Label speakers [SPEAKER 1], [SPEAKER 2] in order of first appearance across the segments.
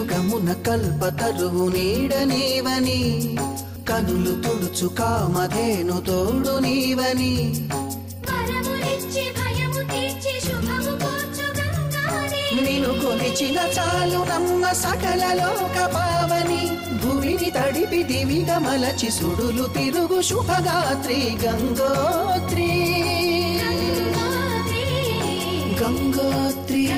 [SPEAKER 1] కలియుగమున కల్పతరువు నీడ నీవని కనులు తుడుచు కామధేను తోడు నీవని నిన్ను కొలిచిన చాలు నమ్మ సకల లోక పావని భూమిని తడిపి దివిగా మలచి సుడులు తిరుగు శుభగాత్రి గంగోత్రి గంగోత్రి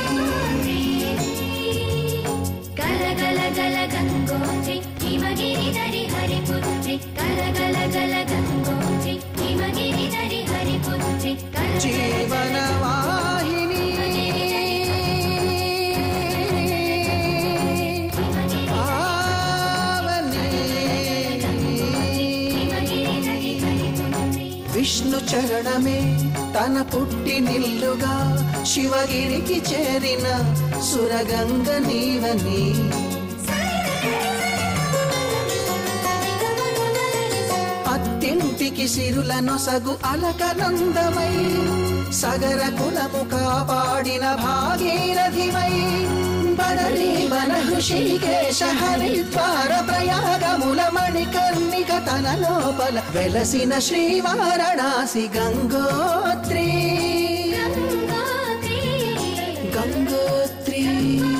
[SPEAKER 2] గల గల గంగోత్రి హిమగిరి దరి హరిపుత్రి గల గల గల గంగోత్రి హిమగిరి దరి హరిపుత్రి
[SPEAKER 1] జీవన వాహిని విష్ణు చరణమే తన పుట్టి నిల్లుగా శివగిరికి చేరిన సురగంగ నీవని అత్తింటికి సిరులను సగు అలకనందమై సగర కులము కాపాడిన భాగీరథివై బదరీ వన హృషికేశ హరిద్వార ప్రయాగముల మణికర్ణిక తన లోపల వెలసిన శ్రీవారణాసి గంగోత్రి గంగోత్రి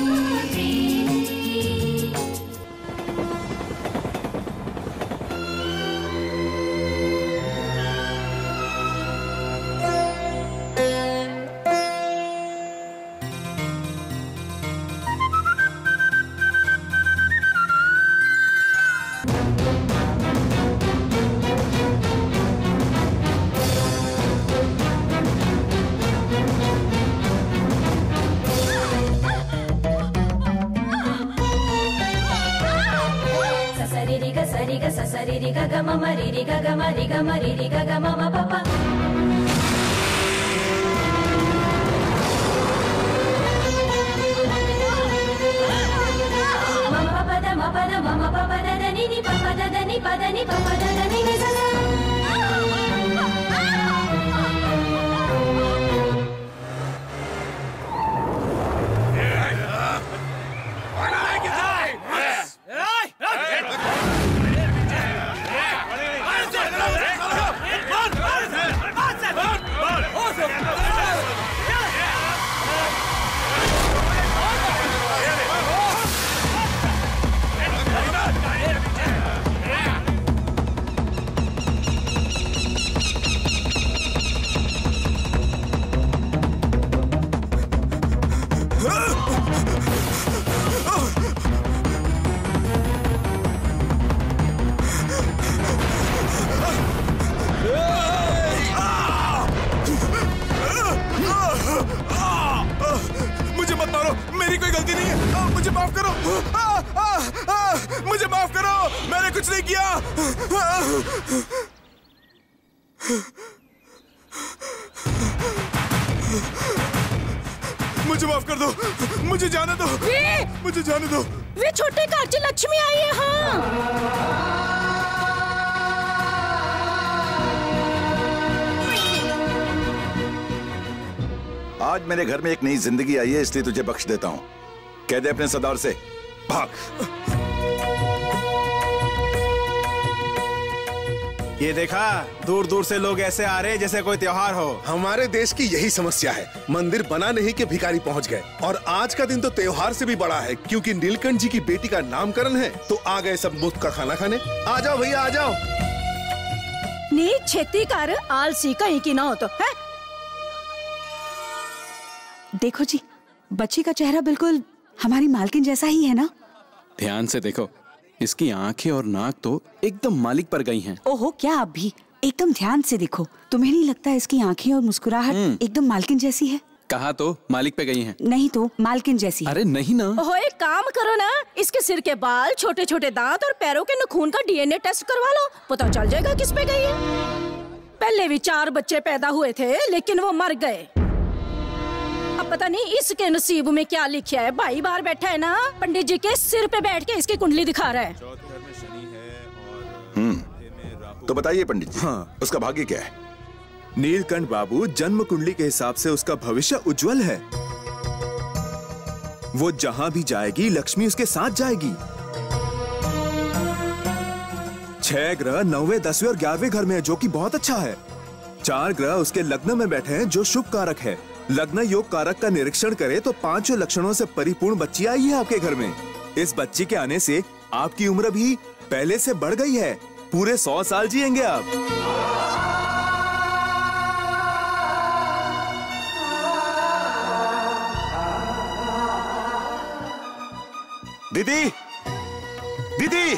[SPEAKER 2] ససరి గ గమ మరి గ గమ రి గ మరి రి గ గమ మ ప ప మమ పద మ పద మమ పద ద ని ని ప పద ద ని పద ని ప పద ద ని ని స స
[SPEAKER 3] मुझे माफ करो, मैंने कुछ नहीं किया। मुझे माफ कर दो, मुझे जाने दो, मुझे जाने दो।
[SPEAKER 4] वे छोटे कारची लक्ष्मी आई है। हाँ
[SPEAKER 3] आज मेरे घर में एक नई जिंदगी आई है, इसलिए तुझे बख्श देता हूँ। कह दे अपने सरदार से भाग।
[SPEAKER 5] ये देखा, दूर दूर से लोग ऐसे आ रहे हैं जैसे कोई त्योहार हो।
[SPEAKER 6] हमारे देश की यही समस्या है, मंदिर बना नहीं कि भिखारी पहुंच गए। और आज का दिन तो त्योहार से भी बड़ा है, क्योंकि नीलकंठ जी की बेटी का नामकरण है। तो आ गए सब मुफ्त का खाना खाने। आ जाओ भैया, आ जाओ।
[SPEAKER 4] नी छेती कर, आलसी कहीं की ना हो तो है।
[SPEAKER 7] देखो जी, बच्ची का चेहरा बिल्कुल हमारी मालकिन जैसा ही है ना।
[SPEAKER 5] ध्यान से देखो, इसकी आंखें और नाक तो एकदम मालिक पर गई हैं।
[SPEAKER 7] ओहो, क्या आप भी एकदम ध्यान से देखो। तुम्हें नहीं लगता इसकी आंखें और मुस्कुराहट एकदम मालकिन जैसी है?
[SPEAKER 5] कहा तो मालिक पे गई हैं।
[SPEAKER 7] नहीं तो मालकिन जैसी है।
[SPEAKER 5] अरे नहीं ना।
[SPEAKER 4] ओहो, एक काम करो ना, इसके सिर के बाल, छोटे छोटे दांत और पैरों के नाखून का डीएनए टेस्ट करवा लो, पता चल जाएगा किस पे गई है। पहले भी 4 बच्चे पैदा हुए थे, लेकिन वो मर गए। अब पता नहीं इसके नसीब में क्या लिखा है। भाई बाहर बैठा है ना, पंडित जी के सिर पे बैठ के इसकी कुंडली दिखा रहा है।
[SPEAKER 3] तो बताइए पंडित जी, हाँ, उसका भाग्य क्या है?
[SPEAKER 8] नीलकंठ बाबू, जन्म कुंडली के हिसाब से उसका भविष्य उज्जवल है। वो जहां भी जाएगी लक्ष्मी उसके साथ जाएगी। 6 ग्रह 9वें 10वें और 11वें घर में है, जो कि बहुत अच्छा है। 4 ग्रह उसके लग्न में बैठे हैं, जो शुभ कारक है। लग्न योग कारक का निरीक्षण करे तो 5 लक्षणों से परिपूर्ण बच्ची आई है आपके घर में। इस बच्ची के आने से आपकी उम्र भी पहले से बढ़ गई है। पूरे 100 साल जिएंगे आप।
[SPEAKER 3] दीदी, दीदी,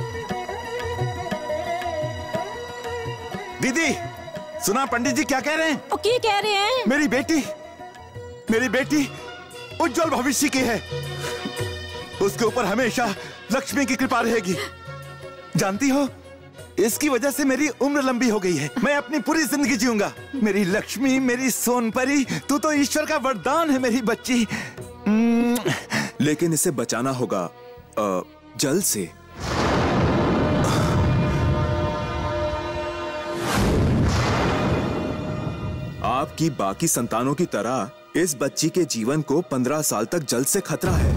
[SPEAKER 3] दीदी, सुना पंडित जी क्या कह रहे हैं?
[SPEAKER 4] और क्या कह रहे हैं?
[SPEAKER 3] मेरी बेटी उज्जवल भविष्य की है। उसके ऊपर हमेशा लक्ष्मी की कृपा रहेगी। जानती हो, इसकी वजह से मेरी उम्र लंबी हो गई है। मैं अपनी पूरी जिंदगी जीऊंगा। मेरी लक्ष्मी, मेरी सोनपरी, तू तो ईश्वर का वरदान है मेरी बच्ची।
[SPEAKER 8] लेकिन इसे बचाना होगा जल से। आपकी बाकी संतानों की तरह इस बच्ची के जीवन को 15 साल तक जल से खतरा है।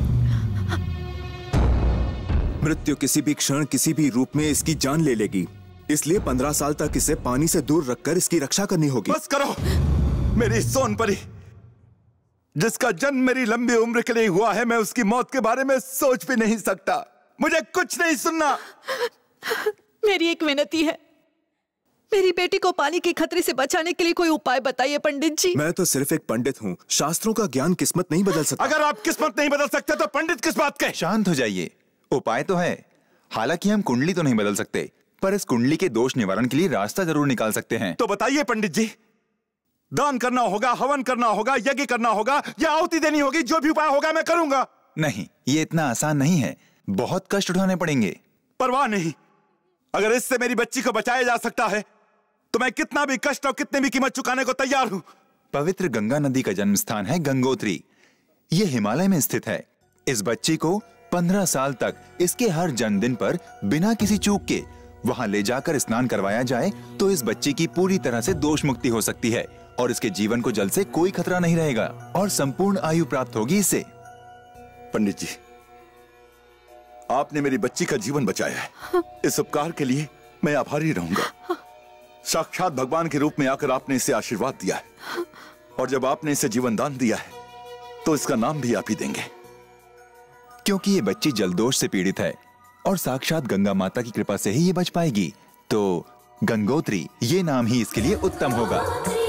[SPEAKER 8] मृत्यु किसी भी क्षण किसी भी रूप में इसकी जान ले लेगी, इसलिए 15 साल तक इसे पानी से दूर रखकर इसकी रक्षा करनी होगी।
[SPEAKER 3] बस करो मेरी सोनपरी, जिसका जन्म मेरी लंबी उम्र के लिए हुआ है। मैं उसकी मौत के बारे में सोच भी नहीं सकता। मुझे कुछ नहीं सुनना।
[SPEAKER 9] मेरी एक विनती है, मेरी बेटी को पानी के खतरे से बचाने के लिए कोई उपाय बताइए पंडित जी।
[SPEAKER 8] मैं तो सिर्फ एक पंडित हूँ, शास्त्रों का ज्ञान किस्मत नहीं बदल सकता।
[SPEAKER 3] अगर आप किस्मत नहीं बदल सकते तो पंडित किस बात के?
[SPEAKER 10] शांत हो जाइए, उपाय तो है। हालांकि हम कुंडली तो नहीं बदल सकते, पर इस कुंडली के दोष निवारण के लिए रास्ता जरूर निकाल सकते हैं।
[SPEAKER 3] तो बताइए पंडित जी, दान करना होगा, हवन करना होगा, यज्ञ करना होगा या आहुति देनी होगी? जो भी उपाय होगा मैं करूंगा।
[SPEAKER 10] नहीं, ये इतना आसान नहीं है, बहुत कष्ट उठाने पड़ेंगे।
[SPEAKER 3] परवाह नहीं, अगर इससे मेरी बच्ची को बचाया जा सकता है तो मैं कितना भी कष्ट और कितनी भी कीमत चुकाने को तैयार हूं।
[SPEAKER 10] पवित्र गंगा नदी का जन्म स्थान है गंगोत्री। ये हिमालय में स्थित है। इस बच्ची को 15 साल तक इसके हर जन्मदिन पर बिना किसी चूक के वहां ले जाकर स्नान करवाया जाए तो इस बच्ची की पूरी तरह से दोष मुक्ति हो सकती है और इसके जीवन को जल से कोई खतरा नहीं रहेगा और संपूर्ण आयु प्राप्त होगी इससे।
[SPEAKER 3] पंडित जी, आपने मेरी बच्ची का जीवन बचाया है। इस उपकार के लिए मैं आभारी रहूंगा। साक्षात भगवान के रूप में आकर आपने इसे आशीर्वाद दिया है और जब आपने इसे जीवन दान दिया है तो इसका नाम भी आप ही देंगे।
[SPEAKER 10] क्योंकि ये बच्ची जलदोष से पीड़ित है और साक्षात गंगा माता की कृपा से ही ये बच पाएगी, तो गंगोत्री ये नाम ही इसके लिए उत्तम होगा।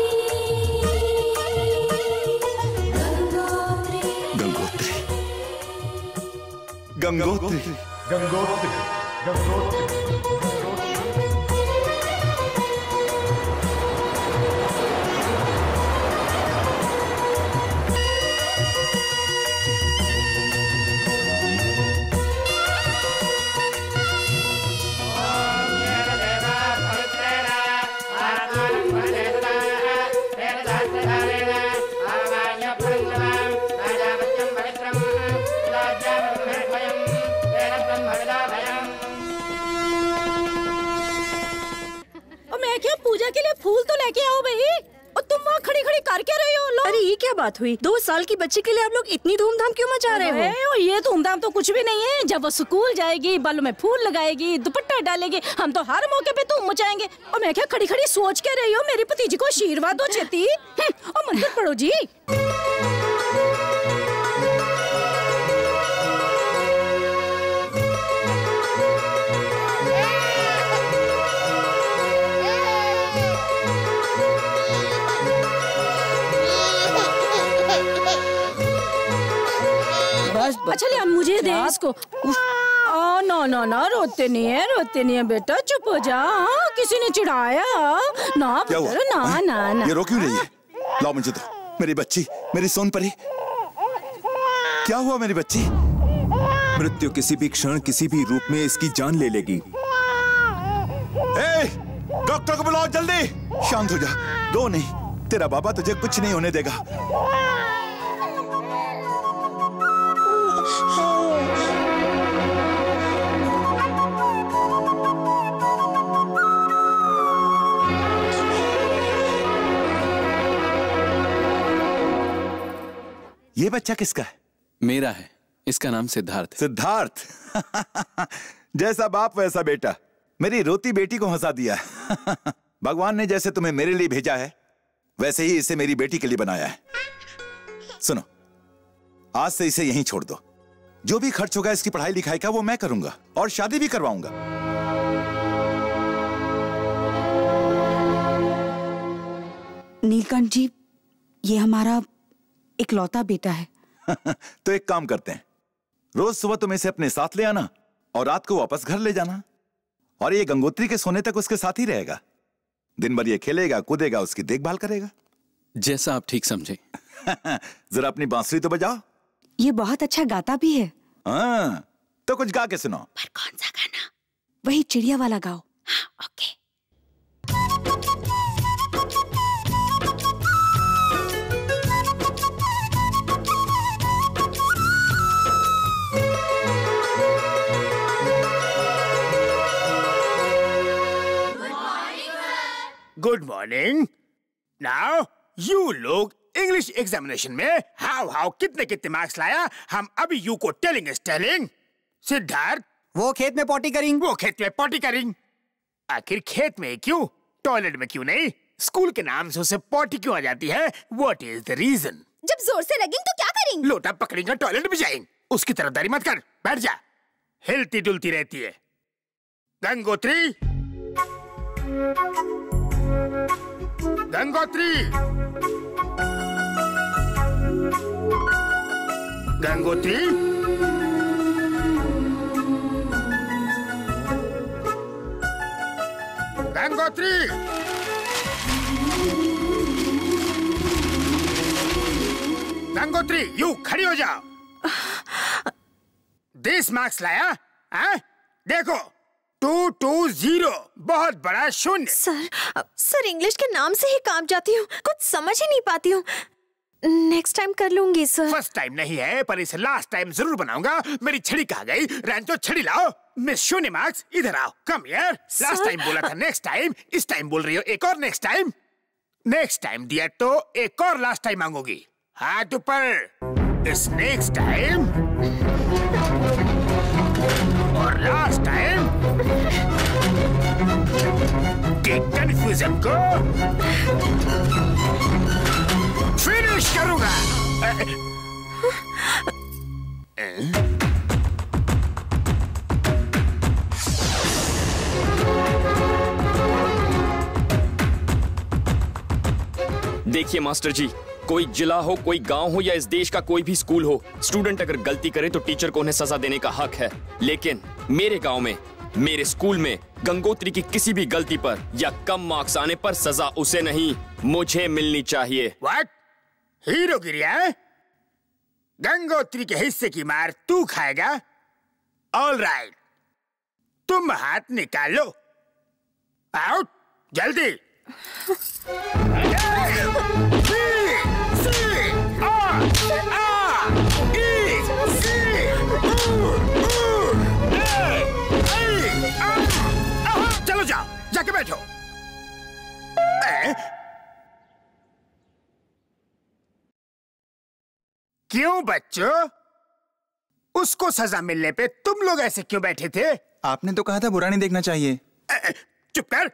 [SPEAKER 3] गंगोत्री, गंगोत्री, गंगोत्री, गंगोत्री।
[SPEAKER 4] पूजा के लिए फूल तो लेके आओ भाई। और तुम वहाँ खड़ी खड़ी कर क्या रही हो? लो।
[SPEAKER 9] अरे ये क्या बात हुई? 2 साल की बच्ची के लिए आप लोग इतनी धूमधाम क्यों मचा रहे हो?
[SPEAKER 4] ये धूमधाम तो कुछ भी नहीं है। जब वो स्कूल जाएगी, बालों में फूल लगाएगी, दुपट्टा डालेगी, हम तो हर मौके पे धूम मचाएंगे। और मैं क्या खड़ी खड़ी सोच के रही हो? मेरी भतीजी को आशीर्वाद दो छेती। और मंदिर पढ़ो जी। अच्छा ले मुझे दे इसको। नो नो ना, रोते नहीं है बेटा, चुप हो जा। किसी ने चिढ़ाया ना?
[SPEAKER 3] क्या हुआ?
[SPEAKER 4] ना ना ना,
[SPEAKER 3] ये रो क्यों रही है? लाओ मुझे तो, मेरी बच्ची, मेरी सोनपरी। क्या हुआ मेरी बच्ची?
[SPEAKER 8] मृत्यु किसी भी क्षण किसी भी रूप में इसकी जान ले लेगी।
[SPEAKER 3] डॉक्टर को बुलाओ जल्दी। शांत हो जा, रो नहीं, तेरा बाबा तुझे कुछ नहीं होने देगा। ये बच्चा किसका है?
[SPEAKER 5] मेरा है, इसका नाम सिद्धार्थ।
[SPEAKER 3] सिद्धार्थ जैसा बाप वैसा बेटा, मेरी रोती बेटी को हंसा दिया। भगवान ने जैसे तुम्हें मेरे लिए भेजा है वैसे ही इसे मेरी बेटी के लिए बनाया है। सुनो, आज से इसे यहीं छोड़ दो। जो भी खर्च होगा इसकी पढ़ाई लिखाई का वो मैं करूंगा और शादी भी करवाऊंगा।
[SPEAKER 7] नीलकंठ जी, ये हमारा इकलौता बेटा है।
[SPEAKER 3] तो एक काम करते हैं, रोज सुबह तुम इसे अपने साथ ले आना और रात को वापस घर ले जाना, और ये गंगोत्री के सोने तक उसके साथ ही रहेगा। दिन भर ये खेलेगा कूदेगा, उसकी देखभाल करेगा।
[SPEAKER 5] जैसा आप ठीक समझे।
[SPEAKER 3] जरा अपनी बांसुरी तो बजाओ।
[SPEAKER 7] ये बहुत अच्छा गाता भी है।
[SPEAKER 3] हाँ, तो कुछ गा के सुनाओ।
[SPEAKER 7] पर कौन सा गाना? वही चिड़िया वाला गाओ।
[SPEAKER 2] हाँ, okay.
[SPEAKER 11] Good morning. Now you लोग इंग्लिश एग्जामिनेशन में हाउ कितने कितने मार्क्स लाया, हम अभी यू को टेलिंग इज टेलिंग। सिद्धार्थ,
[SPEAKER 1] वो खेत में पॉटी करेंगे।
[SPEAKER 11] वो खेत में पॉटी करेंगे। आखिर खेत में क्यों, टॉयलेट में क्यों नहीं? स्कूल के नाम से उसे पॉटी क्यों आ जाती है? What is the reason?
[SPEAKER 2] जब जोर से लगेंगे तो क्या करेंगे?
[SPEAKER 11] लोटा पकड़ेंगे, टॉयलेट में जाएंगे। उसकी तरफदारी मत कर, बैठ जा। हिलती डुलती रहती है। गंगोत्री, गंगोत्री, गंगोत्री, गंगोत्री, गंगोत्री, यू खड़ी हो जाओ। 10 मार्क्स लाया? देखो 220, बहुत बड़ा शून्य।
[SPEAKER 9] सर इंग्लिश के नाम से ही कांप जाती हूँ, कुछ समझ ही नहीं पाती हूँ। नेक्स्ट टाइम कर लूंगी सर।
[SPEAKER 11] फर्स्ट टाइम नहीं है, पर इसे लास्ट टाइम जरूर बनाऊंगा। मेरी छड़ी कहाँ गई? रैंचो छड़ी लाओ। मिस शून्य मार्क्स, इधर आओ। Come here. लास्ट टाइम बोला था नेक्स्ट टाइम, इस टाइम बोल रही हो एक और नेक्स्ट टाइम। नेक्स्ट टाइम दिया तो एक और लास्ट टाइम मांगोगी। हाथ ऊपर। इस नेक्स्ट टाइम और लास्ट टाइम के कंफ्यूजन को फिनिश करूंगा।
[SPEAKER 12] देखिए मास्टर जी, कोई जिला हो, कोई गांव हो या इस देश का कोई भी स्कूल हो, स्टूडेंट अगर गलती करे तो टीचर को उन्हें सजा देने का हक है। लेकिन मेरे गांव में, मेरे स्कूल में गंगोत्री की किसी भी गलती पर या कम मार्क्स आने पर सजा उसे नहीं, मुझे मिलनी चाहिए।
[SPEAKER 11] व्हाट? हीरोगिरी है? गंगोत्री के हिस्से की मार तू खाएगा? ऑल राइट, तुम हाथ निकालो। आउट, जल्दी। चलो जाओ, जाके बैठो। क्यों बच्चों, उसको सजा मिलने पे तुम लोग ऐसे क्यों बैठे थे?
[SPEAKER 10] आपने तो कहा था बुरा नहीं देखना चाहिए।
[SPEAKER 11] चुप कर।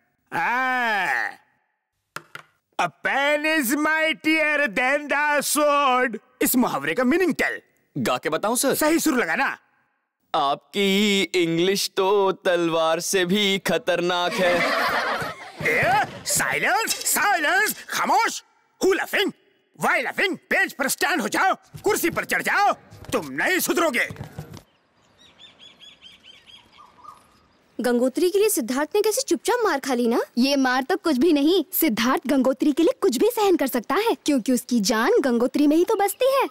[SPEAKER 11] A pen is mightier than the sword. इस मुहावरे का मीनिंग टेल।
[SPEAKER 12] गा के बताऊं सर?
[SPEAKER 11] सही सुर लगाना।
[SPEAKER 12] आपकी इंग्लिश तो तलवार से भी खतरनाक है।
[SPEAKER 11] साइलेंस, साइलेंस, खामोश। Who laughing? Why laughing? Page पर स्टैंड हो जाओ, कुर्सी पर चढ़ जाओ, तुम नहीं सुधरोगे।
[SPEAKER 2] गंगोत्री के लिए सिद्धार्थ ने कैसे चुपचाप मार खा ली ना? ये मार तो कुछ भी नहीं, सिद्धार्थ गंगोत्री के लिए कुछ भी सहन कर सकता है, क्योंकि उसकी जान गंगोत्री में ही तो बसती है।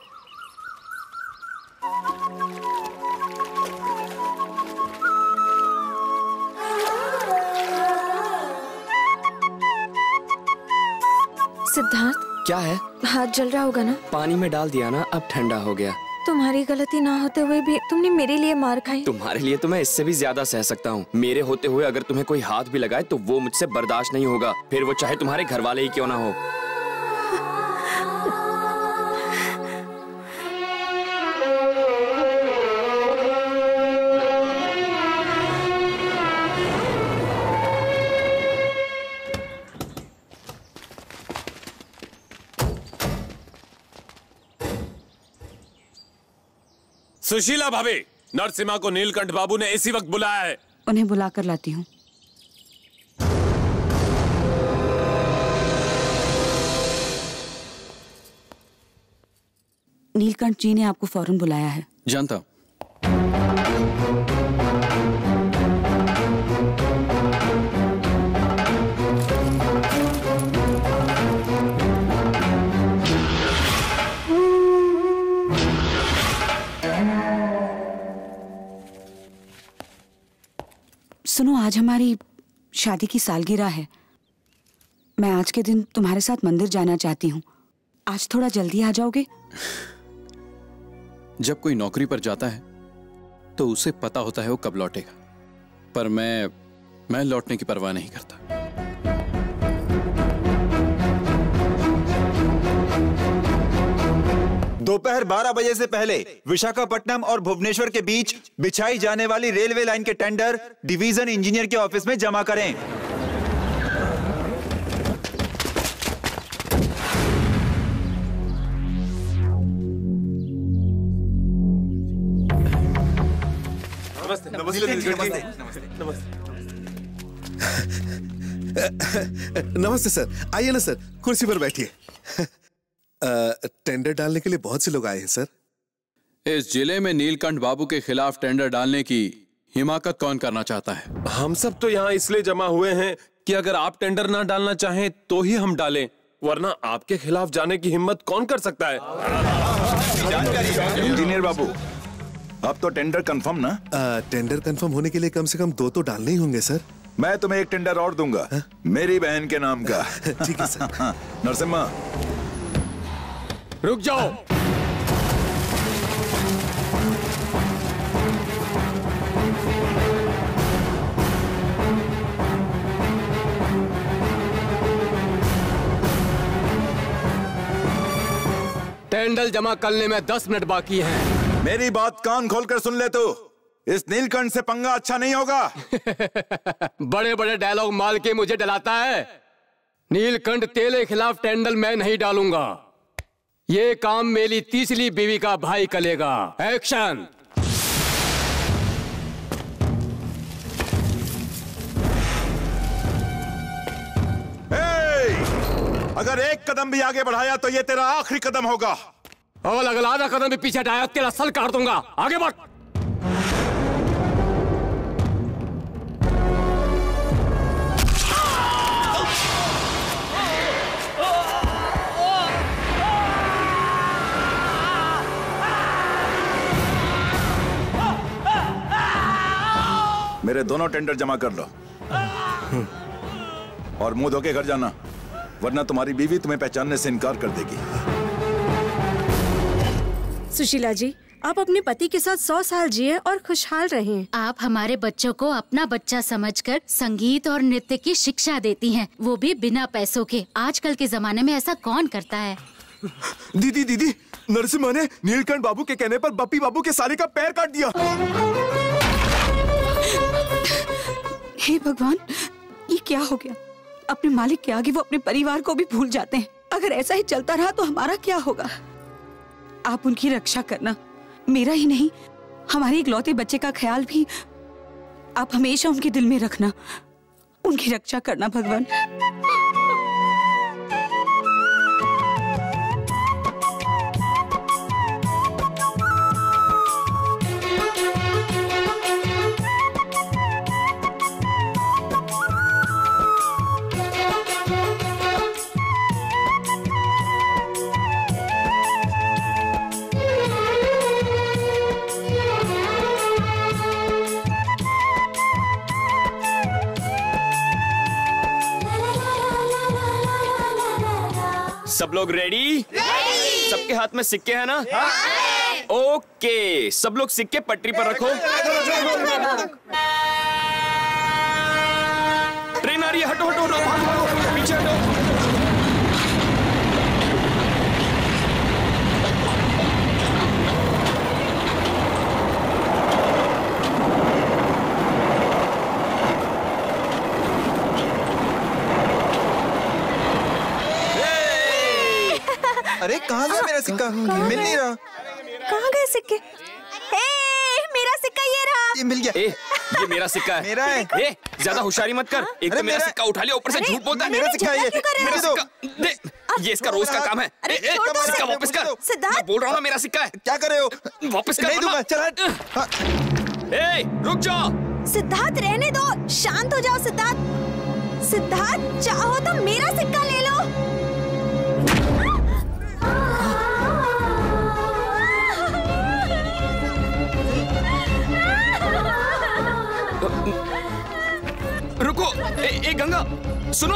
[SPEAKER 9] सिद्धार्थ,
[SPEAKER 12] क्या है?
[SPEAKER 9] हाथ जल रहा होगा ना?
[SPEAKER 12] पानी में डाल दिया ना, अब ठंडा हो गया।
[SPEAKER 9] तुम्हारी गलती ना होते हुए भी तुमने मेरे लिए मार खाई।
[SPEAKER 12] तुम्हारे लिए तो मैं इससे भी ज्यादा सह सकता हूँ। मेरे होते हुए अगर तुम्हें कोई हाथ भी लगाए तो वो मुझसे बर्दाश्त नहीं होगा, फिर वो चाहे तुम्हारे घर वाले ही क्यों ना हो।
[SPEAKER 13] सुशीला भाभी, नरसिम्हा को नीलकंठ बाबू ने इसी वक्त बुलाया है।
[SPEAKER 7] उन्हें बुला कर लाती हूँ। नीलकंठ जी ने आपको फौरन बुलाया है।
[SPEAKER 5] जानता हूँ।
[SPEAKER 7] सुनो, आज हमारी शादी की सालगिरह है। मैं आज के दिन तुम्हारे साथ मंदिर जाना चाहती हूँ। आज थोड़ा जल्दी आ जाओगे?
[SPEAKER 5] जब कोई नौकरी पर जाता है तो उसे पता होता है वो कब लौटेगा, पर मैं लौटने की परवाह नहीं करता।
[SPEAKER 10] दोपहर 12 बजे से पहले विशाखापट्टनम और भुवनेश्वर के बीच बिछाई जाने वाली रेलवे लाइन के टेंडर डिवीजन इंजीनियर के ऑफिस में जमा करें।
[SPEAKER 6] नमस्ते सर, आइए ना सर, कुर्सी पर बैठिए। टेंडर डालने के लिए बहुत से लोग आए हैं सर।
[SPEAKER 5] इस जिले में नीलकंठ बाबू के खिलाफ टेंडर डालने की हिमाकत कौन करना चाहता है?
[SPEAKER 13] हम सब तो यहाँ इसलिए जमा हुए हैं कि अगर आप टेंडर ना डालना चाहें तो ही हम डालें, वरना आपके खिलाफ जाने की हिम्मत कौन कर सकता है?
[SPEAKER 10] इंजीनियर बाबू, अब तो टेंडर कंफर्म ना?
[SPEAKER 6] टेंडर कंफर्म होने के लिए कम से कम 2 तो डालने ही होंगे सर।
[SPEAKER 10] मैं तुम्हें एक टेंडर और दूंगा, मेरी बहन के नाम का।
[SPEAKER 6] ठीक है सर।
[SPEAKER 10] नरसिम्हा,
[SPEAKER 13] रुक जाओ। टेंडर जमा करने में 10 मिनट बाकी हैं।
[SPEAKER 10] मेरी बात कान खोलकर सुन ले तू। इस नीलकंठ से पंगा अच्छा नहीं होगा।
[SPEAKER 13] बड़े बड़े डायलॉग मार के मुझे डलाता है। नीलकंठ तेरे खिलाफ टेंडर मैं नहीं डालूंगा। ये काम मेरी तीसरी बीवी का भाई करेगा। एक्शन।
[SPEAKER 10] अगर एक कदम भी आगे बढ़ाया तो ये तेरा आखिरी कदम होगा,
[SPEAKER 13] और अगर आधा कदम भी पीछे हटाया तेरा सर काट दूंगा। आगे बढ़।
[SPEAKER 10] मेरे दोनों टेंडर जमा कर लो और मुंह धोके घर जाना, वरना तुम्हारी बीवी तुम्हें पहचानने से इनकार कर देगी।
[SPEAKER 4] सुशीला जी, आप अपने पति के साथ 100 साल जिए और खुशहाल रहें।
[SPEAKER 14] आप हमारे बच्चों को अपना बच्चा समझकर संगीत और नृत्य की शिक्षा देती हैं, वो भी बिना पैसों के। आजकल के जमाने में ऐसा कौन करता है?
[SPEAKER 8] दीदी, नरसिम्हा ने नीलकंठ बाबू के कहने पर बप्पी बाबू के साले का पैर काट दिया।
[SPEAKER 7] हे भगवान, ये क्या हो गया? अपने मालिक के आगे वो अपने परिवार को भी भूल जाते हैं। अगर ऐसा ही चलता रहा तो हमारा क्या होगा? आप उनकी रक्षा करना, मेरा ही नहीं हमारे इकलौते बच्चे का ख्याल भी आप हमेशा उनके दिल में रखना। उनकी रक्षा करना भगवान।
[SPEAKER 12] सब लोग रेडी? सबके हाथ में सिक्के हैं ना? ओके, सब लोग सिक्के पटरी पर रखो। ट्रेन आ रही है, हटो हटो हटो, पीछे हटो।
[SPEAKER 10] अरे कहाँ गया मेरा सिक्का? मिल नहीं रहा।
[SPEAKER 15] कहाँ गए सिक्के? हे
[SPEAKER 10] ये मिल गया।
[SPEAKER 12] ये मेरा सिक्का है।
[SPEAKER 10] मेरा है।
[SPEAKER 12] ज्यादा होशियारी मत कर। एक तो मेरा सिक्का उठा लिया, ऊपर से झूठ बोलता है।
[SPEAKER 10] मेरा सिक्का है ये।
[SPEAKER 12] मेरा सिक्का दे। ये इसका रोज का काम है। सिक्का वापस कर। मैं बोल रहा हूँ ना, मेरा सिक्का है।
[SPEAKER 10] क्या कर रहे हो?
[SPEAKER 12] वापस कर।
[SPEAKER 10] नहीं दूंगा, चल हट।
[SPEAKER 12] रुक जाओ।
[SPEAKER 2] सिद्धार्थ रहने दो, शांत हो जाओ सिद्धार्थ। सिद्धार्थ चाहो तो मेरा सिक्का ले लो।
[SPEAKER 12] रुको। गंगा सुनो।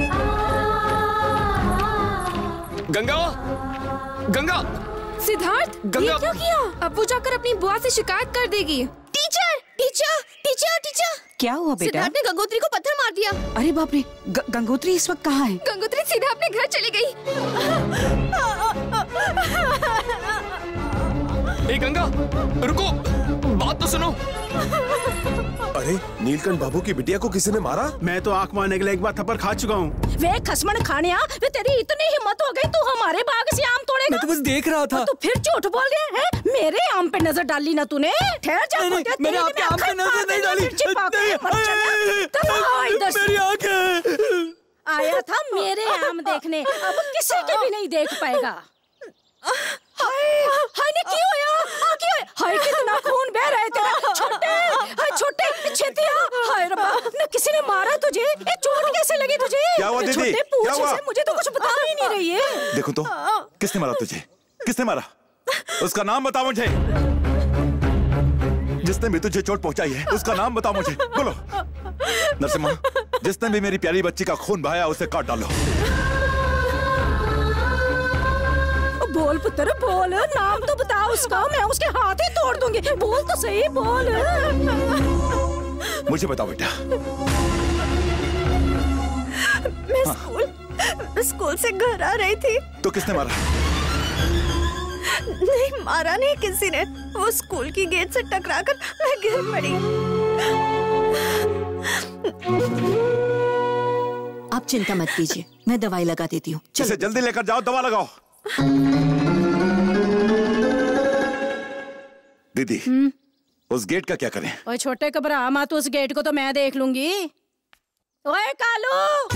[SPEAKER 12] गंगा गंगा
[SPEAKER 2] सिद्धार्थ
[SPEAKER 12] गंगा,
[SPEAKER 2] ये क्यों किया? अब वो जाकर अपनी बुआ से शिकायत कर देगी। टीचर टीचर टीचर टीचर
[SPEAKER 7] क्या हुआ बेटा?
[SPEAKER 2] सिद्धार्थ ने गंगोत्री को पत्थर मार दिया।
[SPEAKER 7] अरे बाप रे, गंगोत्री इस वक्त कहाँ है?
[SPEAKER 2] गंगोत्री सीधा अपने घर चली गई।
[SPEAKER 12] गंगा रुको, बात तो सुनो।
[SPEAKER 6] अरे नीलकंठ बाबू की बिटिया को किसी ने मारा?
[SPEAKER 11] मैं तो आंख मारने के लिए एक बार थप्पड़ खा चुका हूँ।
[SPEAKER 4] वे खसमन खानिया, वे तेरी इतनी हिम्मत हो गई तू हमारे बाग से आम तोड़ेगा?
[SPEAKER 11] मैं तो बस देख रहा था।
[SPEAKER 4] तू फिर झूठ बोल रहे हैं? मेरे आम पे नजर डाली ना तूने? ठहर जा।
[SPEAKER 11] मैंने आपके आम पे नजर नहीं डाली। मेरी आंखें।
[SPEAKER 4] आया था मेरे आम देखने, अब किसी के भी नहीं देख पाएगा। हाय ने क्यों होया? हाय कितना खून बह रहा है तेरा। छोटे हाय छोटे छेती आ। हाय रब्बा, न किसी ने मारा तुझे? ये चोट कैसे लगी तुझे?
[SPEAKER 3] क्या हुआ दीदी?
[SPEAKER 4] छोटे पूछ से मुझे तो कुछ बता ही नहीं रही है।
[SPEAKER 3] देखो तो किसने मारा तुझे? किसने मारा? उसका नाम बताओ मुझे। जिसने भी तुझे चोट पहुंचाई है उसका नाम बताओ मुझे। बोलो। नरसिम्हा, जिसने भी मेरी प्यारी बच्ची का खून बहाया उसे काट डालो।
[SPEAKER 4] बोल पुत्र बोल, नाम तो बता उसका, मैं उसके हाथ ही तोड़ दूंगी। बोल तो सही, बोल।
[SPEAKER 3] मुझे बताओ बेटा।
[SPEAKER 2] मैं स्कूल से घर आ रही थी।
[SPEAKER 3] तो किसने मारा?
[SPEAKER 2] नहीं, मारा नहीं किसी ने। वो स्कूल की गेट से टकराकर मैं गिर पड़ी।
[SPEAKER 9] आप चिंता मत कीजिए, मैं दवाई लगा देती हूँ।
[SPEAKER 3] इसे जल्दी लेकर जाओ, दवा लगाओ। दीदी, उस गेट का क्या करें?
[SPEAKER 4] ओए छोटे घबरा मत, उस गेट को तो मैं देख लूंगी। ओए कालू,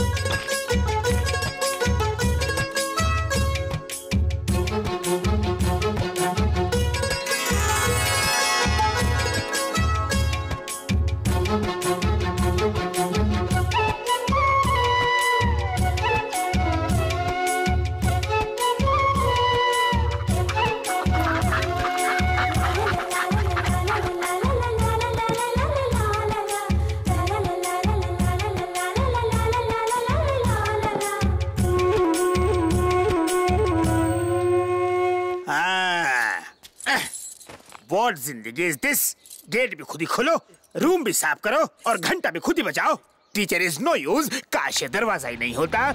[SPEAKER 11] What जिंदगी is this? गेट भी खुद ही खोलो, रूम भी साफ करो और घंटा भी खुद ही बजाओ। टीचर इज नो यूज, काश ये दरवाजा ही नहीं होता।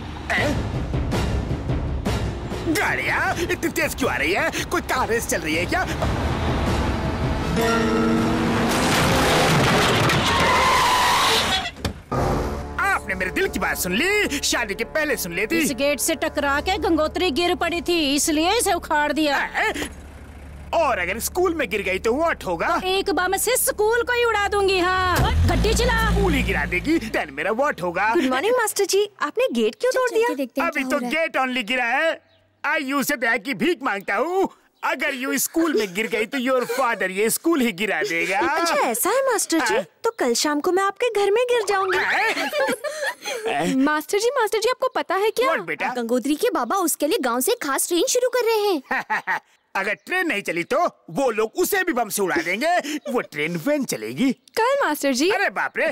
[SPEAKER 11] गाड़ियाँ इतनी तेज क्यों आ रही है? कोई कार रेस चल रही है क्या? आपने मेरे दिल की बात सुन ली, शादी के पहले सुन ली थी।
[SPEAKER 4] इस गेट से टकरा के गंगोत्री गिर पड़ी थी, इसलिए इसे उखाड़ दिया।
[SPEAKER 11] और अगर स्कूल में गिर गई तो व्हाट होगा?
[SPEAKER 4] तो एक बम से स्कूल को ही उड़ा दूंगी। हाँ, गड्डी चला।
[SPEAKER 11] स्कूल ही गिरा देगी, देन मेरा व्हाट होगा?
[SPEAKER 2] गुड मॉर्निंग मास्टर जी, आपने गेट क्यों तोड़ दिया?
[SPEAKER 11] अभी तो गेट ओनली गिरा है। आई यू से दया की भीख मांगता हूँ। अगर यू स्कूल में गिर गई तो योर फादर ये स्कूल ही गिरा देगा।
[SPEAKER 2] अच्छा ऐसा है मास्टर जी, तो कल शाम को मैं आपके घर में गिर जाऊंगी। मास्टर जी आपको पता है क्या?
[SPEAKER 11] बेटा?
[SPEAKER 2] गंगोत्री के बाबा उसके लिए गांव से खास ट्रेन शुरू कर रहे हैं।
[SPEAKER 11] अगर ट्रेन नहीं चली तो वो लोग उसे भी बम से उड़ा देंगे। वो ट्रेन वैन चलेगी
[SPEAKER 2] कल मास्टर जी।
[SPEAKER 11] अरे बाप रे।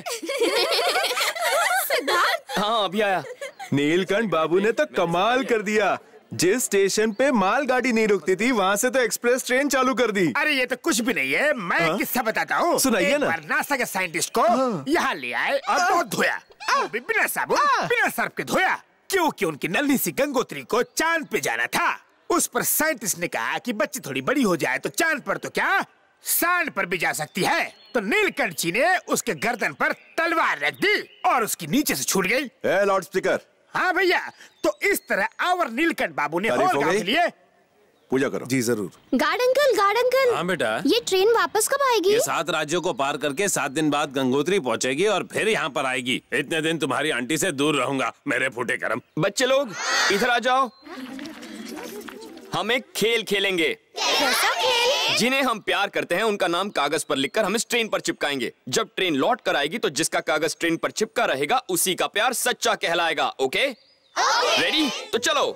[SPEAKER 2] सिद्धार्थ,
[SPEAKER 12] हाँ अभी आया।
[SPEAKER 8] नीलकंठ बाबू ने तो कमाल कर दिया। जिस स्टेशन पे मालगाड़ी नहीं रुकती थी वहाँ से तो एक्सप्रेस ट्रेन चालू कर दी।
[SPEAKER 11] अरे ये तो कुछ भी नहीं है, मैं किस्सा बताता हूँ।
[SPEAKER 8] सुनाइए ना।
[SPEAKER 11] नासा के साइंटिस्ट को यहाँ ले आए और बहुत धोया, वो भी बिना साबुन बिना सर्फ के धोया, क्योंकि उनकी नन्ही सी गंगोत्री को चांद पे जाना था। उस पर साइंटिस्ट ने कहा कि बच्ची थोड़ी बड़ी हो जाए तो चांद पर तो क्या सांड पर भी जा सकती है। तो नीलकंठ जी ने उसके गर्दन पर तलवार रख दी और उसकी नीचे से छूट गई।
[SPEAKER 3] Loudspeaker.
[SPEAKER 11] हाँ भैया, तो इस तरह आवर नीलकंठ बाबू ने होल गांव के लिए
[SPEAKER 6] पूजा करो। जी जरूर।
[SPEAKER 2] Guard uncle.
[SPEAKER 15] हाँ बेटा।
[SPEAKER 2] ये ट्रेन वापस कब आएगी?
[SPEAKER 15] ये 7 राज्यों को पार करके 7 दिन बाद गंगोत्री पहुंचेगी और फिर यहाँ पर आएगी। इतने दिन तुम्हारी आंटी से दूर रहूंगा, मेरे फूटे करम।
[SPEAKER 12] बच्चे लोग इधर आ जाओ, हम एक खेल खेलेंगे।
[SPEAKER 2] कैसा खेल?
[SPEAKER 12] जिन्हें हम प्यार करते हैं उनका नाम कागज पर लिखकर हम इस ट्रेन पर चिपकाएंगे। जब ट्रेन लौट कर आएगी तो जिसका कागज ट्रेन पर चिपका रहेगा उसी का प्यार सच्चा कहलाएगा। ओके? रेडी? तो चलो।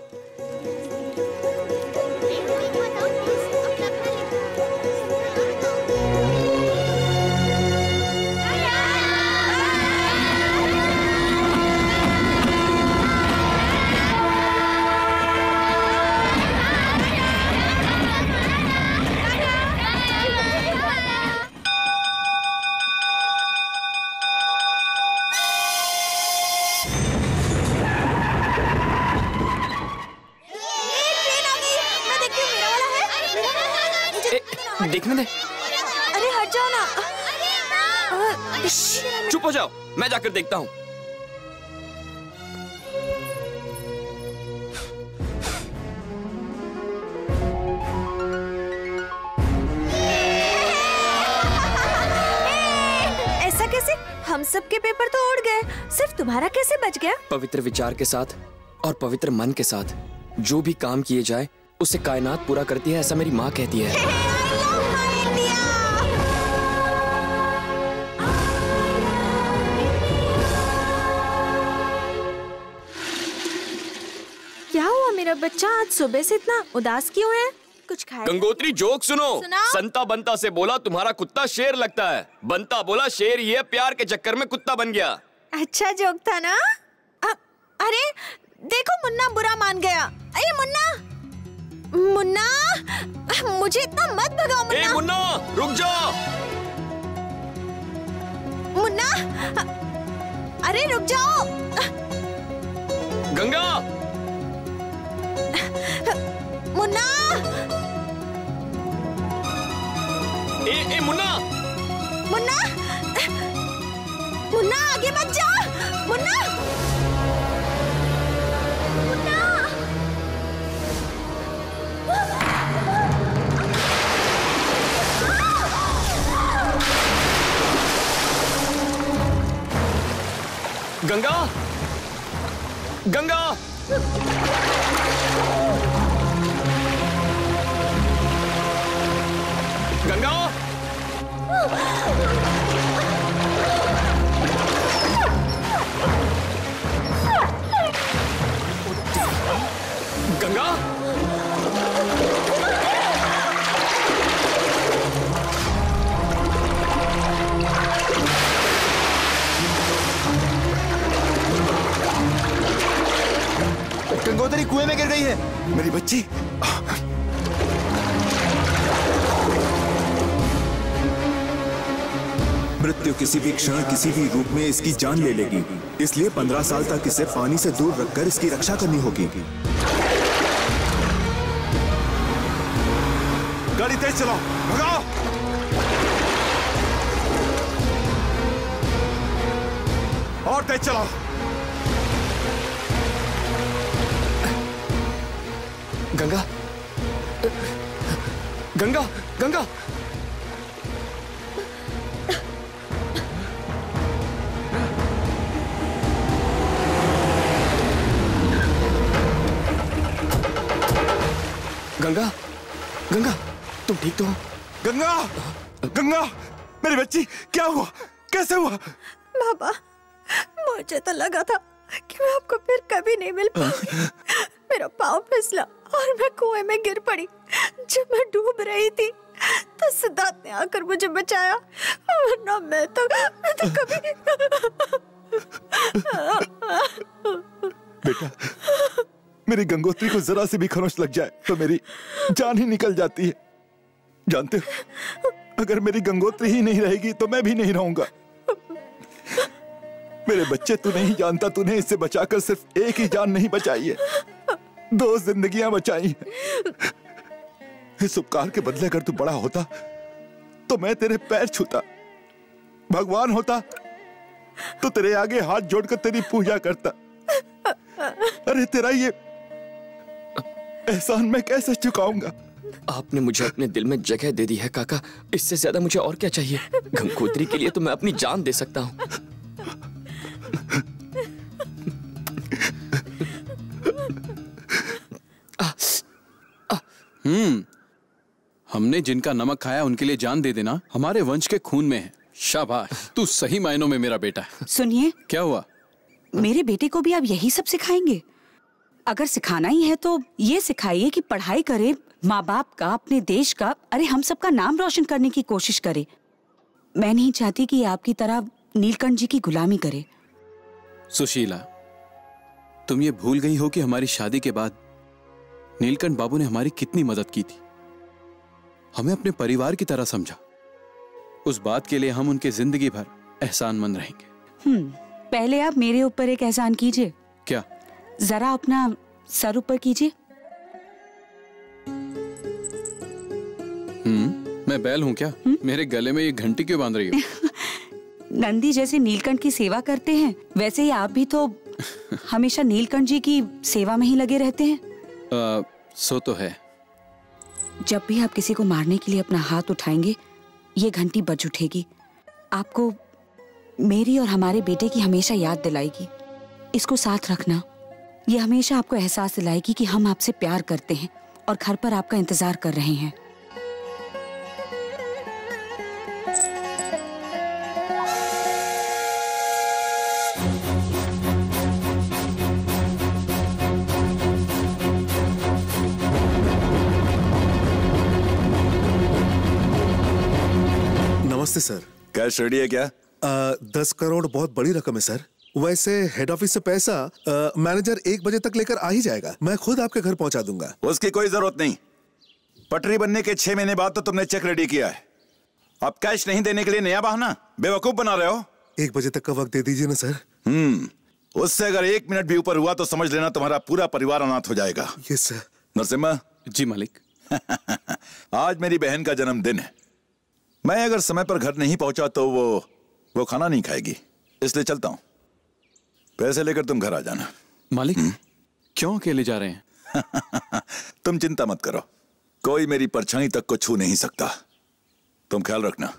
[SPEAKER 12] देखने दे।
[SPEAKER 16] अरे हट जाओ ना।
[SPEAKER 12] चुप हो जाओ, मैं जाकर देखता हूँ।
[SPEAKER 16] ऐसा कैसे? हम सब के पेपर तो उड़ गए, सिर्फ तुम्हारा कैसे बच गया?
[SPEAKER 12] पवित्र विचार के साथ और पवित्र मन के साथ जो भी काम किए जाए उससे कायनात पूरा करती है, ऐसा मेरी माँ कहती है।
[SPEAKER 16] क्या हुआ मेरा बच्चा, आज सुबह से इतना उदास क्यों है? कुछ खाया?
[SPEAKER 12] गंगोत्री जोक सुनो। संता बंता से बोला तुम्हारा कुत्ता शेर लगता है। बंता बोला शेर ये प्यार के चक्कर में कुत्ता बन गया।
[SPEAKER 16] अच्छा जोक था ना? अरे देखो मुन्ना बुरा मान गया। अरे मुन्ना, मुझे इतना मत भगाओ मुन्ना।
[SPEAKER 12] ए मुन्ना रुक जा।
[SPEAKER 16] मुन्ना, अरे रुक जाओ।
[SPEAKER 12] गंगा,
[SPEAKER 16] मुन्ना,
[SPEAKER 12] ए मुन्ना,
[SPEAKER 16] मुन्ना आगे मत जा। मुन्ना,
[SPEAKER 12] गंगा, गंगा, गंगा, गंगा,
[SPEAKER 3] गंगोत्री कुएं में गिर गई है मेरी बच्ची।
[SPEAKER 8] मृत्यु किसी भी क्षण किसी भी रूप में इसकी जान ले लेगी, इसलिए 15 साल तक इसे पानी से दूर रखकर इसकी रक्षा करनी होगी।
[SPEAKER 3] गाड़ी तेज चलाओ, भगाओ। और तेज चलाओ।
[SPEAKER 12] गंगा, गंगा, गंगा, गंगा, गंगा, तुम ठीक तो हो?
[SPEAKER 3] गंगा, गंगा, मेरी बच्ची, क्या हुआ? कैसे हुआ?
[SPEAKER 16] बाबा, मुझे तो लगा था कि मैं आपको फिर कभी नहीं मिल पाऊंगी। मेरा पाँव फिसला और मैं कुएं में गिर पड़ी। जब मैं डूब रही थी तो सिद्धार्थ ने आकर मुझे बचाया, वरना मैं तो कभी
[SPEAKER 3] बेटा, मेरी गंगोत्री को जरा सी भी खरोंच लग जाए तो मेरी जान ही निकल जाती है। जानते हो, अगर मेरी गंगोत्री ही नहीं रहेगी तो मैं भी नहीं रहूंगा। मेरे बच्चे, तू नहीं जानता, तूने इससे बचाकर सिर्फ एक ही जान नहीं बचाई है, 2 जिंदगियां बचाई हैं। इस उपकार के बदले अगर तू बड़ा होता तो मैं तेरे पैर छूता, भगवान होता तो तेरे आगे हाथ जोड़कर तेरी पूजा करता। अरे तेरा ये एहसान मैं कैसे चुकाऊंगा?
[SPEAKER 12] आपने मुझे अपने दिल में जगह दे दी है काका, इससे ज्यादा मुझे और क्या चाहिए? गंगोत्री के लिए तो मैं अपनी जान दे सकता हूँ।
[SPEAKER 5] हमने जिनका नमक खाया उनके लिए जान दे देना हमारे वंश के खून में है। शाबाश, तू सही मायनों में मेरा बेटा है।
[SPEAKER 7] सुनिए,
[SPEAKER 5] क्या हुआ?
[SPEAKER 7] मेरे बेटे को भी आप यही सब सिखाएंगे? अगर सिखाना ही है तो ये सिखाइए कि पढ़ाई करे, माँ बाप का, अपने देश का, अरे हम सबका नाम रोशन करने की कोशिश करे। मैं नहीं चाहती कि आपकी तरह नीलकंठ जी की गुलामी करे।
[SPEAKER 5] सुशीला, तुम ये भूल गई हो कि हमारी शादी के बाद नीलकंठ बाबू ने हमारी कितनी मदद की थी। हमें अपने परिवार की तरह समझा। उस बात के लिए हम उनके जिंदगी भर एहसानमंद रहेंगे।
[SPEAKER 7] पहले आप मेरे ऊपर एक एहसान कीजिए।
[SPEAKER 5] क्या?
[SPEAKER 7] जरा अपना सर ऊपर कीजिए।
[SPEAKER 5] मैं बैल हूं क्या? मेरे गले में ये घंटी क्यों बांध रही हो?
[SPEAKER 7] नंदी जैसे नीलकंठ की सेवा करते हैं, वैसे ही आप भी तो हमेशा नीलकंठ जी की सेवा में ही लगे रहते हैं।
[SPEAKER 5] सो तो है।
[SPEAKER 7] जब भी आप किसी को मारने के लिए अपना हाथ उठाएंगे, ये घंटी बज उठेगी। आपको मेरी और हमारे बेटे की हमेशा याद दिलाएगी। इसको साथ रखना। ये हमेशा आपको एहसास दिलाएगी कि हम आपसे प्यार करते हैं और घर पर आपका इंतजार कर रहे हैं।
[SPEAKER 6] नमस्ते सर।
[SPEAKER 10] कैश रेडी है क्या?
[SPEAKER 6] 10 करोड़ बहुत बड़ी रकम है सर। वैसे हेड ऑफिस से पैसा मैनेजर 1 बजे तक लेकर आ ही जाएगा। मैं खुद आपके घर पहुंचा दूंगा।
[SPEAKER 10] उसकी कोई जरूरत नहीं। पटरी बनने के 6 महीने बाद तो तुमने चेक रेडी किया है। अब कैश नहीं देने के लिए नया बहाना बेवकूफ बना रहे हो।
[SPEAKER 6] 1 बजे तक का वक्त दे दीजिए ना सर।
[SPEAKER 10] उससे अगर 1 मिनट भी ऊपर हुआ तो समझ लेना तुम्हारा पूरा परिवार अनाथ हो जाएगा।
[SPEAKER 6] Yes sir.
[SPEAKER 10] नरसिम्हा।
[SPEAKER 5] जी मालिक।
[SPEAKER 10] आज मेरी बहन का जन्मदिन है। मैं अगर समय पर घर नहीं पहुंचा तो वो खाना नहीं खाएगी, इसलिए चलता हूं। पैसे लेकर तुम घर आ जाना।
[SPEAKER 5] मालिक, क्यों अकेले जा रहे हैं?
[SPEAKER 10] तुम चिंता मत करो, कोई मेरी परछाई तक को छू नहीं सकता। तुम ख्याल रखना।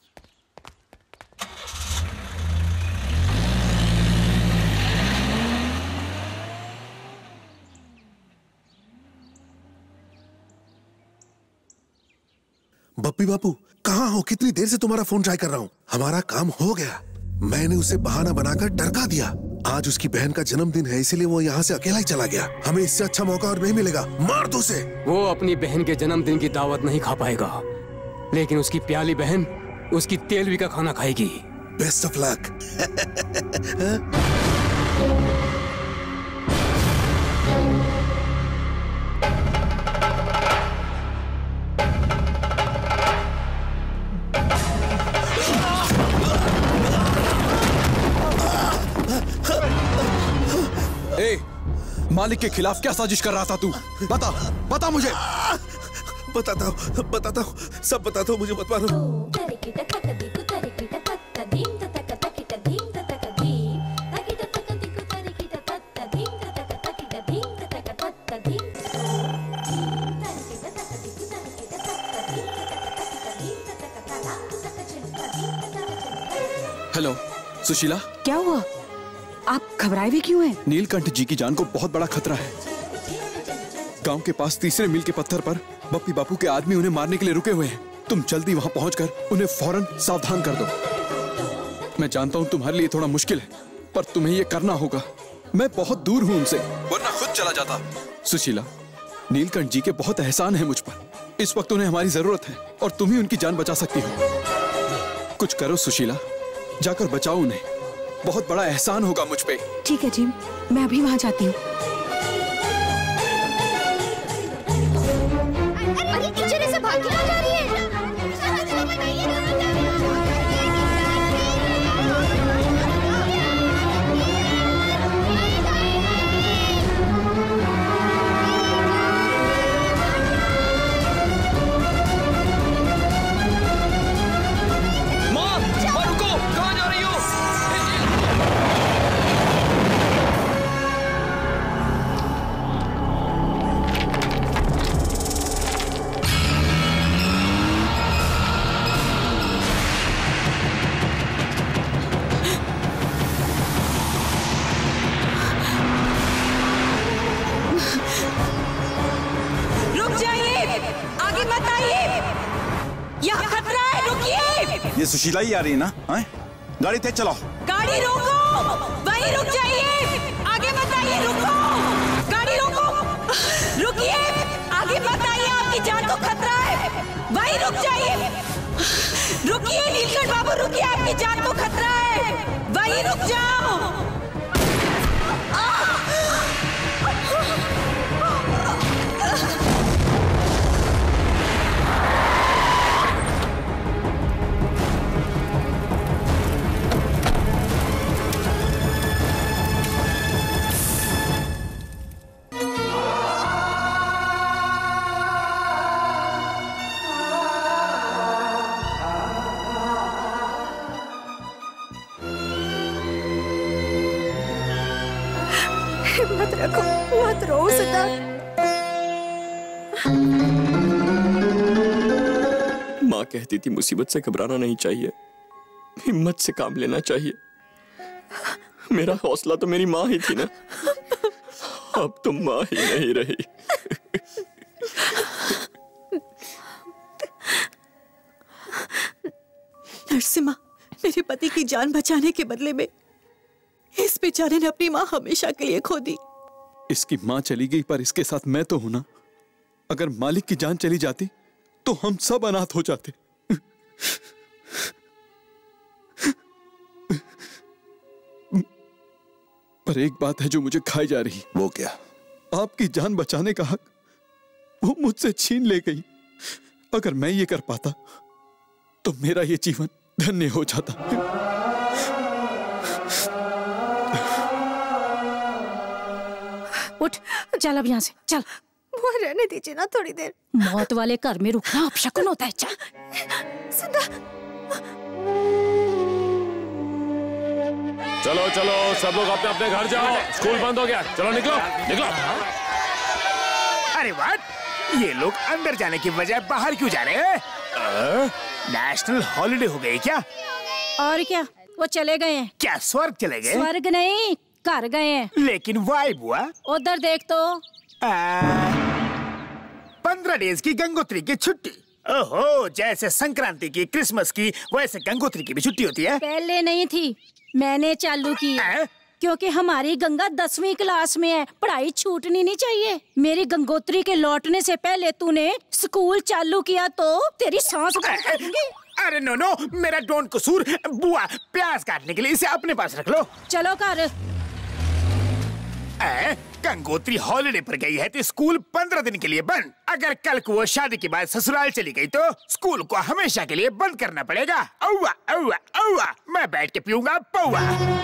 [SPEAKER 6] बप्पी बापू कहाँ हो? कितनी देर से तुम्हारा फोन ट्राई कर रहा हूँ। हमारा काम हो गया। मैंने उसे बहाना बनाकर डरका दिया। आज उसकी बहन का जन्मदिन है, इसीलिए वो यहाँ से अकेला ही चला गया। हमें इससे अच्छा मौका और नहीं मिलेगा। मार दो उसे।
[SPEAKER 13] वो अपनी बहन के जन्मदिन की दावत नहीं खा पाएगा, लेकिन उसकी प्याली बहन उसकी तेलवी का खाना खाएगी।
[SPEAKER 6] Best of luck.
[SPEAKER 5] मालिक के खिलाफ क्या साजिश कर रहा था तू? बता मुझे।
[SPEAKER 6] बताता हूँ, सब बताता हूँ, मुझे मत मारो।
[SPEAKER 5] हेलो सुशीला।
[SPEAKER 7] क्या हुआ? आप घबराए भी क्यों हैं?
[SPEAKER 5] नीलकंठ जी की जान को बहुत बड़ा खतरा है। गांव के पास तीसरे मील के पत्थर पर बप्पी बापू के आदमी उन्हें मारने के लिए रुके हुए हैं। तुम जल्दी वहां पहुंचकर उन्हें फौरन सावधान कर दो। मैं जानता हूं तुम्हारे लिए थोड़ा मुश्किल है, पर तुम्हें यह करना होगा। मैं बहुत दूर हूं उनसे, वरना खुद चला जाता। सुशीला, नीलकंठ जी के बहुत एहसान है मुझ पर। इस वक्त उन्हें हमारी जरूरत है और तुम ही उनकी जान बचा सकती हो। कुछ करो सुशीला, जाकर बचाओ उन्हें। बहुत बड़ा एहसान होगा मुझ पे।
[SPEAKER 7] ठीक है जी, मैं अभी वहां जाती हूँ।
[SPEAKER 2] अरे टीचर ऐसे भाग क्यों जा रही है?
[SPEAKER 3] ये सुशीला ही आ रही है ना? हाँ? गाड़ी तेज चलाओ।
[SPEAKER 7] गाड़ी रोको, वहीं रुक जाइए, आगे मत आइए, रुको, गाड़ी रोको, रुकिए, आगे मत आइए, आपकी जान को खतरा है, वहीं रुक जाइए, रुकिए नीलकंठ बाबू, रुकिए, आपकी जान को खतरा है, वहीं रुक जाओ।
[SPEAKER 16] मत रखो, मत रो सिद्धार्थ।
[SPEAKER 12] माँ कहती थी मुसीबत से घबराना नहीं चाहिए, हिम्मत से काम लेना चाहिए। मेरा हौसला तो मेरी माँ ही थी ना, अब तो माँ ही नहीं रही।
[SPEAKER 9] नरसिम्हा, मेरे पति की जान बचाने के बदले में इस बेचारे ने अपनी माँ हमेशा के लिए खो दी।
[SPEAKER 5] इसकी माँ चली गई पर इसके साथ मैं तो हूं ना। अगर मालिक की जान चली जाती तो हम सब अनाथ हो जाते। पर एक बात है जो मुझे खाई जा रही।
[SPEAKER 3] वो क्या?
[SPEAKER 5] आपकी जान बचाने का हक वो मुझसे छीन ले गई। अगर मैं ये कर पाता तो मेरा ये जीवन धन्य हो जाता।
[SPEAKER 4] उठ, चल अब यहाँ से, चल।
[SPEAKER 16] वो रहने दीजिए ना थोड़ी देर।
[SPEAKER 4] मौत वाले घर में रुकना अपशकुन होता है। चल।
[SPEAKER 15] चलो चलो, सब लोग अपने अपने घर जाओ, स्कूल बंद हो गया, चलो निकलो निकलो।
[SPEAKER 11] अरे व्हाट, ये लोग अंदर जाने की बजाय बाहर क्यों जा रहे हैं? नेशनल हॉलिडे हो गई क्या?
[SPEAKER 4] और क्या, वो चले गए हैं।
[SPEAKER 11] क्या स्वर्ग चले गए?
[SPEAKER 4] स्वर्ग नहीं, घर गए हैं।
[SPEAKER 11] लेकिन वाइब हुआ।
[SPEAKER 4] उधर देख तो।
[SPEAKER 11] 15 डेज की गंगोत्री की छुट्टी। ओहो, जैसे संक्रांति की, क्रिसमस की, वैसे गंगोत्री की भी छुट्टी होती है।
[SPEAKER 4] पहले नहीं थी, मैंने चालू की है। क्योंकि हमारी गंगा 10वीं क्लास में है, पढ़ाई छूटनी नहीं चाहिए। मेरी गंगोत्री के लौटने से पहले तूने स्कूल चालू किया तो तेरी सांस बंद कर दूंगी।
[SPEAKER 11] अरे नो नो, मेरा डोंट कसूर। बुआ, प्याज काटने के लिए इसे अपने पास रख लो।
[SPEAKER 4] चलो कर।
[SPEAKER 11] गंगोत्री हॉलिडे पर गई है तो स्कूल 15 दिन के लिए बंद। अगर कल को वो शादी के बाद ससुराल चली गई तो स्कूल को हमेशा के लिए बंद करना पड़ेगा। औवा औवा औवा, मैं बैठ के पीऊंगा पौवा।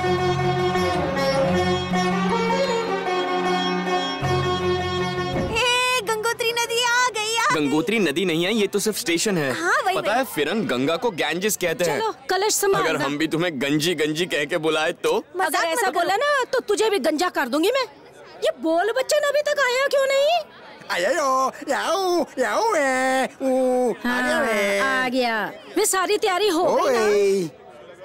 [SPEAKER 16] गंगोत्री नदी आ गई।
[SPEAKER 12] गंगोत्री नदी नहीं है, ये तो सिर्फ स्टेशन है।
[SPEAKER 16] हाँ,
[SPEAKER 12] पता है फिरन, गंगा को गैंजिस कहते हैं।
[SPEAKER 4] चलो कलश संभालना।
[SPEAKER 12] अगर हम भी तुम्हें गंजी गंजी कह के बुलाए तो?
[SPEAKER 4] अगर ऐसा बोला ना तो तुझे भी गंजा कर दूंगी मैं। ये बोल बच्चन अभी तक आया क्यों नहीं? आ गया। वे सारी तैयारी हो गई ना?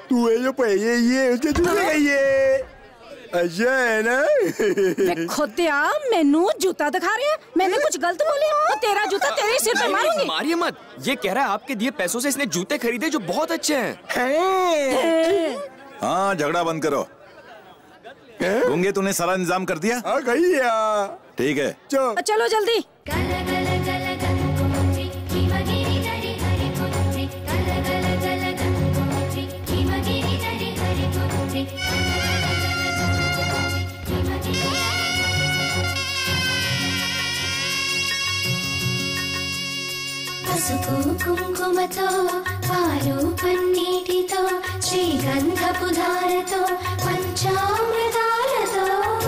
[SPEAKER 11] अच्छा है ना?
[SPEAKER 4] खुद मैनू जूता दिखा रहे हैं। मैंने कुछ गलत बोले तो तेरा जूता तेरे सिर पे मारूंगी।
[SPEAKER 12] मारिए मत। ये कह रहा है आपके दिए पैसों से इसने जूते खरीदे जो बहुत अच्छे हैं।
[SPEAKER 3] हाँ, झगड़ा बंद करो। गूंगे, तूने सारा इंतजाम कर दिया?
[SPEAKER 11] आ गई या।
[SPEAKER 3] ठीक है,
[SPEAKER 4] चलो जल्दी।
[SPEAKER 17] పసుపు కుంకుమతో పాలు పన్నీటితో శ్రీగంధపు ధారతో పంచామృతాలతో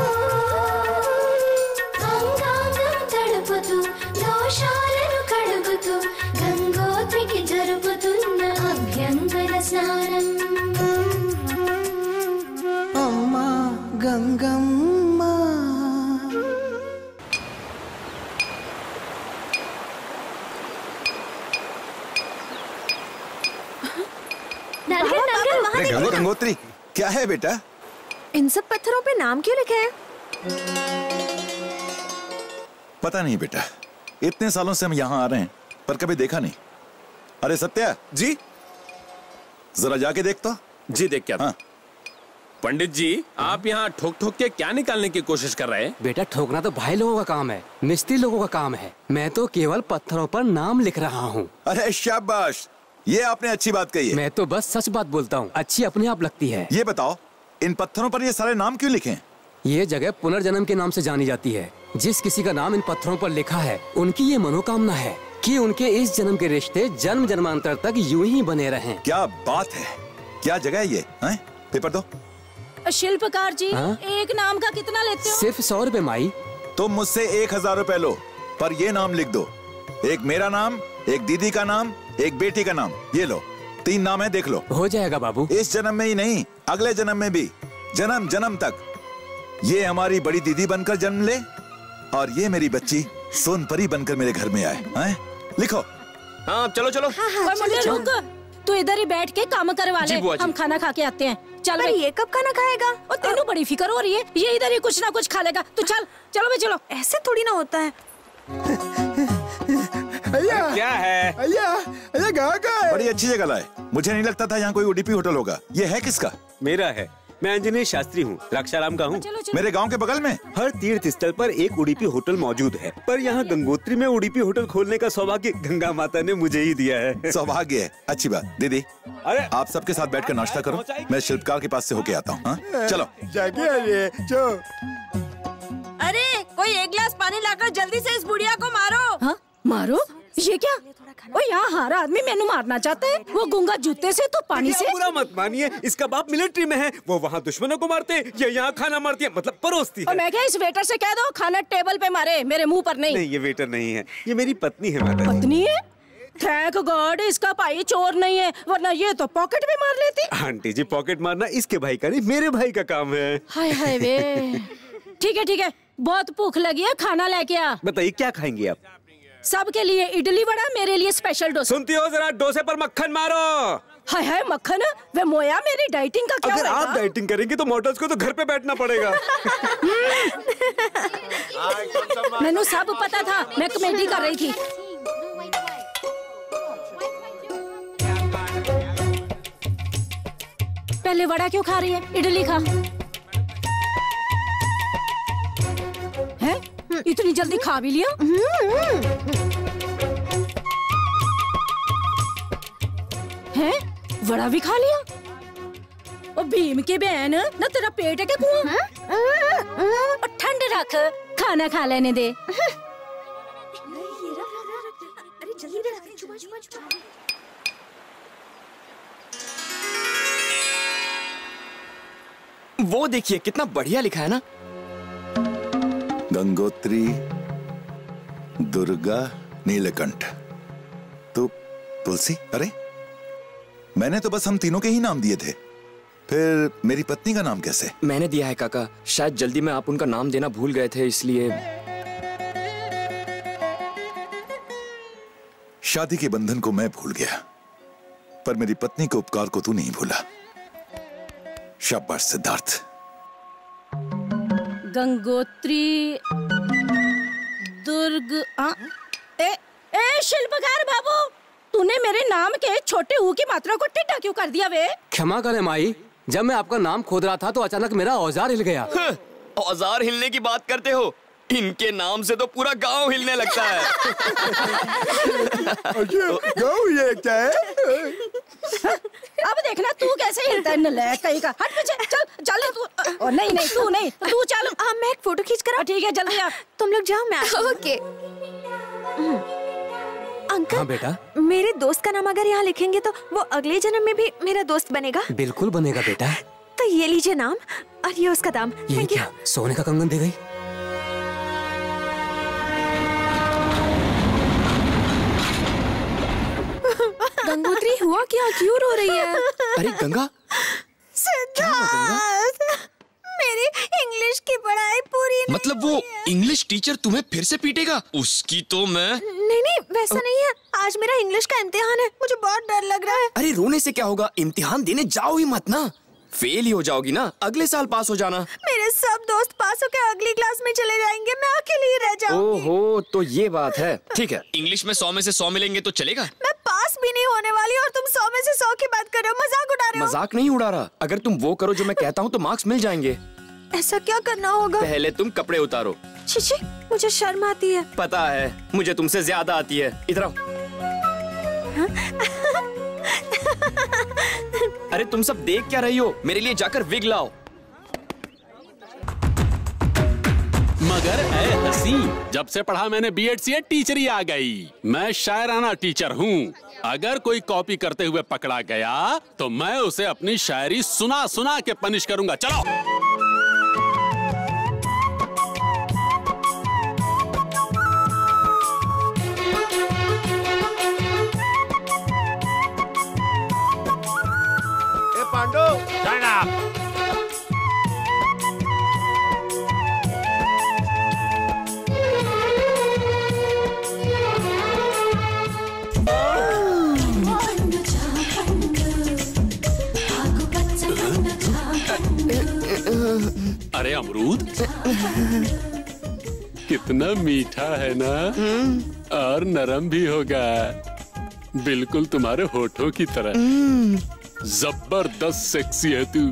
[SPEAKER 17] అంగాంగం తడుపుతూ దోషాలను కడుగుతూ గంగోత్రికి జరుపుతున్న అభ్యంగన స్నానం.
[SPEAKER 1] అమ్మా గంగమ్మ.
[SPEAKER 3] गंगोत्री, क्या है बेटा?
[SPEAKER 16] इन सब पत्थरों पे नाम क्यों लिखे हैं?
[SPEAKER 3] पता नहीं बेटा, इतने सालों से हम यहाँ आ रहे हैं पर कभी देखा नहीं। अरे सत्या जी, जरा जाके देखता।
[SPEAKER 15] जी देख क्या। हाँ। पंडित जी, आप यहाँ ठोक ठोक के क्या निकालने की कोशिश कर रहे हैं?
[SPEAKER 13] बेटा ठोकना तो भाई लोगों का काम है, मिस्त्री लोगों का काम है। मैं तो केवल पत्थरों पर नाम लिख रहा हूँ।
[SPEAKER 3] अरे शाबाश, ये आपने अच्छी बात कही है।
[SPEAKER 13] मैं तो बस सच बात बोलता हूँ, अच्छी अपने आप लगती है।
[SPEAKER 3] ये बताओ, इन पत्थरों पर ये सारे नाम क्यों लिखे?
[SPEAKER 13] ये जगह पुनर्जन्म के नाम से जानी जाती है। जिस किसी का नाम इन पत्थरों पर लिखा है, उनकी ये मनोकामना है कि उनके इस जन्म के रिश्ते जन्म जन्मांतर तक यूं ही बने रहें।
[SPEAKER 3] क्या बात है, क्या जगह है ये? हैं? पेपर दो।
[SPEAKER 4] शिल्पकार जी,
[SPEAKER 13] हाँ?
[SPEAKER 4] एक नाम का कितना लेते हो?
[SPEAKER 13] सिर्फ 100 रुपए माई।
[SPEAKER 3] तुम मुझसे 1000 रुपए लो, पर ये नाम लिख दो। एक मेरा नाम, एक दीदी का नाम, एक बेटी का नाम। ये लो, 3 नाम है, देख लो।
[SPEAKER 13] हो जाएगा बाबू।
[SPEAKER 3] इस जन्म में ही नहीं, अगले जन्म में भी, जन्म जन्म तक। ये हमारी बड़ी दीदी बनकर जन्म ले और ये मेरी बच्ची सोनपरी बनकर मेरे घर में आए। हैं? लिखो।
[SPEAKER 12] हाँ चलो चलो।
[SPEAKER 4] हाँ, रुक, तू इधर ही बैठ के काम करवा ले, हम खाना खा के आते हैं। चल भाई।
[SPEAKER 16] ये कब खाना खाएगा?
[SPEAKER 4] और तेनू बड़ी फिक्र हो रही है, ये इधर ही कुछ ना कुछ खा लेगा। तू चल, चलो भाई चलो।
[SPEAKER 16] ऐसे थोड़ी ना होता है।
[SPEAKER 15] क्या है?
[SPEAKER 3] अय्या कहाँ का है? बड़ी अच्छी जगह लाए। मुझे नहीं लगता था यहाँ कोई उडुपी होटल होगा। ये है किसका?
[SPEAKER 18] मेरा है। मैं अंजनी शास्त्री हूँ, रक्षाराम का हूँ।
[SPEAKER 3] मेरे गांव के बगल में
[SPEAKER 18] हर तीर्थ स्थल पर एक उडुपी होटल मौजूद है, पर यहाँ गंगोत्री में उडुपी होटल खोलने का सौभाग्य गंगा माता ने मुझे ही दिया है।
[SPEAKER 3] सौभाग्य है, अच्छी बात। दीदी,
[SPEAKER 18] अरे
[SPEAKER 3] आप सबके साथ बैठकर नाश्ता करो, मैं शिल्पकार के पास से होके आता हूँ। चलो।
[SPEAKER 16] अरे कोई एक गिलास पानी लाकर जल्दी से इस बुढ़िया को मारो।
[SPEAKER 4] हाँ? मारो? ये क्या? ओ यहाँ हर आदमी मैनू मारना चाहता है। वो गूंगा जूते से तो पानी से।
[SPEAKER 18] बुरा मत मानिए, इसका बाप मिलिट्री में है, वो वहाँ दुश्मनों को मारते, ये यहाँ खाना मारती है, मतलब परोसती है।
[SPEAKER 4] और मैं क्या इस वेटर से कह दो खाना टेबल पे मारे, मेरे मुंह पर नहीं।
[SPEAKER 18] नहीं, ये वेटर नहीं है, ये मेरी पत्नी है। माता
[SPEAKER 4] पत्नी है? थैंक गॉड इसका भाई चोर नहीं है, वरना ये तो पॉकेट भी मार लेती।
[SPEAKER 18] आंटी जी, पॉकेट मारना इसके भाई का नहीं, मेरे भाई का काम है।
[SPEAKER 4] हाय हाय वे। ठीक है, बहुत भूख लगी है, खाना लेके आ।
[SPEAKER 18] बताइए क्या खाएंगे आप?
[SPEAKER 4] सबके लिए इडली वड़ा, मेरे लिए स्पेशल डोसा।
[SPEAKER 18] सुनती हो, जरा डोसे पर मक्खन मारो।
[SPEAKER 4] हाय हाय मक्खन, वे मोया मेरी डाइटिंग का क्या
[SPEAKER 18] अगर
[SPEAKER 4] होगा?
[SPEAKER 18] आप डाइटिंग करेंगे तो मॉडल्स को तो घर पे बैठना पड़ेगा।
[SPEAKER 4] मैंने सब पता था, मैं कमेंटी कर रही थी। पहले वड़ा क्यों खा रही है? इडली खा। है? इतनी जल्दी खा भी लिया? है? वड़ा भी खा लिया? ओ भीम की बहन, ना तेरा पेट है क्या कुआं? और ठंड रख, खाना खा लेने दे।
[SPEAKER 16] अरे जल्दी रख, चुमा चुमा चुमा।
[SPEAKER 12] वो देखिए कितना बढ़िया लिखा है ना।
[SPEAKER 3] गंगोत्री, दुर्गा, नीलकंठ, तो तुलसी। अरे मैंने तो बस हम तीनों के ही नाम दिए थे, फिर मेरी पत्नी का नाम कैसे?
[SPEAKER 12] मैंने दिया है काका, शायद जल्दी में आप उनका नाम देना भूल गए थे, इसलिए।
[SPEAKER 3] शादी के बंधन को मैं भूल गया, पर मेरी पत्नी के उपकार को तू नहीं भूला। शाबाश सिद्धार्थ।
[SPEAKER 4] गंगोत्री, दुर्ग। ए शिल्पकार बाबू, तूने मेरे नाम के छोटे ऊ की मात्रा को टिड्डा क्यों कर दिया वे?
[SPEAKER 13] क्षमा करें माई, जब मैं आपका नाम खोद रहा था तो अचानक मेरा औजार हिल गया।
[SPEAKER 12] औजार हिलने की बात करते हो? इनके नाम से तो पूरा गांव हिलने लगता है।
[SPEAKER 3] गांव ये क्या है?
[SPEAKER 4] अब देखना तू कैसे हिलता है नलायक कहीं का। हट पीछे, चल चल तू। नहीं तू नहीं, तू चल।
[SPEAKER 16] मैं एक फोटो खींच कर।
[SPEAKER 4] ठीक है जल्दी आ।
[SPEAKER 16] तुम लोग जाओ, मैं ओके। अंकल।
[SPEAKER 13] हाँ बेटा।
[SPEAKER 16] मेरे दोस्त का नाम अगर यहाँ लिखेंगे तो वो अगले जन्म में भी मेरा दोस्त बनेगा।
[SPEAKER 13] बिल्कुल बनेगा बेटा।
[SPEAKER 16] तो ये लीजिए नाम और ये उसका दाम।
[SPEAKER 13] ये क्या सोने का कंगन दे गई?
[SPEAKER 16] गंगोत्री हुआ क्या, क्यों रो रही है?
[SPEAKER 12] अरे गंगा,
[SPEAKER 16] सिद्धार्थ, मेरी इंग्लिश की पढ़ाई पूरी नहीं।
[SPEAKER 12] मतलब वो इंग्लिश टीचर तुम्हें फिर से पीटेगा? उसकी तो मैं।
[SPEAKER 16] नहीं वैसा नहीं है, आज मेरा इंग्लिश का इम्तिहान है, मुझे बहुत डर लग रहा है।
[SPEAKER 12] अरे रोने से क्या होगा, इम्तिहान देने जाओ ही मत ना, फेल ही हो जाओगी ना, अगले साल पास हो जाना।
[SPEAKER 16] मेरे सब दोस्त पास होकर अगली क्लास में चले जाएंगे, मैं अकेली ही रह जाऊंगी।
[SPEAKER 12] ओहो, तो ये बात है। ठीक है, इंग्लिश में 100 में से 100 मिलेंगे तो चलेगा?
[SPEAKER 16] मैं पास भी नहीं होने वाली और तुम 100 में से 100 की बात कर रहे हो, मजाक उड़ा रहे हो।
[SPEAKER 12] मजाक नहीं उड़ा रहा। अगर तुम वो करो जो मैं कहता हूँ तो मार्क्स मिल जाएंगे।
[SPEAKER 16] ऐसा क्या करना होगा?
[SPEAKER 12] पहले तुम कपड़े उतारो।
[SPEAKER 16] छी, मुझे शर्म आती है।
[SPEAKER 12] पता है, मुझे तुमसे ज्यादा आती है। इधर आओ। अरे तुम सब देख क्या रही हो? मेरे लिए जाकर विग लाओ।
[SPEAKER 19] मगर ऐ हसी, जब से पढ़ा मैंने बीएड से टीचर ही आ गई। मैं शायराना टीचर हूँ। अगर कोई कॉपी करते हुए पकड़ा गया तो मैं उसे अपनी शायरी सुना सुना के पनिश करूंगा। चलो।
[SPEAKER 11] Pandu, stand up.
[SPEAKER 19] अरे अमरूद, कितना मीठा है ना, और नरम भी होगा, बिल्कुल तुम्हारे होठों की तरह। जबरदस्त सेक्सी है तू।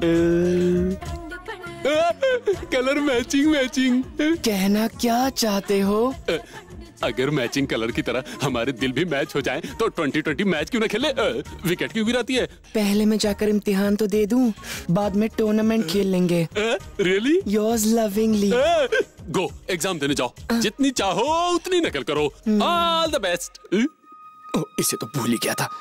[SPEAKER 19] Colour matching matching.
[SPEAKER 12] कहना क्या चाहते हो?
[SPEAKER 19] अगर मैचिंग कलर की तरह हमारे दिल भी मैच हो जाएं, तो 2020 मैच क्यों ना खेले? विकेट क्यों गिराती है?
[SPEAKER 12] पहले मैं जाकर इम्तिहान तो दे दूं, बाद में टूर्नामेंट खेल लेंगे।
[SPEAKER 19] Really?
[SPEAKER 12] Yours lovingly.
[SPEAKER 19] Go, exam देने जाओ। जितनी चाहो उतनी नकल करो। All the best.
[SPEAKER 12] इसे तो भूल ही गया था।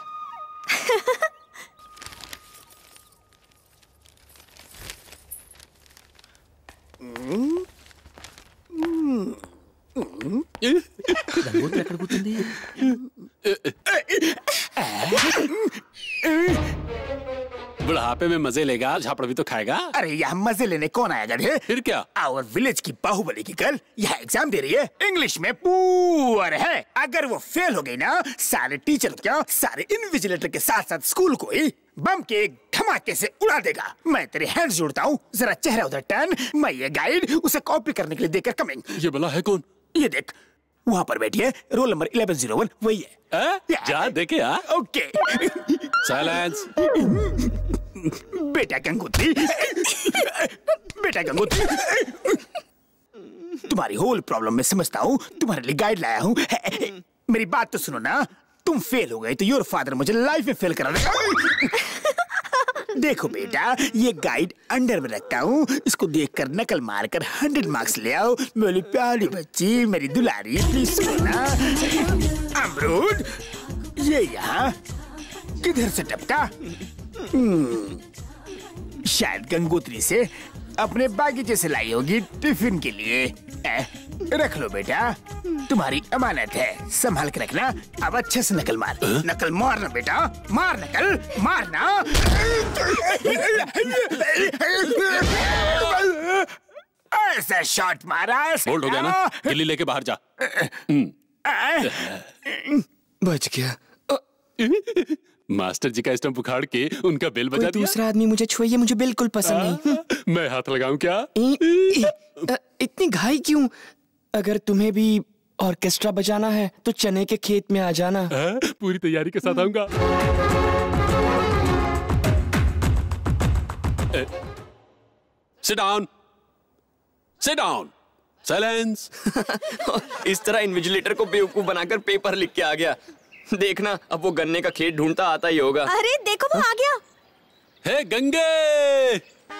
[SPEAKER 19] बुढ़ापे में मजे लेगा, झापड़ भी तो खाएगा।
[SPEAKER 11] अरे यहाँ मजे लेने कौन आया गधे?
[SPEAKER 19] फिर क्या?
[SPEAKER 11] आवर विलेज की बाहुबली की गर्ल यहाँ एग्जाम दे रही है, इंग्लिश में पुअर है। अगर वो फेल हो गई ना, सारे टीचर क्या, सारे इन्विजिलेटर के साथ साथ स्कूल को ही बम के एक धमाके से उड़ा देगा। मैं तेरे हैंड्स जोड़ता हूँ, जरा चेहरा उधर टर्न। मैं ये गाइड उसे कॉपी करने के लिए देकर कमिंग।
[SPEAKER 19] ये भला है कौन?
[SPEAKER 11] ये देख, वहाँ पर बैठी है, रोल नंबर 1101, वही है।
[SPEAKER 19] जा देखे।
[SPEAKER 11] ओके।
[SPEAKER 19] साइलेंस।
[SPEAKER 11] बेटा गंगोत्री, बेटा गंगोत्री, तुम्हारी होल प्रॉब्लम मैं समझता हूँ, तुम्हारे लिए गाइड लाया हूँ। मेरी बात तो सुनो ना, तुम फेल हो गए तो योर फादर मुझे लाइफ में फेल करा देगा। देखो बेटा, ये गाइड अंडर में रखता हूँ, इसको देखकर नकल मारकर 100 मार्क्स ले आओ। मेरी प्यारी बच्ची, मेरी दुलारी, प्लीज सुनो ना। अमरूद, ये यहाँ किधर से टपका? शायद गंगोत्री से अपने बागीचे से लाई होगी टिफिन के लिए। रख लो बेटा, तुम्हारी अमानत है, संभाल के रखना। अब अच्छे से नकल मार। नकल मारना बेटा, मार नकल, मारना। ऐसा शॉट मारा।
[SPEAKER 19] बोल्ड हो गया ना, गिल्ली लेके बाहर जा।
[SPEAKER 12] बच गया।
[SPEAKER 19] मास्टर जी का स्टंप उखाड़ के उनका बेल बजा दिया।
[SPEAKER 12] दूसरा आदमी मुझे छुए, मुझे बिल्कुल पसंद नहीं।
[SPEAKER 19] मैं हाथ लगाऊं क्या?
[SPEAKER 12] इतनी घाई क्यों? अगर तुम्हें भी ऑर्केस्ट्रा बजाना है तो चने के खेत में आ जाना।
[SPEAKER 19] पूरी तैयारी के साथ आऊंगा। Sit down, sit down, silence.
[SPEAKER 12] इस तरह इन्विजिलेटर को बेवकूफ बनाकर पेपर लिख के आ गया। देखना, अब वो गन्ने का खेत ढूंढता आता ही होगा।
[SPEAKER 16] अरे देखो, वो आ गया।
[SPEAKER 19] हे गंगे।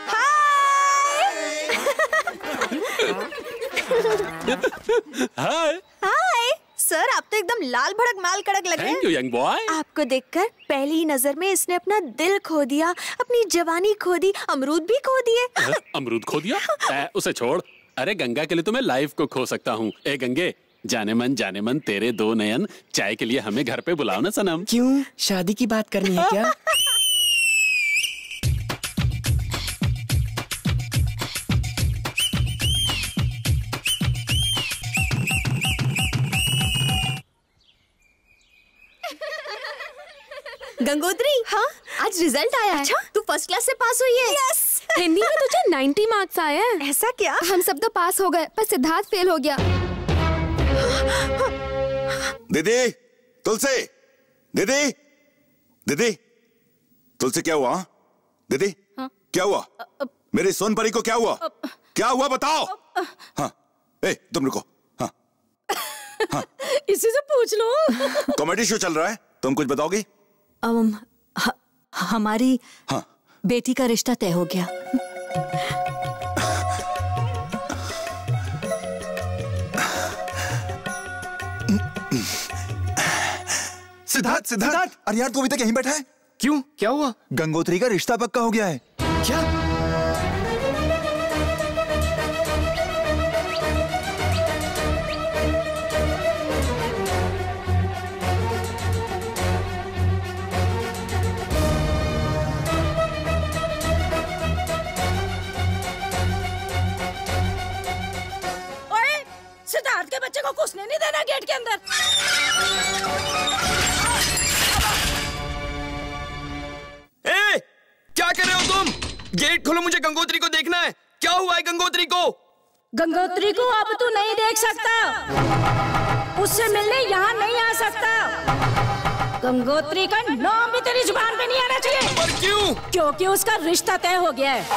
[SPEAKER 19] हाय।
[SPEAKER 16] हाय सर, आप तो एकदम लाल भड़क माल कड़क लग रहे हैं।
[SPEAKER 19] Thank you young boy.
[SPEAKER 16] आपको देखकर पहली ही नजर में इसने अपना दिल खो दिया, अपनी जवानी खो दी, अमरूद भी खो दिए।
[SPEAKER 19] अमरूद खो दिया? उसे छोड़। अरे गंगा के लिए तो मैं लाइफ को खो सकता हूँ। ए गंगे, जाने मन तेरे दो नयन, चाय के लिए हमें घर पे बुलाओ ना सनम।
[SPEAKER 12] क्यों, शादी की बात करनी है क्या?
[SPEAKER 16] गंगोत्री, हाँ
[SPEAKER 2] आज रिजल्ट आया है।
[SPEAKER 16] अच्छा?
[SPEAKER 2] तू फर्स्ट क्लास से पास हुई है।
[SPEAKER 16] यस।
[SPEAKER 2] हिंदी में तुझे 90 मार्क्स आए हैं।
[SPEAKER 16] ऐसा क्या?
[SPEAKER 2] हम सब तो पास हो गए, पर सिद्धार्थ फेल हो गया।
[SPEAKER 3] दीदी, तुलसी, दीदी, दीदी, तुलसी क्या हुआ? दीदी, क्या हुआ? मेरी सोन परी को क्या हुआ? क्या हुआ बताओ? हाँ, तुम रुको। हाँ, हाँ।
[SPEAKER 4] इसी से पूछ लो।
[SPEAKER 3] कॉमेडी शो चल रहा है, तुम कुछ बताओगी?
[SPEAKER 9] हमारी बेटी का रिश्ता तय हो गया।
[SPEAKER 3] सिद्धार्थ, सिद्धार्थ, अरे यार तू अभी तक यहीं बैठा है?
[SPEAKER 12] क्यों, क्या हुआ?
[SPEAKER 3] गंगोत्री का रिश्ता पक्का हो गया है।
[SPEAKER 12] क्या?
[SPEAKER 4] ओए, सिद्धार्थ के बच्चे को घुसने नहीं देना गेट के अंदर।
[SPEAKER 12] क्या कर रहे हो तुम? गेट खोलो, मुझे गंगोत्री को देखना है। क्या हुआ है गंगोत्री को?
[SPEAKER 4] गंगोत्री को अब तू नहीं देख सकता, उससे मिलने यहाँ नहीं आ सकता। गंगोत्री का नाम भी तेरी जुबान पे नहीं आना चाहिए।
[SPEAKER 12] पर क्यों?
[SPEAKER 4] क्योंकि उसका रिश्ता तय हो गया है।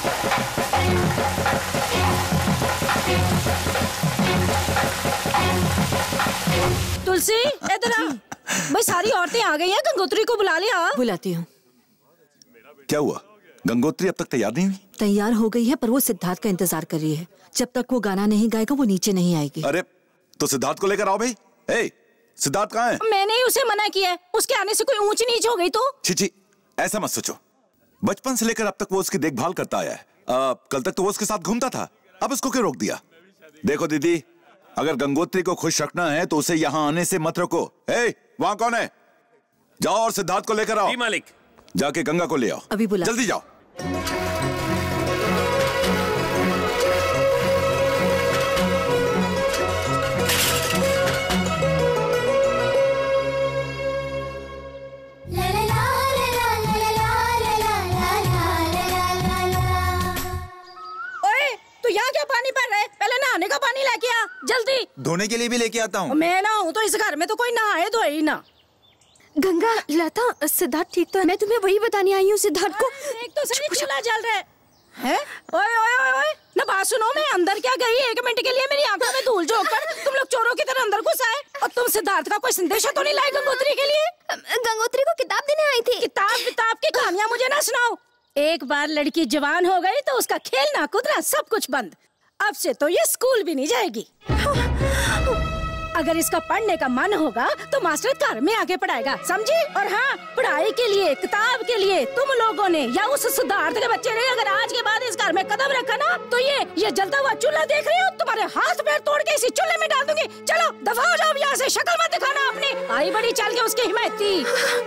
[SPEAKER 4] तुलसी इधर आ। भाई सारी औरतें आ गई हैं, गंगोत्री को बुला लिया।
[SPEAKER 9] बुलाती हूँ।
[SPEAKER 3] क्या हुआ? गंगोत्री अब तक तैयार नहीं हुई?
[SPEAKER 9] तैयार हो गई है, पर वो सिद्धार्थ का इंतजार कर रही है। जब तक वो गाना नहीं गाएगा वो नीचे नहीं आएगी।
[SPEAKER 3] अरे तो सिद्धार्थ को लेकर आओ भाई। सिद्धार्थ कहाँ है?
[SPEAKER 4] मैंने ही उसे मना किया है, उसके आने से कोई ऊंच नीच हो गई तो?
[SPEAKER 3] छी, ऐसा मत सोचो। बचपन से लेकर अब तक वो उसकी देखभाल करता आया है। कल तक तो वो उसके साथ घूमता था, अब उसको क्यों रोक दिया? देखो दीदी, अगर गंगोत्री को खुश रखना है तो उसे यहाँ आने से मत रोको। वहाँ कौन है? जाओ और सिद्धार्थ को लेकर आओ।
[SPEAKER 15] जी मालिक।
[SPEAKER 3] जाके गंगा को ले आओ।
[SPEAKER 9] अभी बुला।
[SPEAKER 3] जल्दी जाओ।
[SPEAKER 4] ओए, तू यहाँ क्या पानी भर रहा है? पहले नहाने का पानी लेके आ, जल्दी।
[SPEAKER 3] धोने के लिए भी लेके आता हूँ।
[SPEAKER 4] मैं ना हूँ तो इस घर में तो कोई नहाए धोए ही ना।
[SPEAKER 2] गंगा, लता, सिद्धार्थ ठीक तो है? मैं तुम्हें वही बताने आई हूँ सिद्धार्थ को।
[SPEAKER 4] एक तो सही चूल्हा जल रहा है। ओए ओए ओए ओए, ना बात सुनो, मैं अंदर क्या गई 1 मिनट के लिए मेरी आंखों में धूल झोंक कर तुम लोग चोरों की तरह अंदर घुस आए। और तुम सिद्धार्थ का कोई संदेशा तो नहीं लाए गंगोत्री के लिए?
[SPEAKER 2] गंगोत्री को किताब देने आई थी।
[SPEAKER 4] किताब की कहानियां मुझे ना सुनाओ। एक बार लड़की जवान हो गई तो उसका खेलना कूदना सब कुछ बंद। अब से तो ये स्कूल भी नहीं जाएगी। अगर इसका पढ़ने का मन होगा तो मास्टर घर में आके पढ़ाएगा, समझी? और हाँ, पढ़ाई के लिए, किताब के लिए तुम लोगों ने या उस सिद्धार्थ के बच्चे ने अगर आज के बाद इस घर में कदम रखा ना तो ये जलता हुआ चूल्हा देख रहे हो, तुम्हारे हाथ पैर तोड़ के इसी चूल्हे में डाल दूंगी। चलो दफा हो जाओ यहाँ से, शक्ल मत दिखाना अपनी। आई बड़ी चल के उसकी हिमायती।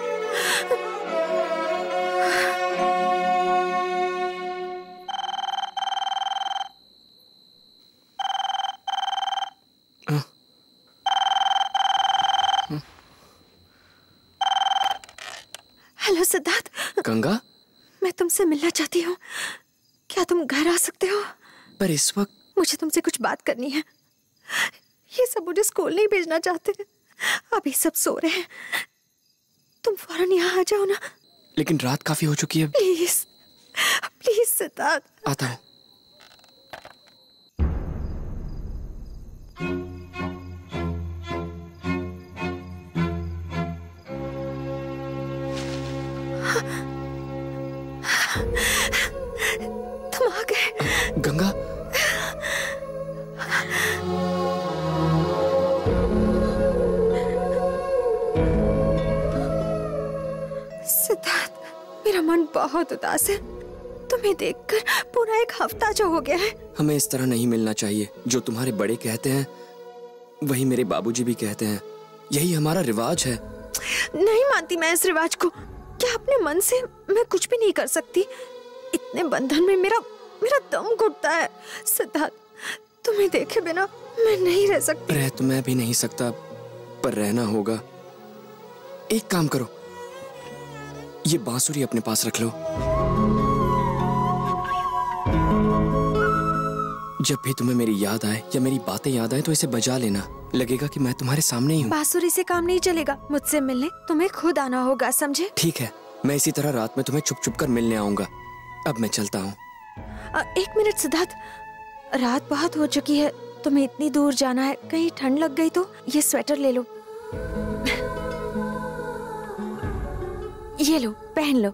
[SPEAKER 16] हेलो सिद्धार्थ।
[SPEAKER 12] गंगा,
[SPEAKER 16] मैं तुमसे मिलना चाहती हूँ, क्या तुम घर आ सकते हो?
[SPEAKER 12] पर इस वक्त
[SPEAKER 16] मुझे तुमसे कुछ बात करनी है। ये सब मुझे स्कूल नहीं भेजना चाहते, अभी सब सो रहे हैं। तुम फौरन यहाँ आ जाओ ना।
[SPEAKER 12] लेकिन रात काफी हो चुकी है।
[SPEAKER 16] Please please Siddharth.
[SPEAKER 12] आता हूँ।
[SPEAKER 16] तुम आ गए।
[SPEAKER 12] गंगा,
[SPEAKER 16] सिद्धार्थ, मेरा मन बहुत उदास है। तुम्हें देखकर पूरा 1 हफ्ता जो हो गया है।
[SPEAKER 12] हमें इस तरह नहीं मिलना चाहिए। जो तुम्हारे बड़े कहते हैं वही मेरे बाबूजी भी कहते हैं। यही हमारा रिवाज है।
[SPEAKER 16] नहीं मानती मैं इस रिवाज को। क्या अपने मन से मैं कुछ भी नहीं कर सकती? इतने बंधन में मेरा दम घुटता है। सिद्धार्थ, तुम्हें देखे बिना मैं नहीं रह सकती।
[SPEAKER 12] रह तो मैं भी नहीं सकता, पर रहना होगा। एक काम करो, ये बांसुरी अपने पास रख लो। जब भी तुम्हें मेरी याद आए या मेरी बातें याद आए तो इसे बजा लेना। लगेगा कि मैं तुम्हारे सामने ही हूँ।
[SPEAKER 16] बांसुरी से काम नहीं चलेगा, मुझसे मिलने तुम्हें खुद आना होगा, समझे?
[SPEAKER 12] ठीक है, मैं इसी तरह रात में तुम्हें छुप छुप कर मिलने आऊंगा। अब मैं चलता हूँ।
[SPEAKER 16] एक मिनट सिद्धार्थ, रात बहुत हो चुकी है, तुम्हें इतनी दूर जाना है, कहीं ठंड लग गई तो ये स्वेटर ले लो। ये लो, पहन लो।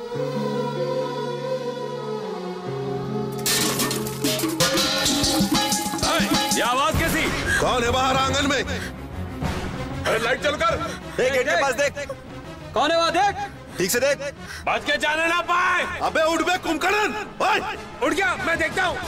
[SPEAKER 15] ये आवाज कैसी?
[SPEAKER 6] कौन है बाहर आंगन में?
[SPEAKER 15] अरे लाइट चल कर।
[SPEAKER 3] देख गेट के पास देख।
[SPEAKER 15] कौन है वहाँ? देख
[SPEAKER 3] ठीक से देख।
[SPEAKER 15] बच के जाने ना पाए।
[SPEAKER 6] अबे उठ बे कुंभकर्ण।
[SPEAKER 15] उठ गया, मैं देखता हूँ।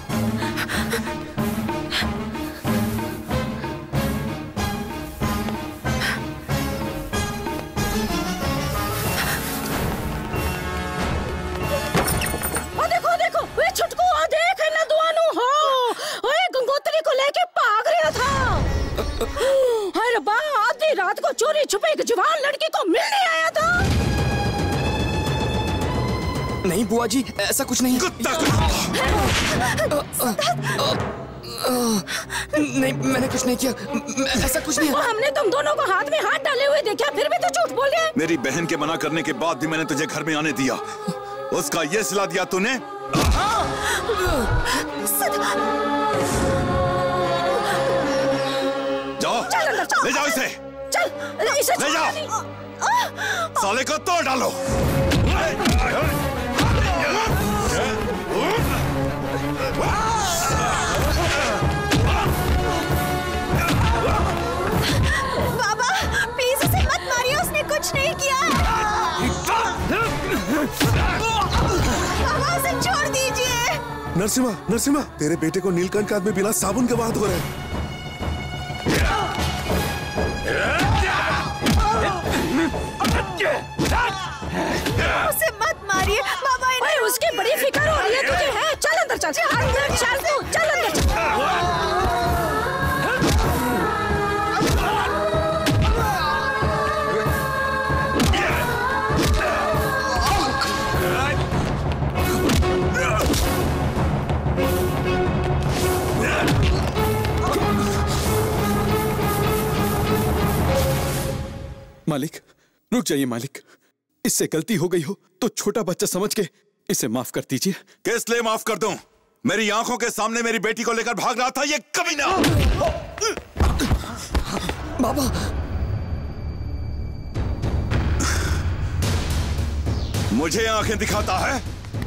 [SPEAKER 4] देखो देखो, वे छुटकू देख ना दुआनु हो, ओए गंगोत्री को लेके भाग रहा था। हाय रब्बा, आधी रात को चोरी छुपे एक जवान लड़की को मिलने आया था।
[SPEAKER 12] नहीं बुआ जी, ऐसा कुछ नहीं। नहीं, मैंने कुछ नहीं किया, ऐसा कुछ नहीं।
[SPEAKER 4] हमने तुम दोनों को हाथ में हाथ डाले हुए देखा, फिर भी तो झूठ बोल रहे।
[SPEAKER 3] मेरी बहन के मना करने के बाद भी मैंने तुझे घर में आने दिया, उसका ये सिला दिया तूने। जाओ, ले जाओ इसे।
[SPEAKER 4] चल,
[SPEAKER 3] ले जाओ, साले को तोड़ डालो।
[SPEAKER 16] बाबा प्लीज उसे मत मारिए, उसने कुछ नहीं किया है। बाबा उसे छोड़ दीजिए।
[SPEAKER 6] नरसिम्हा, नरसिम्हा, तेरे बेटे को नीलकंठ के आदमी बिना साबुन के बात हो रहे हैं।
[SPEAKER 16] उसे मत मारिए बाबा।
[SPEAKER 4] अरे उसकी बड़ी फिक्र हो रही है तुझे, है? चल अंदर चल, अंदर चल तू, चल अंदर चल।
[SPEAKER 5] मालिक, रुक जाइए मालिक, इससे गलती हो गई हो तो छोटा बच्चा समझ के इसे माफ कर दीजिए।
[SPEAKER 3] किस लिए माफ कर दूं? मेरी आंखों के सामने मेरी बेटी को लेकर भाग रहा था ये कमीना।
[SPEAKER 12] बाबा,
[SPEAKER 3] मुझे आंखें दिखाता है?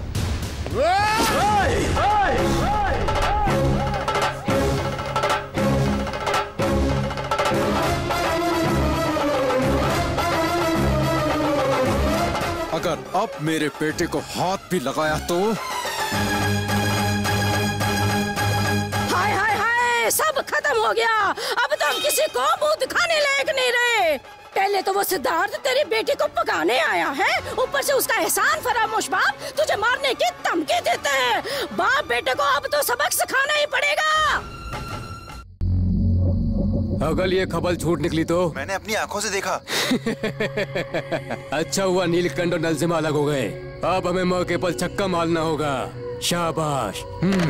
[SPEAKER 5] अगर अब मेरे बेटे को हाथ भी लगाया तो
[SPEAKER 4] हाय हाय हाय, सब खत्म हो गया। अब तो हम किसी को मुंह दिखाने लायक नहीं रहे। पहले तो वो सिद्धार्थ तेरी बेटी को पकाने आया है, ऊपर से उसका एहसान फरामोश बाप तुझे मारने की धमकी देते हैं। बाप बेटे को अब तो सबक सिखाना ही पड़ेगा।
[SPEAKER 13] अगर ये खबर झूठ निकली तो?
[SPEAKER 3] मैंने अपनी आंखों से देखा।
[SPEAKER 13] अच्छा हुआ नीलकंठ और नरसिम्हा अलग हो गए। अब हमें मौके पर छक्का मारना होगा। शाबाश।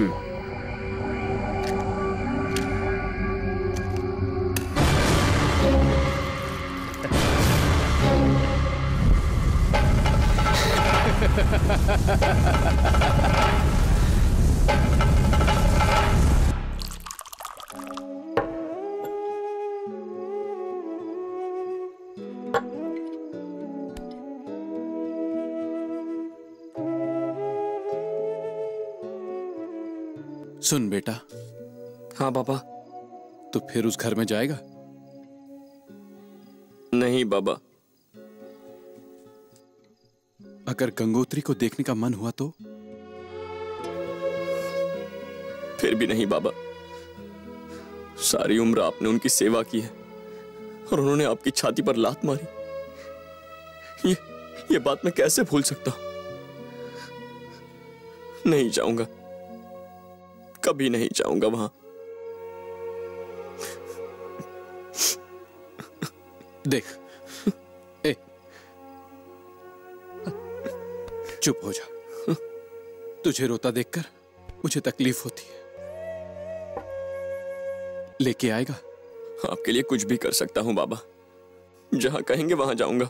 [SPEAKER 5] सुन बेटा।
[SPEAKER 12] हाँ बाबा।
[SPEAKER 5] तो फिर उस घर में जाएगा?
[SPEAKER 12] नहीं बाबा।
[SPEAKER 5] अगर गंगोत्री को देखने का मन हुआ तो?
[SPEAKER 12] फिर भी नहीं बाबा। सारी उम्र आपने उनकी सेवा की है और उन्होंने आपकी छाती पर लात मारी। ये बात मैं कैसे भूल सकता हूं? नहीं जाऊंगा, कभी नहीं जाऊंगा वहां।
[SPEAKER 5] देख, ए, चुप हो जा। तुझे रोता देखकर मुझे तकलीफ होती है। लेके आएगा
[SPEAKER 12] आपके लिए कुछ भी कर सकता हूँ बाबा। जहां कहेंगे वहां जाऊंगा।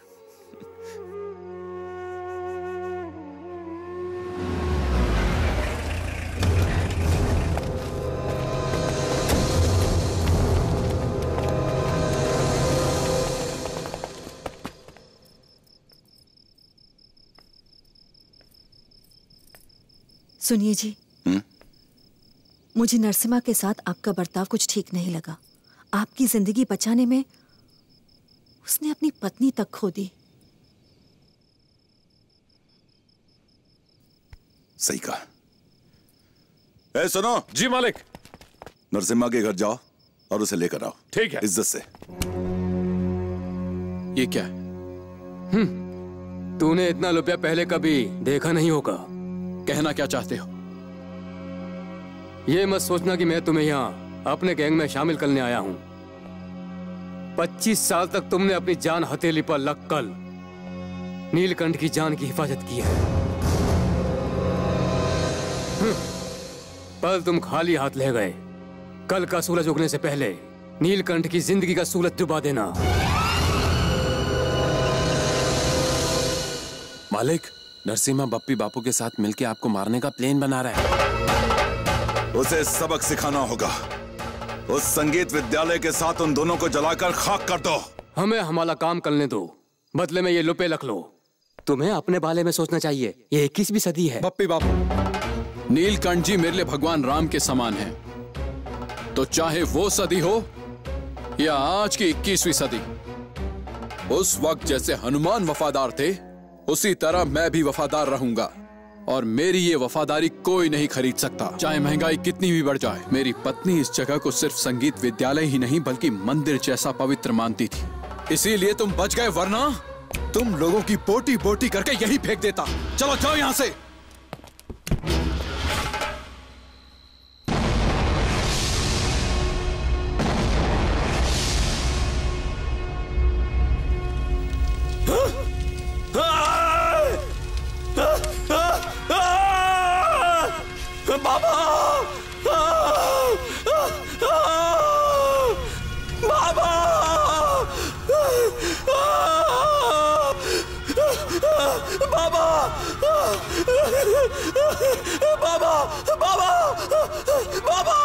[SPEAKER 9] सुनिए जी, मुझे नरसिम्हा के साथ आपका बर्ताव कुछ ठीक नहीं लगा। आपकी जिंदगी बचाने में उसने अपनी पत्नी तक खो दी।
[SPEAKER 3] सही कहा। ए सुनो।
[SPEAKER 15] जी मालिक।
[SPEAKER 3] नरसिम्हा के घर जाओ और उसे लेकर आओ।
[SPEAKER 15] ठीक है।
[SPEAKER 3] इज्जत से।
[SPEAKER 5] ये क्या है?
[SPEAKER 13] तूने इतना रुपया पहले कभी देखा नहीं होगा।
[SPEAKER 5] कहना क्या चाहते हो?
[SPEAKER 13] ये मत सोचना कि मैं तुम्हें यहाँ अपने गैंग में शामिल करने आया हूँ। 25 साल तक तुमने अपनी जान हथेली पर लगकर नीलकंठ की जान की हिफाजत की है। पर तुम खाली हाथ ले गए। कल का सूरज उगने से पहले नीलकंठ की जिंदगी का सूरज डुबा देना।
[SPEAKER 15] मालिक, नरसिम्हा बप्पी बापू के साथ मिलकर आपको मारने का प्लान बना रहा है।
[SPEAKER 3] उसे सबक सिखाना होगा। उस संगीत विद्यालय के साथ उन दोनों को जलाकर खाक कर दो।
[SPEAKER 13] हमें हमारा काम करने दो, बदले में ये रुपए रख लो। तुम्हें अपने बारे में सोचना चाहिए। ये 21वीं सदी है।
[SPEAKER 5] बप्पी बापू, नीलकंठ जी मेरे लिए भगवान राम के समान हैं। तो चाहे वो सदी हो या आज की 21वीं सदी, उस वक्त जैसे हनुमान वफादार थे उसी तरह मैं भी वफादार रहूंगा। और मेरी ये वफादारी कोई नहीं खरीद सकता, चाहे महंगाई कितनी भी बढ़ जाए। मेरी पत्नी इस जगह को सिर्फ संगीत विद्यालय ही नहीं बल्कि मंदिर जैसा पवित्र मानती थी। इसीलिए तुम बच गए, वरना तुम लोगों की बोटी बोटी करके यही फेंक देता। चलो जाओ यहां से।
[SPEAKER 15] बाबा! बाबा! बाबा! बाबा! बाबा! बाबा!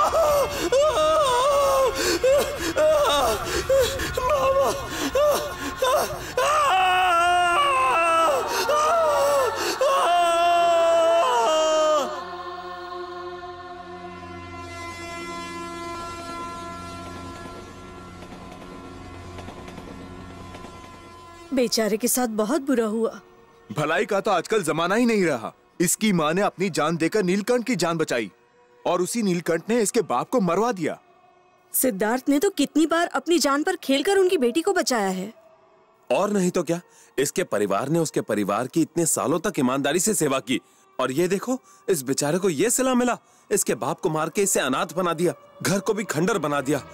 [SPEAKER 9] बेचारे के साथ बहुत बुरा हुआ।
[SPEAKER 8] भलाई का तो आजकल जमाना ही नहीं रहा। इसकी माँ ने अपनी जान देकर नीलकंठ की जान बचाई और उसी नीलकंठ ने इसके बाप को मरवा दिया।
[SPEAKER 9] सिद्धार्थ ने तो कितनी बार अपनी जान पर खेलकर उनकी बेटी को बचाया है।
[SPEAKER 15] और नहीं तो क्या, इसके परिवार ने उसके परिवार की इतने सालों तक ईमानदारी से सेवा की, और ये देखो इस बेचारे को ये सिला मिला। इसके बाप को मार के इसे अनाथ बना दिया, घर को भी खंडर बना दिया।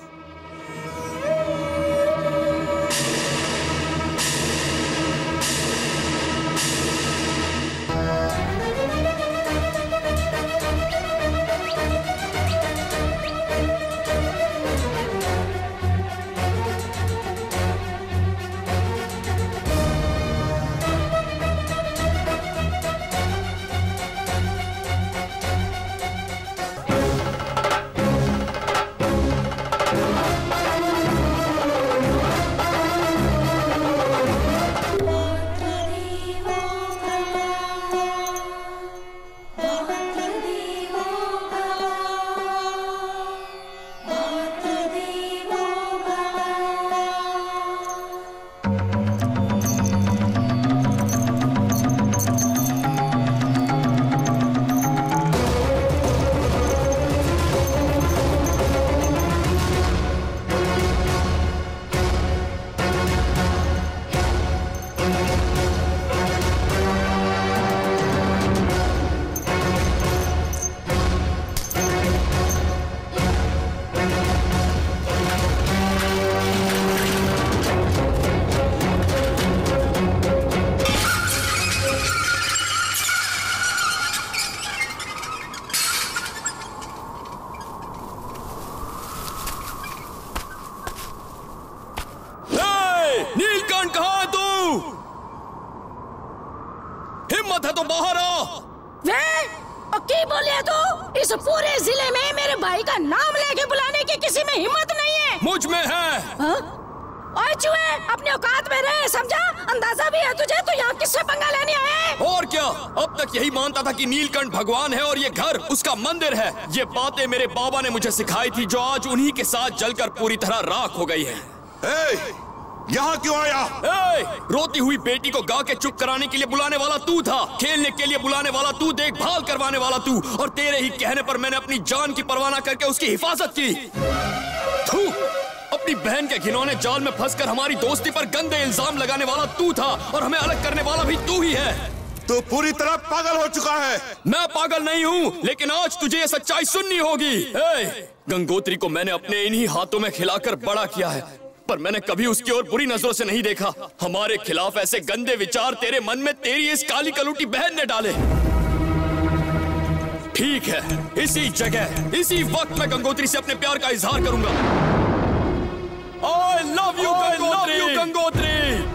[SPEAKER 12] हिम्मत है तो बाहर आ।
[SPEAKER 4] वे की बोलिए तू? इस पूरे जिले में मेरे भाई का नाम लेके बुलाने की किसी में हिम्मत नहीं है।
[SPEAKER 12] मुझ में है।
[SPEAKER 4] ओए चूहे, अपने औकात में रहे, समझा? अंदाजा भी है तुझे तो यहाँ किससे पंगा लेने आए?
[SPEAKER 12] और क्या, अब तक यही मानता था कि नीलकंठ भगवान है और ये घर उसका मंदिर है। ये बातें मेरे बाबा ने मुझे सिखाई थी, जो आज उन्हीं के साथ जलकर पूरी तरह राख हो गई है।
[SPEAKER 3] यहाँ क्यों आया?
[SPEAKER 12] रोती हुई बेटी को गा के चुप कराने के लिए बुलाने वाला तू था, खेलने के लिए बुलाने वाला तू, देखभाल करवाने वाला तू, और तेरे ही कहने पर मैंने अपनी जान की परवाह न करके उसकी हिफाजत की। थू, अपनी बहन के घिनौने जाल में फंसकर हमारी दोस्ती पर गंदे इल्जाम लगाने वाला तू था, और हमें अलग करने वाला भी तू ही है।
[SPEAKER 3] तू पूरी तरह पागल हो चुका है।
[SPEAKER 12] मैं पागल नहीं हूँ, लेकिन आज तुझे ये सच्चाई सुननी होगी। गंगोत्री को मैंने अपने इन्हीं हाथों में खिलाकर बड़ा किया है, पर मैंने कभी उसकी ओर बुरी नजरों से नहीं देखा। हमारे खिलाफ ऐसे गंदे विचार तेरे मन में तेरी इस काली कलूटी बहन ने डाले। ठीक है, इसी जगह इसी वक्त मैं गंगोत्री से अपने प्यार का इजहार करूंगा। I love you Gangotri.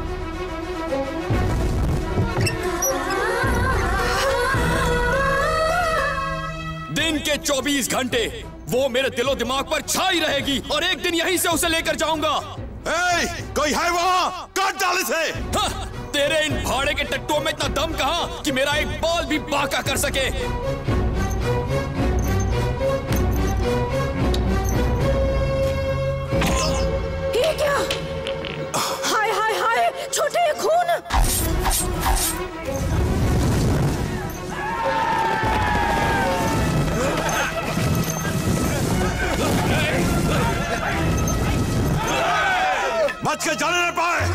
[SPEAKER 12] दिन के 24 घंटे वो मेरे दिलो दिमाग पर छाई रहेगी, और एक दिन यहीं से उसे लेकर जाऊंगा।
[SPEAKER 3] कोई है वहाँ? काट डाल इसे।
[SPEAKER 12] तेरे इन भाड़े के टट्टुओं में इतना दम कहाँ कि मेरा एक बाल भी बांका कर सके।
[SPEAKER 4] ये क्या? हाय हाय हाय, छोटे खून।
[SPEAKER 3] बच के जाने न पाए।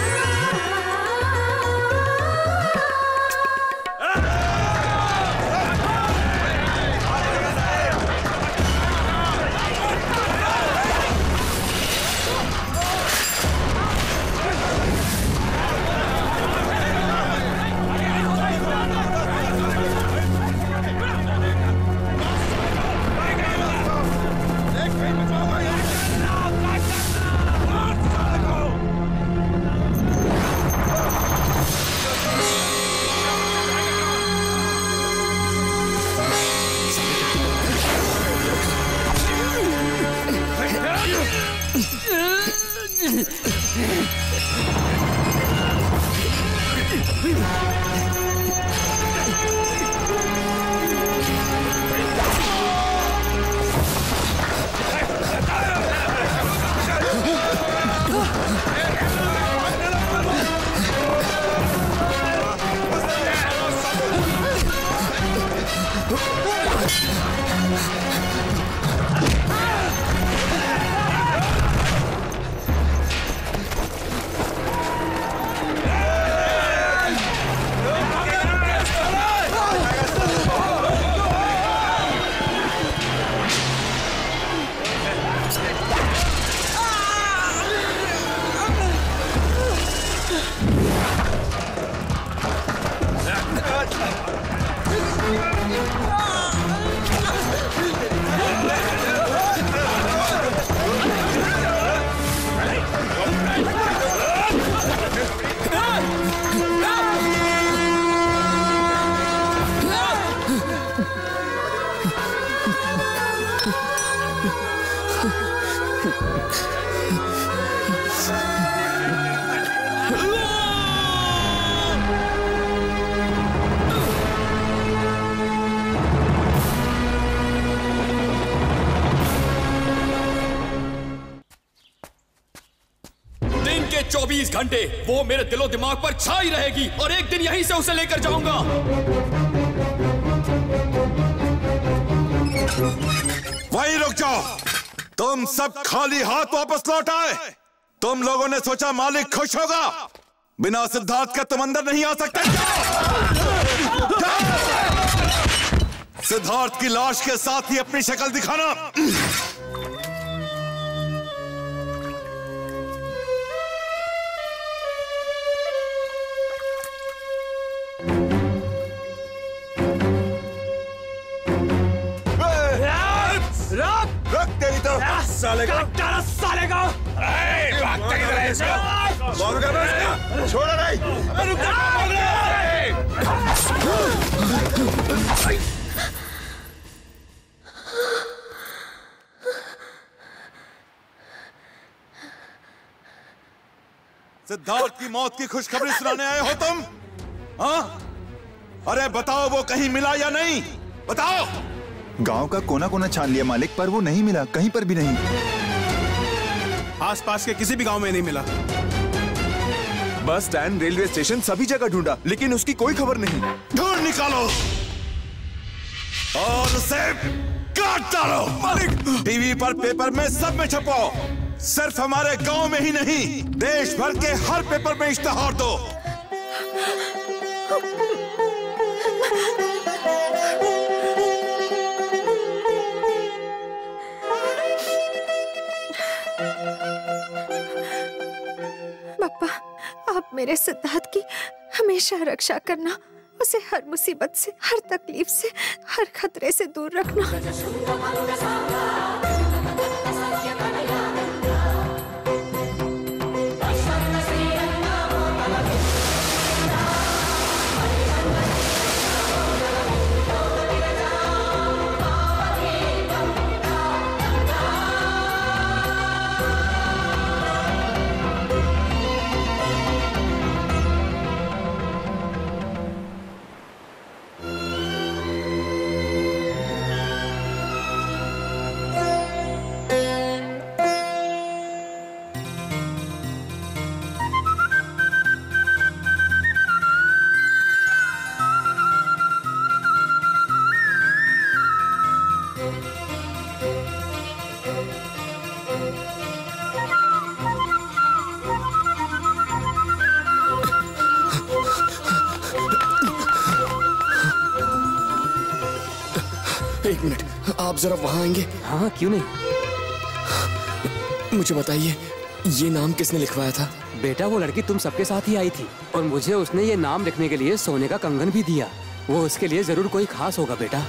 [SPEAKER 12] दिन के 24 घंटे वो मेरे दिलो दिमाग पर छाई रहेगी, और एक दिन यहीं से उसे लेकर जाऊंगा।
[SPEAKER 3] वहीं रुक जाओ। तुम सब खाली हाथ वापस लौट आए। तुम लोगों ने सोचा मालिक खुश होगा। बिना सिद्धार्थ के तुम अंदर नहीं आ सकते। सिद्धार्थ की लाश के साथ ही अपनी शक्ल दिखाना।
[SPEAKER 11] रख तेरी तो साले का साले का भागता किधर है इसका? छोड़ नहीं।
[SPEAKER 3] सिद्धार्थ की मौत की खुशखबरी सुनाने आए हो तुम? हाँ? अरे बताओ वो कहीं मिला या नहीं? बताओ।
[SPEAKER 10] गांव का कोना कोना छान लिया मालिक, पर वो नहीं मिला, कहीं पर भी नहीं।
[SPEAKER 5] आसपास के किसी भी गांव में नहीं मिला।
[SPEAKER 8] बस स्टैंड, रेलवे स्टेशन, सभी जगह ढूंढा, लेकिन उसकी कोई खबर नहीं।
[SPEAKER 3] ढूंढ निकालो और उसे काट डालो। मालिक, टीवी पर, पेपर में, सब में छपो। सिर्फ हमारे गांव में ही नहीं, देश भर के हर पेपर में इश्तिहार दो।
[SPEAKER 16] पापा, आप मेरे सिद्धार्थ की हमेशा रक्षा करना, उसे हर मुसीबत से, हर तकलीफ से, हर खतरे से दूर रखना।
[SPEAKER 12] एक मिनट, आप जरा वहां आएंगे?
[SPEAKER 20] हाँ, क्यों नहीं।
[SPEAKER 12] मुझे बताइए, ये नाम किसने लिखवाया था?
[SPEAKER 20] बेटा, वो लड़की तुम सबके साथ ही आई थी और मुझे उसने ये नाम लिखने के लिए सोने का कंगन भी दिया। वो उसके लिए जरूर कोई खास होगा बेटा।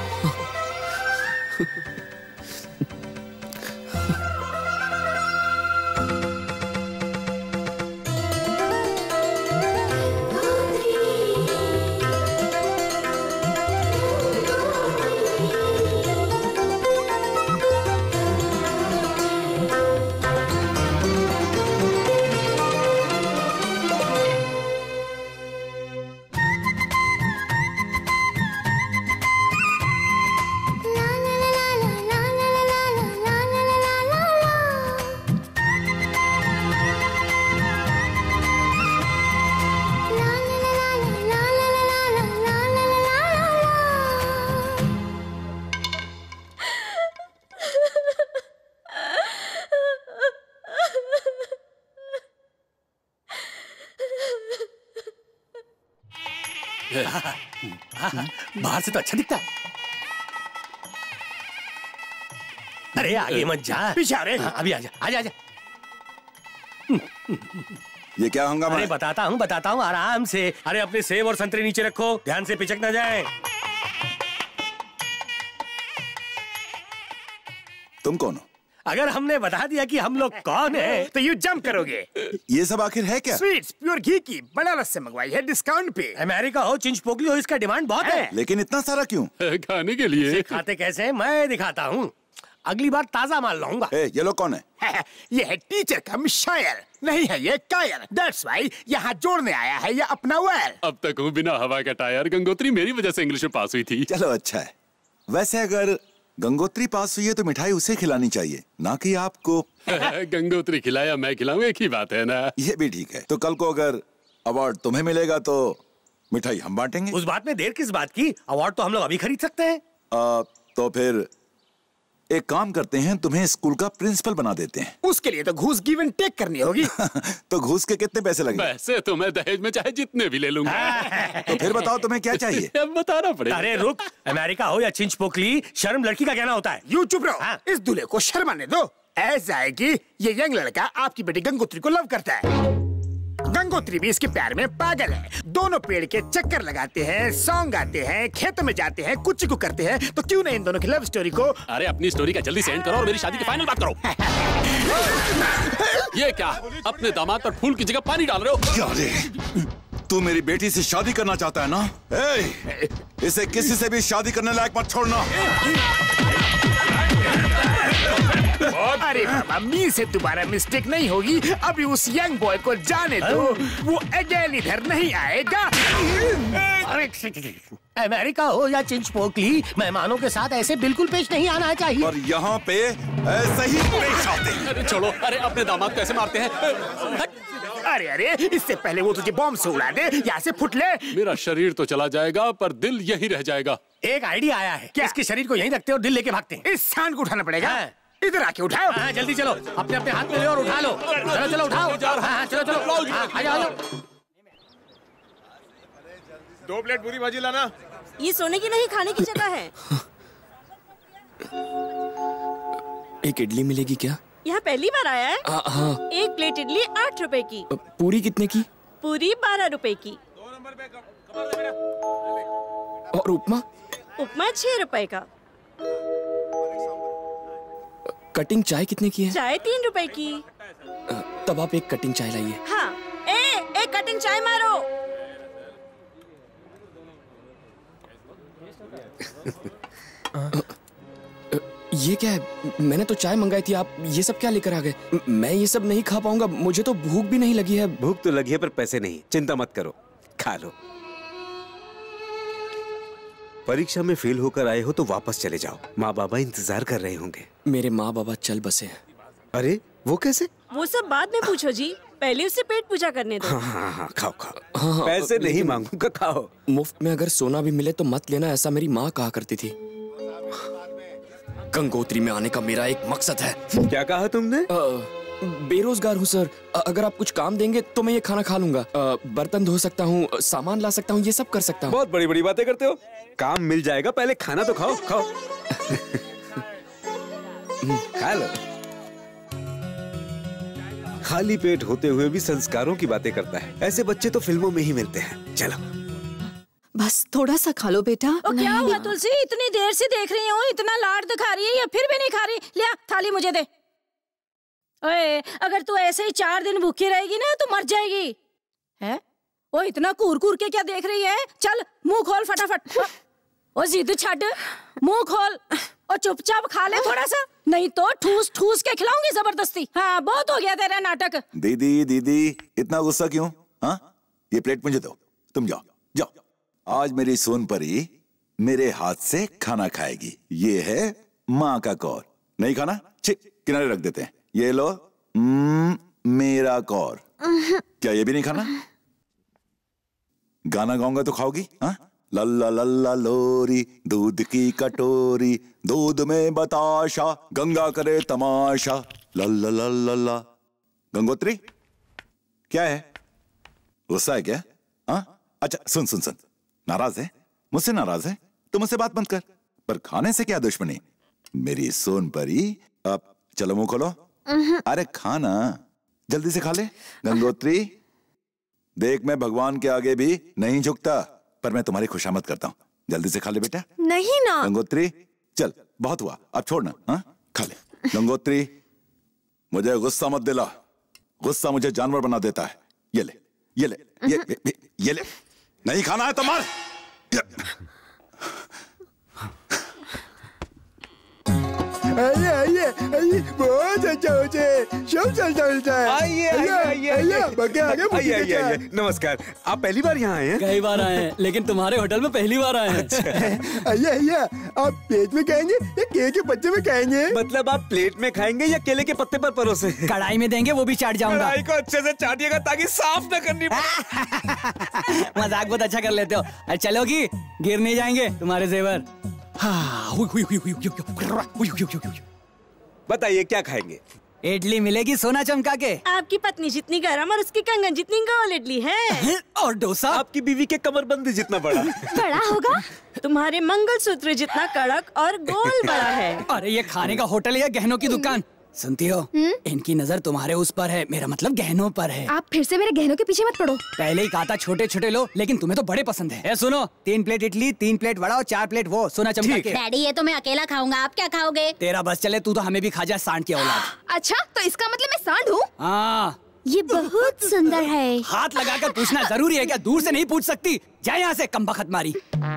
[SPEAKER 20] बाहर से तो अच्छा दिखता है। अरे आगे मत जा, पीछे आ रहे। अभी आजा, आजा आजा।
[SPEAKER 3] ये क्या हंगामा?
[SPEAKER 20] अरे बताता हूँ आराम से। अरे अपने सेब और संतरे नीचे रखो, ध्यान से पिचक ना जाए।
[SPEAKER 3] तुम कौन हो?
[SPEAKER 20] अगर हमने बता दिया कि हम लोग कौन है
[SPEAKER 11] तो यू जंप करोगे।
[SPEAKER 3] ये सब आखिर है क्या?
[SPEAKER 11] स्वीट्स प्योर घी की बनारस से मंगवाई है, डिस्काउंट पे।
[SPEAKER 20] अमेरिका हो, चिंच पोकली हो, इसका डिमांड बहुत है।
[SPEAKER 3] लेकिन इतना सारा क्यों?
[SPEAKER 19] खाने के लिए।
[SPEAKER 20] खाते कैसे हैं मैं दिखाता हूँ। अगली बार ताजा माल लाऊंगा।
[SPEAKER 3] ये लोग कौन है?
[SPEAKER 11] ये है टीचर कम शायर, नहीं है ये कायर। दैट्स व्हाई यहाँ जोड़ने आया है ये अपना वेल।
[SPEAKER 19] अब तक हूँ बिना हवा का टायर। गंगोत्री मेरी वजह से इंग्लिश में पास हुई थी।
[SPEAKER 3] चलो अच्छा है। वैसे अगर गंगोत्री पास हुई है तो मिठाई उसे खिलानी चाहिए, ना कि आपको।
[SPEAKER 19] गंगोत्री खिलाया मैं खिलाऊं, एक ही बात है ना।
[SPEAKER 3] ये भी ठीक है। तो कल को अगर अवार्ड तुम्हें मिलेगा तो मिठाई हम बांटेंगे।
[SPEAKER 20] उस बात में देर किस बात की? अवार्ड तो हम लोग अभी खरीद सकते हैं।
[SPEAKER 3] तो फिर एक काम करते हैं, तुम्हें स्कूल का प्रिंसिपल बना देते हैं।
[SPEAKER 11] उसके लिए तो घूस गिव एंड टेक करनी होगी।
[SPEAKER 3] तो घूस के कितने पैसे लगेंगे?
[SPEAKER 19] पैसे तो मैं दहेज में चाहे जितने भी ले लूंगा।
[SPEAKER 3] तो फिर बताओ तुम्हें क्या चाहिए?
[SPEAKER 19] अब बताना पड़ेगा।
[SPEAKER 20] अरे रुक, अमेरिका हो या चिंच पोकली, शर्म लड़की का कहना होता है।
[SPEAKER 11] यू चुप रहो। इस दूल्हे को शर्म आने दो। ऐसा है कि ये यंग लड़का आपकी बेटी गंगोत्री को लव करता है। गंगोत्री भी इसके प्यार में पागल है। दोनों पेड़ के चक्कर लगाते हैं, सॉन्ग गाते हैं, खेतों में जाते हैं, कुछ को करते हैं। तो क्यों नहीं इन दोनों की लव स्टोरी को।
[SPEAKER 19] अरे अपनी स्टोरी का जल्दी सेंड करो और मेरी शादी की फाइनल बात करो। ये क्या, अपने दामाद पर फूल की जगह पानी डाल रहे हो?
[SPEAKER 3] तू मेरी बेटी से शादी करना चाहता है ना? इसे किसी से भी शादी करने लायक मत छोड़ना।
[SPEAKER 11] अरे बाबा, मी से दोबारा मिस्टेक नहीं होगी। अभी उस यंग बॉय को जाने दो, वो अगेन इधर नहीं आएगा।
[SPEAKER 21] अमेरिका हो या चिंचपोकली, मेहमानों के साथ ऐसे बिल्कुल पेश नहीं आना चाहिए।
[SPEAKER 3] और यहाँ पे ऐसे ही पेश आते हैं।
[SPEAKER 19] अरे छोड़ो, अरे अपने दामाद को ऐसे मारते हैं।
[SPEAKER 11] अरे अरे, इससे पहले वो तुझे बॉम्ब से उड़ा दे, यहाँ से फुट ले।
[SPEAKER 19] मेरा शरीर तो चला जाएगा पर दिल यहीं रह जाएगा।
[SPEAKER 21] एक आइडिया आया है। क्या? इसके शरीर को यहीं रखते और दिल लेके भागते हैं।
[SPEAKER 11] इस सांड को उठाना पड़ेगा। इधर आके उठाओ।
[SPEAKER 21] हाँ, जल्दी चलो, अपने अपने हाथ में ले और उठा लो। चलो चलो उठाओ। हाँ, चलो चलो, आ जाओ।
[SPEAKER 8] 2 प्लेट पूरी भाजी लाना।
[SPEAKER 4] ये सोने की नहीं, खाने की जगह है।
[SPEAKER 12] एक इडली मिलेगी क्या?
[SPEAKER 4] यहाँ पहली बार आया है?
[SPEAKER 12] हाँ।
[SPEAKER 4] 1 प्लेट इडली 8 रुपए की।
[SPEAKER 12] पूरी कितने की?
[SPEAKER 4] पूरी 12 रुपए की।
[SPEAKER 12] और उपमा?
[SPEAKER 4] उपमा 6 रुपए का।
[SPEAKER 12] कटिंग चाय कितने की है?
[SPEAKER 4] चाय 3 रुपए की।
[SPEAKER 12] तब आप एक कटिंग चाय लाइए।
[SPEAKER 4] हाँ, एक कटिंग चाय मारो।
[SPEAKER 12] ये क्या है? मैंने तो चाय मंगाई थी, आप ये सब क्या लेकर आ गए? मैं ये सब नहीं खा पाऊंगा, मुझे तो भूख भी नहीं लगी है।
[SPEAKER 18] भूख तो लगी है पर पैसे नहीं। चिंता मत करो, खा लो। परीक्षा में फेल होकर आए हो तो वापस चले जाओ, माँ बाबा इंतजार कर रहे होंगे।
[SPEAKER 12] मेरे माँ बाबा चल बसे हैं।
[SPEAKER 18] अरे वो कैसे?
[SPEAKER 4] वो सब बाद में पूछो जी, पहले उससे पेट पूजा करने दो।
[SPEAKER 18] हाँ, खाओ खाओ। हाँ, पैसे नहीं मांगूंगा, खाओ।
[SPEAKER 12] मुफ्त में अगर सोना भी मिले तो मत लेना, ऐसा मेरी माँ कहा करती थी। गंगोत्री में आने का मेरा एक मकसद है।
[SPEAKER 18] क्या कहा तुमने?
[SPEAKER 12] बेरोजगार हूँ सर, अगर आप कुछ काम देंगे तो मैं ये खाना खा लूंगा। बर्तन धो सकता हूँ, सामान ला सकता हूँ, ये सब कर सकता हूँ।
[SPEAKER 18] बहुत बड़ी बड़ी बातें करते हो। काम मिल जाएगा, पहले खाना तो खाओ। खाओ। खा लो। खाली पेट होते हुए भी संस्कारों की बातें करता है। ऐसे बच्चे तो फिल्मों में ही मिलते हैं। चलो
[SPEAKER 9] बस थोड़ा सा खा लो बेटा।
[SPEAKER 4] क्या हुआ तुलसी, इतनी देर से देख रही हूँ, इतना लाड दिखा रही है या फिर भी नहीं खा रही? लिया थाली मुझे दे। ओए, अगर तू ऐसे ही 4 दिन भूखी रहेगी ना तो मर जाएगी। है? वो इतना कूर के क्या देख रही है? चल मुंह खोल फटाफट। ओ जिद छड़, मुंह खोल और चुपचाप खा ले थोड़ा सा, नहीं तो ठूस ठूस के खिलाऊंगी जबरदस्ती। हाँ, बहुत हो गया तेरा नाटक।
[SPEAKER 3] दीदी इतना गुस्सा क्यों? हाँ, ये प्लेट मुझे दो, तुम जाओ जाओ। आज मेरी सोनपरी मेरे हाथ से खाना खाएगी। ये है माँ का कौर। नहीं खाना? किनारे रख देते हैं। ये लो मेरा कौर। क्या ये भी नहीं खाना? गाना गाऊंगा तो खाओगी? हाँ? लल्ला लल्ला लोरी, दूध की कटोरी, दूध में बताशा, गंगा करे तमाशा, लल्ला लल्ला। गंगोत्री क्या है? गुस्सा है क्या? हाँ? अच्छा सुन, नाराज है? मुझसे नाराज है तो मुझसे बात बंद कर। पर खाने से क्या दुश्मनी? मेरी सोन परी, अब चलो मुंह खोलो। अरे खाना जल्दी से खा ले। गंगोत्री देख, मैं भगवान के आगे भी नहीं झुकता, पर मैं तुम्हारी खुशामद करता हूँ। जल्दी से खा ले बेटा।
[SPEAKER 16] नहीं ना
[SPEAKER 3] गंगोत्री, चल बहुत हुआ, अब छोड़ना। हाँ, खा ले। गंगोत्री मुझे गुस्सा मत दिला, गुस्सा मुझे जानवर बना देता है। ये ले, ये ले, ये ले। नहीं खाना है तो मार।
[SPEAKER 22] आइए, बहुत अच्छा होता है, सब चलता है।
[SPEAKER 18] आइए। नमस्कार, आप पहली बार यहाँ आए हैं?
[SPEAKER 20] कई बार आए हैं, लेकिन तुम्हारे होटल में पहली बार आए हैं।
[SPEAKER 22] आइए, आप प्लेट में खाएंगे या केले के पत्ते में खाएंगे?
[SPEAKER 18] मतलब आप प्लेट में खाएंगे या केले के पत्ते पर परोसे?
[SPEAKER 20] कढ़ाई में देंगे, वो भी चाट जाऊंगा।
[SPEAKER 18] कढ़ाई को अच्छे से चाटिएगा ताकि साफ न करनी
[SPEAKER 20] पड़े। मजाक बहुत अच्छा कर लेते हो। चलोगी, गिर नहीं जाएंगे तुम्हारे जेवर।
[SPEAKER 18] बताइए क्या खाएंगे?
[SPEAKER 20] इडली मिलेगी सोना चमका के।
[SPEAKER 4] आपकी पत्नी जितनी गर्म और उसकी कंगन जितनी गोल इडली है।
[SPEAKER 20] और डोसा
[SPEAKER 18] आपकी बीवी के कमरबंद जितना बड़ा।
[SPEAKER 4] बड़ा होगा? तुम्हारे मंगलसूत्र जितना कड़क और गोल बड़ा है।
[SPEAKER 20] अरे ये खाने का होटल या गहनों की दुकान? सुनती हो? इनकी नजर तुम्हारे उस पर है, मेरा मतलब गहनों पर है।
[SPEAKER 2] आप फिर से मेरे गहनों के पीछे मत पड़ो।
[SPEAKER 20] पहले ही कहा था छोटे छोटे लो, लेकिन तुम्हें तो बड़े पसंद है। सुनो, 3 प्लेट इडली, 3 प्लेट वड़ा और 4 प्लेट वो सोना चमका के।
[SPEAKER 14] डैडी ये तो मैं अकेला खाऊंगा, आप क्या खाओगे?
[SPEAKER 20] तेरा बस चले, तू तो हमें भी खा जा, सांड की औलाद।
[SPEAKER 2] अच्छा, तो इसका मतलब मैं सांड हूँ?
[SPEAKER 20] हाँ।
[SPEAKER 2] ये बहुत सुंदर है।
[SPEAKER 7] हाथ लगाकर पूछना जरूरी है क्या? दूर से नहीं पूछ सकती? जाए यहाँ से, कमबख्त मारी।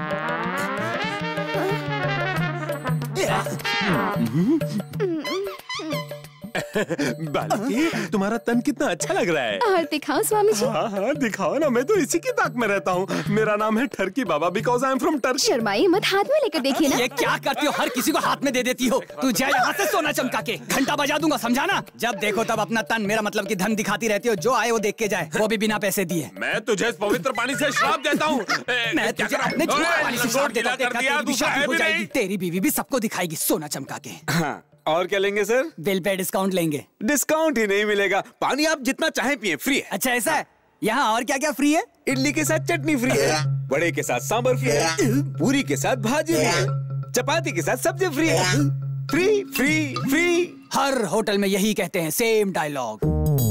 [SPEAKER 15] बालकी, तुम्हारा तन कितना अच्छा लग रहा है।
[SPEAKER 2] और दिखाओ स्वामी जी।
[SPEAKER 15] हाँ हाँ दिखाओ ना, मैं तो इसी की ताक में रहता हूँ। मेरा नाम है ठरकी बाबा, because I am from Turkey.
[SPEAKER 2] शर्माई मत, हाथ में लेकर देखिए ना।
[SPEAKER 7] ये क्या करती हो? हर किसी को हाथ में दे देती हो। तू जा यहाँ से, सोना चमका के घंटा बजा दूंगा, समझाना? जब देखो तब अपना तन, मेरा मतलब कि धन दिखाती रहती हो। जो आए वो देख के जाए, वो भी बिना पैसे दिए।
[SPEAKER 15] मैं तुझे इस पवित्र पानी से श्राप देता हूँ।
[SPEAKER 7] मैं तुझे अपने झूठे पानी से श्राप देता हूँ। तेरी बीवी भी सबको दिखाएगी सोना चमका के।
[SPEAKER 18] हाँ, और क्या लेंगे सर?
[SPEAKER 7] बिल पे डिस्काउंट लेंगे।
[SPEAKER 18] डिस्काउंट ही नहीं मिलेगा, पानी आप जितना चाहे पिए, फ्री है।
[SPEAKER 7] अच्छा ऐसा है? यहाँ और क्या क्या फ्री है?
[SPEAKER 18] इडली के साथ चटनी फ्री है, बड़े के साथ सांभर फ्री है, पूरी के साथ भाजी फ्री है, चपाती के साथ सब्जी फ्री है। Free free free.
[SPEAKER 7] हर होटल में यही कहते हैं, सेम डायलॉग।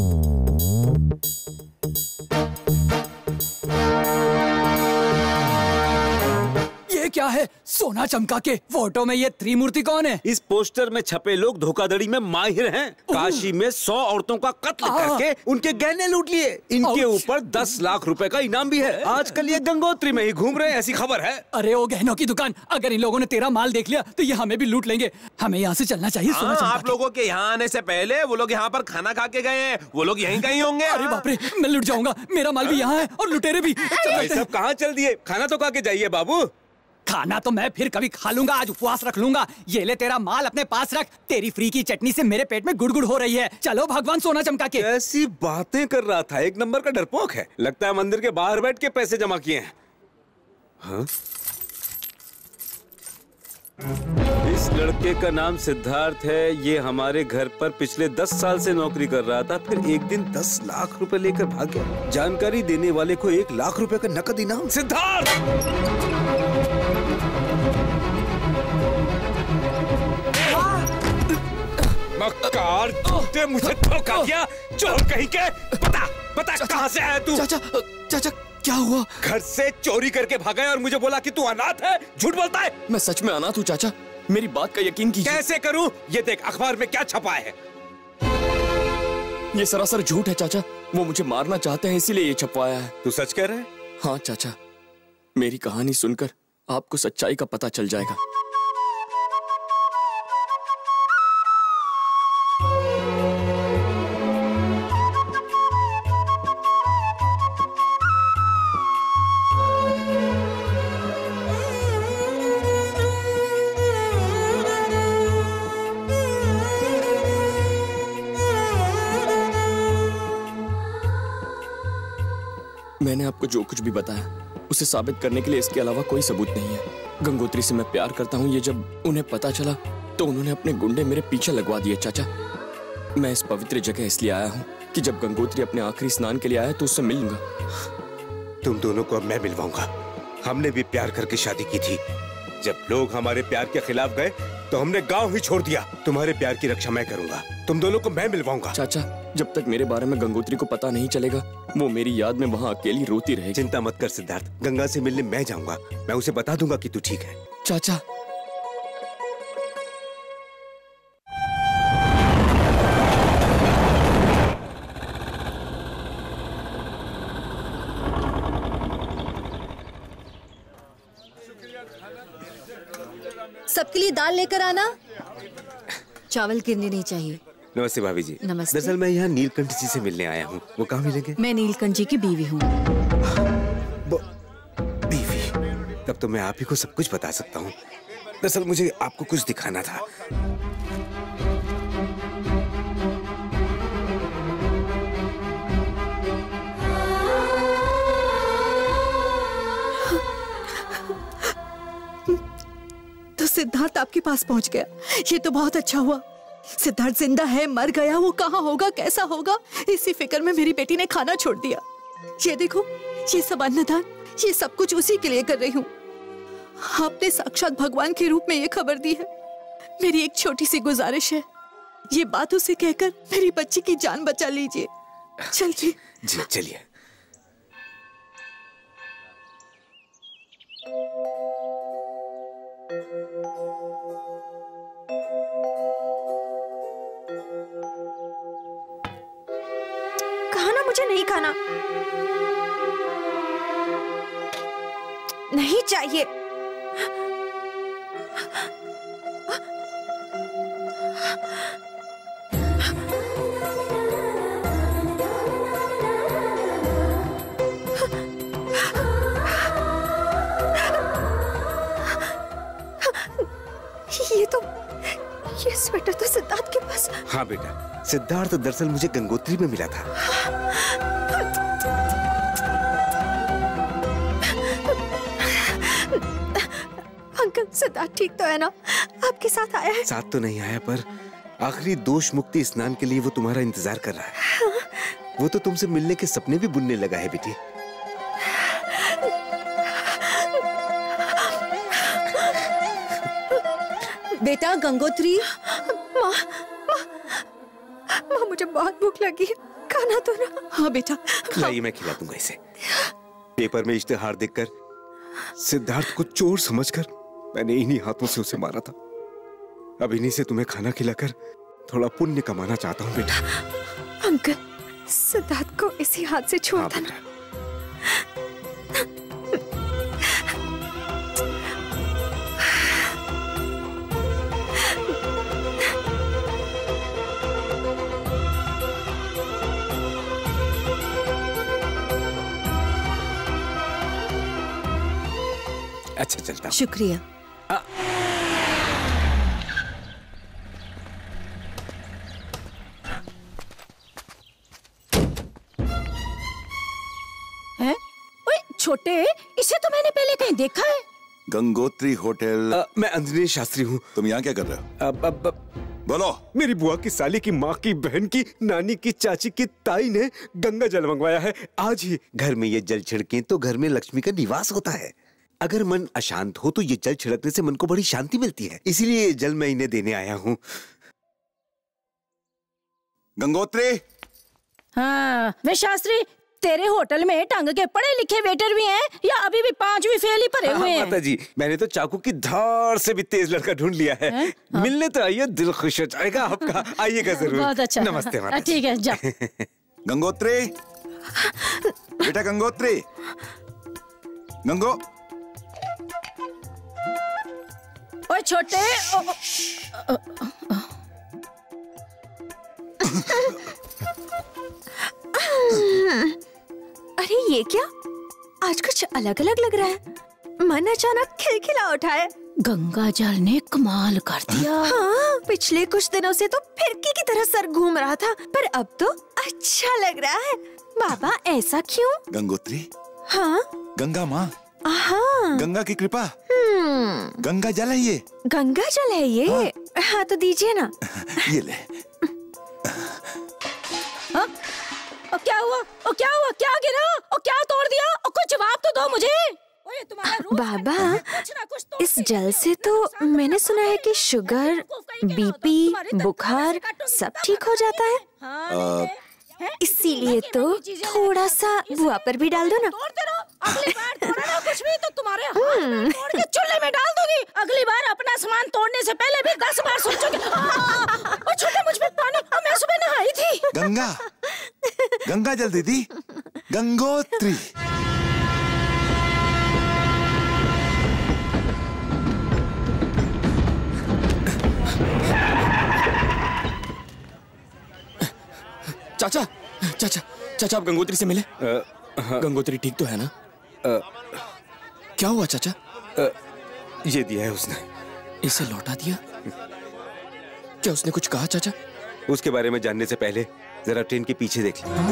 [SPEAKER 7] ये क्या है? सोना चमका के फोटो में ये त्रिमूर्ति कौन है?
[SPEAKER 18] इस पोस्टर में छपे लोग धोखाधड़ी में माहिर हैं। काशी में 100 औरतों का कत्ल करके उनके गहने लूट लिए। इनके ऊपर 10 लाख रुपए का इनाम भी है। आजकल ये गंगोत्री में ही घूम रहे हैं, ऐसी खबर है।
[SPEAKER 7] अरे ओ गहनों की दुकान, अगर इन लोगों ने तेरा माल देख लिया तो ये हमें भी लूट लेंगे। हमें यहाँ से चलना चाहिए। सोना चमका
[SPEAKER 15] आप लोगों के यहाँ आने से पहले वो लोग यहाँ पर खाना खा के गए हैं। वो लोग यहीं कहीं होंगे।
[SPEAKER 7] अरे बाप रे, मैं लुट जाऊंगा। मेरा माल भी यहाँ है और लुटेरे भी।
[SPEAKER 18] सब कहाँ चल दिए? खाना तो खा के जाइए बाबू।
[SPEAKER 7] खाना तो मैं फिर कभी खा लूंगा, आज उपवास रख लूंगा। ये ले तेरा माल अपने पास रख। तेरी फ्री की चटनी से मेरे पेट में गुड़गुड़ हो रही है। चलो भगवान सोना चमका के।
[SPEAKER 18] ऐसी बातें कर रहा था, एक नंबर का डरपोक है। लगता है मंदिर के बाहर बैठ के पैसे जमा किए हैं। हाँ? इस लड़के का नाम सिद्धार्थ है। ये हमारे घर पर पिछले 10 साल से नौकरी कर रहा था, फिर एक दिन 10 लाख रुपए लेकर भाग गया। जानकारी देने वाले को 1 लाख रुपए का नकद इनाम। सिद्धार्थ! मक्कार, तूने मुझे धोखा दिया, चोर कहीं के। बता कहाँ से आया तू?
[SPEAKER 12] चाचा क्या हुआ?
[SPEAKER 18] घर से चोरी करके भागा है और मुझे बोला कि तू अनाथ है। झूठ बोलता है।
[SPEAKER 12] मैं सच में अनाथ हूँ चाचा, मेरी बात का यकीन कीजिए।
[SPEAKER 18] कैसे करूं? ये देख अखबार में क्या छपा है।
[SPEAKER 12] ये सरासर झूठ है चाचा। वो मुझे मारना चाहते हैं, इसीलिए ये छपवाया है।
[SPEAKER 18] तू सच कह रहा है?
[SPEAKER 12] हाँ चाचा, मेरी कहानी सुनकर आपको सच्चाई का पता चल जाएगा। मैंने आपको जो कुछ भी बताया उसे साबित करने के लिए इसके अलावा कोई सबूत नहीं है। गंगोत्री से मैं प्यार करता हूँ, ये जब उन्हें पता चला तो उन्होंने अपने गुंडे मेरे पीछे लगवा दिए। चाचा, मैं इस पवित्र जगह इसलिए आया हूँ कि जब गंगोत्री अपने आखिरी स्नान के लिए आया तो उससे मिलूंगा।
[SPEAKER 18] तुम दोनों को अब मैं मिलवाऊंगा। हमने भी प्यार करके शादी की थी। जब लोग हमारे प्यार के खिलाफ गए तो हमने गांव ही छोड़ दिया। तुम्हारे प्यार की रक्षा मैं करूंगा। तुम दोनों को मैं मिलवाऊंगा।
[SPEAKER 12] चाचा, जब तक मेरे बारे में गंगोत्री को पता नहीं चलेगा वो मेरी याद में वहाँ अकेली रोती रहेगी।
[SPEAKER 18] चिंता मत कर सिद्धार्थ, गंगा से मिलने मैं जाऊंगा। मैं उसे बता दूंगा कि तू ठीक है।
[SPEAKER 12] चाचा,
[SPEAKER 9] सबके लिए दाल लेकर आना। चावल गिरने नहीं चाहिए।
[SPEAKER 18] नमस्ते भाभी जी।
[SPEAKER 9] नमस्ते।
[SPEAKER 18] दरअसल मैं यहाँ नीलकंठ जी से मिलने आया हूँ। वो कहाँ मिलेंगे?
[SPEAKER 9] मैं नीलकंठ जी की बीवी हूँ।
[SPEAKER 18] बीवी? तब तो मैं आप ही को सब कुछ बता सकता हूँ। दरअसल मुझे आपको कुछ दिखाना था।
[SPEAKER 9] तो सिद्धार्थ आपके पास पहुंच गया, ये तो बहुत अच्छा हुआ। सिद्धार्थ जिंदा है, मर गया, वो कहाँ होगा, कैसा होगा, इसी फिक्र में मेरी बेटी ने खाना छोड़ दिया। ये देखो, ये सब अन्नदान, ये सब कुछ उसी के लिए कर रही हूँ। आपने साक्षात भगवान के रूप में ये खबर दी है। मेरी एक छोटी सी गुजारिश है, ये बात उसे कहकर मेरी बच्ची की जान बचा लीजिए। चलिए।
[SPEAKER 18] जी चलिए।
[SPEAKER 16] मुझे नहीं खाना। नहीं चाहिए। ये स्वेटर तो सिद्धार्थ के पास।
[SPEAKER 1] हाँ बेटा, सिद्धार्थ दरअसल मुझे गंगोत्री में मिला था।
[SPEAKER 16] अंकल, सिद्धार्थ ठीक तो है ना? आपके साथ आया है?
[SPEAKER 1] साथ तो नहीं आया, पर आखिरी दोष मुक्ति स्नान के लिए वो तुम्हारा इंतजार कर रहा है। वो तो तुमसे मिलने के सपने भी बुनने लगा है बेटी।
[SPEAKER 9] बेटा गंगोत्री।
[SPEAKER 16] माँ, मुझे बहुत भूख लगी है, खाना तो ना।
[SPEAKER 9] हाँ बेटा,
[SPEAKER 1] लाइए मैं खिला दूंगा इसे। पेपर में इश्तेहार देखकर सिद्धार्थ को चोर समझकर मैंने इन्हीं हाथों से उसे मारा था। अब इन्हीं से तुम्हें खाना खिलाकर थोड़ा पुण्य कमाना चाहता हूँ बेटा।
[SPEAKER 16] अंकल, सिद्धार्थ को इसी हाथ से छोड़ देना।
[SPEAKER 1] अच्छा चलता हूं।
[SPEAKER 9] शुक्रिया।
[SPEAKER 4] हैं? ओए छोटे, इसे तो मैंने पहले कहीं देखा है।
[SPEAKER 3] गंगोत्री होटल।
[SPEAKER 1] मैं अंजनी शास्त्री हूँ।
[SPEAKER 3] तुम यहाँ क्या कर रहे हो? बोलो।
[SPEAKER 1] मेरी बुआ की साली की माँ की बहन की नानी की चाची की ताई ने गंगा जल मंगवाया है आज ही। घर में ये जल छिड़के तो घर में लक्ष्मी का निवास होता है। अगर मन अशांत हो तो ये जल छिड़कने से मन को बड़ी शांति मिलती है, इसीलिए ये जल मैं इन्हें देने आया हूँ।
[SPEAKER 3] गंगोत्री।
[SPEAKER 4] हाँ, वे शास्त्री, तेरे होटल में ढंग के पढ़े लिखे वेटर भी हैं या अभी भी 5वीं फेल ही भरे हुए हैं?
[SPEAKER 1] माता जी, मैंने तो चाकू की धार से भी तेज लड़का ढूंढ लिया है। हाँ। मिलने तो आइए, दिल खुश हो जाएगा आपका। आइएगा जरूर।
[SPEAKER 4] बहुत अच्छा।
[SPEAKER 1] नमस्ते माता जी।
[SPEAKER 4] ठीक है, जा।
[SPEAKER 3] गंगोत्री, बेटा गंगोत्री, गंगो।
[SPEAKER 4] ओए छोटे।
[SPEAKER 16] अरे ये क्या? आज कुछ अलग अलग लग रहा है। मन अचानक खिलखिला उठा है।
[SPEAKER 4] गंगा जल ने कमाल कर दिया।
[SPEAKER 16] हाँ, पिछले कुछ दिनों से तो फिरकी की तरह सर घूम रहा था, पर अब तो अच्छा लग रहा है। बाबा ऐसा क्यों?
[SPEAKER 3] गंगोत्री।
[SPEAKER 16] हाँ,
[SPEAKER 3] गंगा माँ।
[SPEAKER 16] हाँ,
[SPEAKER 3] गंगा की कृपा। गंगा जल है ये।
[SPEAKER 16] गंगा जल है ये। हाँ तो दीजिए ना।
[SPEAKER 3] ये ले।
[SPEAKER 4] हाँ? और क्या हुआ? और क्या हुआ? क्या गिरा? और क्या तोड़ दिया? और कुछ जवाब तो दो मुझे। ओए तुम्हारा रोज
[SPEAKER 16] बाबा, इस जल से तो मैंने सुना है कि शुगर, बीपी, बुखार सब ठीक हो जाता है। इसीलिए तो थोड़ा सा बुआ पर भी डाल दो ना।
[SPEAKER 4] अगली बार तोड़ा ना कुछ भी तो तुम्हारे हाथ में तोड़ के चूल्हे में डाल दूंगी। अगली बार अपना सामान तोड़ने से पहले भी 10 बार सोचोगे। और छोटे, मुझ पे पानी, मैं सुबह नहाई थी।
[SPEAKER 3] गंगा, गंगा जल दीदी, गंगोत्री।
[SPEAKER 12] चाचा, चाचा, चाचा, आप गंगोत्री से मिले? गंगोत्री ठीक तो है ना? क्या हुआ चाचा?
[SPEAKER 1] ये दिया है उसने।
[SPEAKER 12] इसे लौटा दिया? क्या उसने कुछ कहा चाचा?
[SPEAKER 1] उसके बारे में जानने से पहले जरा ट्रेन के पीछे देख ली।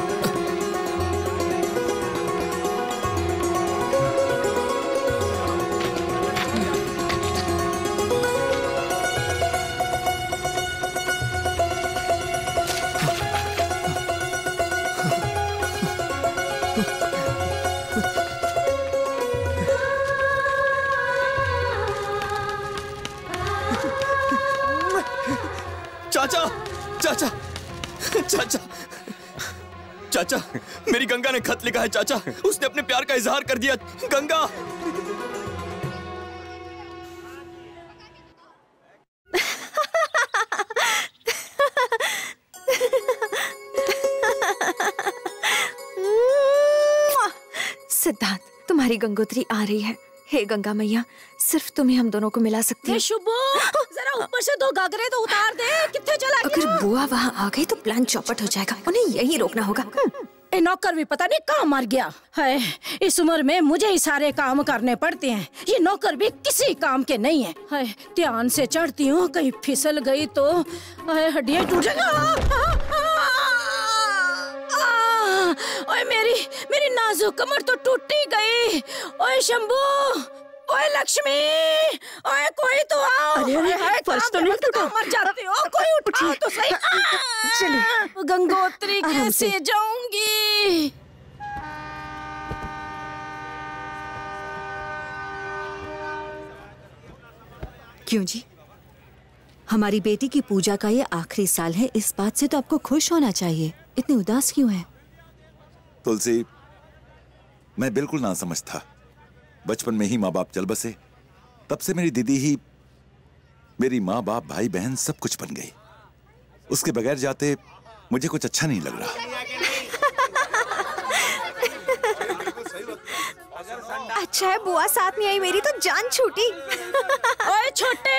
[SPEAKER 12] चाचा, चाचा, चाचा, चाचा, मेरी गंगा ने खत लिखा है चाचा। उसने अपने प्यार का इजहार कर दिया। गंगा।
[SPEAKER 16] सिद्धार्थ, तुम्हारी गंगोत्री आ रही है। हे गंगा मैया, सिर्फ तुम्हें हम दोनों को मिला सकती है।
[SPEAKER 4] शुभो, जरा ऊपर से 2 गागरे तो उतार दे। कितने चला गया?
[SPEAKER 16] अगर बुआ वहाँ आ गई तो प्लान चौपट हो जाएगा। उन्हें यही रोकना होगा।
[SPEAKER 4] ए नौकर भी पता नहीं कहाँ मर गया है। इस उम्र में मुझे ही सारे काम करने पड़ते हैं। ये नौकर भी किसी काम के नहीं है। ध्यान से चढ़ती हूँ, कहीं फिसल गई तो हड्डियाँ टूट जाएगा। ओए मेरी नाजुक कमर तो टूटी गई। ओए शंभू, ओए लक्ष्मी, ओए कोई तो आओ।
[SPEAKER 9] अरे फर्श तो नहीं टूटा।
[SPEAKER 4] मर जाती हो, कोई उठाओ तो सही। चलिए गंगोत्री कैसे जाऊंगी?
[SPEAKER 9] क्यों जी, हमारी बेटी की पूजा का ये आखिरी साल है, इस बात से तो आपको खुश होना चाहिए। इतनी उदास क्यों है?
[SPEAKER 3] तुलसी, मैं बिल्कुल ना समझ था। बचपन में ही माँ बाप चल बसे, तब से मेरी दीदी ही मेरी माँ बाप भाई बहन सब कुछ बन गई। उसके बगैर जाते मुझे कुछ अच्छा नहीं लग रहा।
[SPEAKER 16] अच्छा है बुआ साथ नहीं आई, मेरी तो जान छूटी।
[SPEAKER 4] ओए छोटे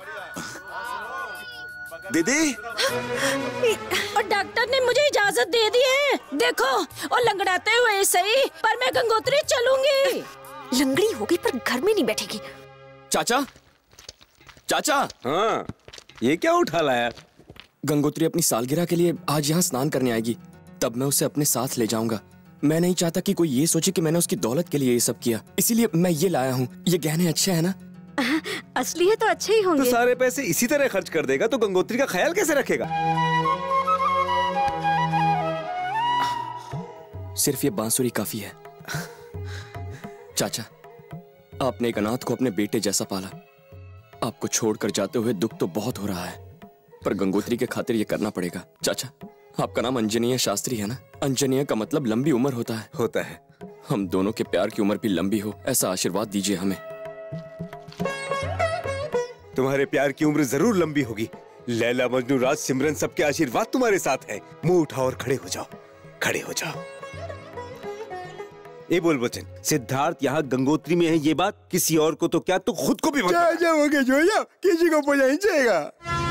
[SPEAKER 3] दीदी,
[SPEAKER 4] और डॉक्टर ने मुझे इजाजत दे दी है। देखो, और लंगड़ाते हुए सही, पर मैं गंगोत्री चलूंगी।
[SPEAKER 16] लंगड़ी होगी पर घर में नहीं बैठेगी।
[SPEAKER 12] चाचा, चाचा।
[SPEAKER 18] हाँ, ये क्या उठा लाया?
[SPEAKER 12] गंगोत्री अपनी सालगिरह के लिए आज यहाँ स्नान करने आएगी, तब मैं उसे अपने साथ ले जाऊंगा। मैं नहीं चाहता कि कोई ये सोचे कि मैंने उसकी दौलत के लिए ये सब किया, इसीलिए मैं ये लाया हूँ। ये गहने अच्छे हैं ना?
[SPEAKER 16] असली है तो अच्छे ही होंगे।
[SPEAKER 18] तो सारे पैसे इसी तरह खर्च कर देगा तो गंगोत्री का ख्याल कैसे रखेगा?
[SPEAKER 12] सिर्फ ये बांसुरी काफी है। चाचा, आपने एक अनाथ को अपने बेटे जैसा पाला। आपको छोड़कर जाते हुए दुख तो बहुत हो रहा है, पर गंगोत्री के खातिर ये करना पड़ेगा। चाचा, आपका नाम अंजनीय शास्त्री है ना? अंजनीय का मतलब लंबी उम्र होता है।
[SPEAKER 18] होता है।
[SPEAKER 12] हम दोनों के प्यार की उम्र भी लंबी हो, ऐसा आशीर्वाद दीजिए हमें।
[SPEAKER 18] तुम्हारे प्यार की उम्र जरूर लंबी होगी। लैला, मजनू, राज, सिमरन, सबके आशीर्वाद तुम्हारे साथ है। मुंह उठाओ और खड़े हो जाओ, खड़े हो जाओ। ए बोल बचन, सिद्धार्थ यहाँ गंगोत्री में है, ये बात किसी और को तो क्या, तू खुद को भी बता।
[SPEAKER 22] जाओगे जो जाओ, किसी को पता नहीं चलेगा।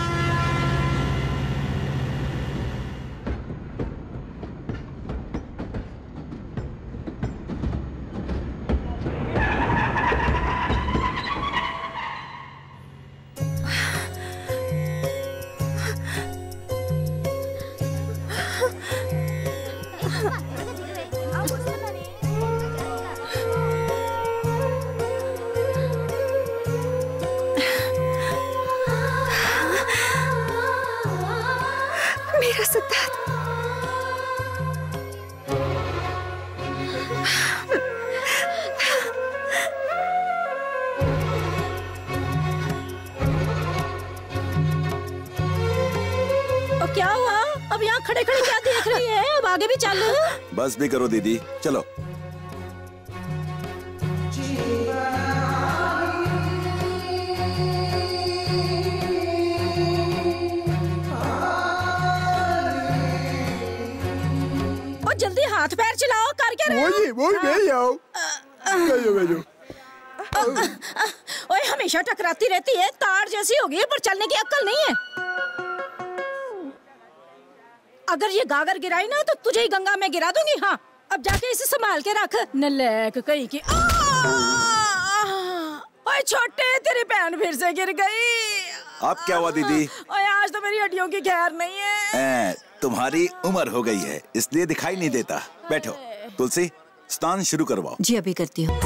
[SPEAKER 16] मेरा सिद्धार्थ।
[SPEAKER 4] और क्या हुआ? अब यहाँ खड़े खड़े क्या देख रही है? अब आगे भी चल।
[SPEAKER 3] बस भी करो दीदी, चलो।
[SPEAKER 4] जल्दी हाथ पैर चलाओ, कर क्या रहे हो?
[SPEAKER 22] वो भेज आओ। भेजो।
[SPEAKER 4] ओए, हमेशा टकराती रहती है, तार जैसी हो गई, पर चलने की अक्ल नहीं है। अगर ये गागर गिराई ना तो तुझे ही गंगा में गिरा दूंगी। हाँ, अब जाके इसे संभाल के रख। नलायक कहीं की। ओए छोटे, तेरी बहन फिर से गिर गई।
[SPEAKER 3] अब क्या हुआ दीदी?
[SPEAKER 4] ओए, आज तो मेरी हड्डियों की खैर नहीं है।
[SPEAKER 3] तुम्हारी उम्र हो गई है, इसलिए दिखाई नहीं देता। बैठो। तुलसी, स्नान शुरू करवाओ।
[SPEAKER 9] जी अभी करती हूँ।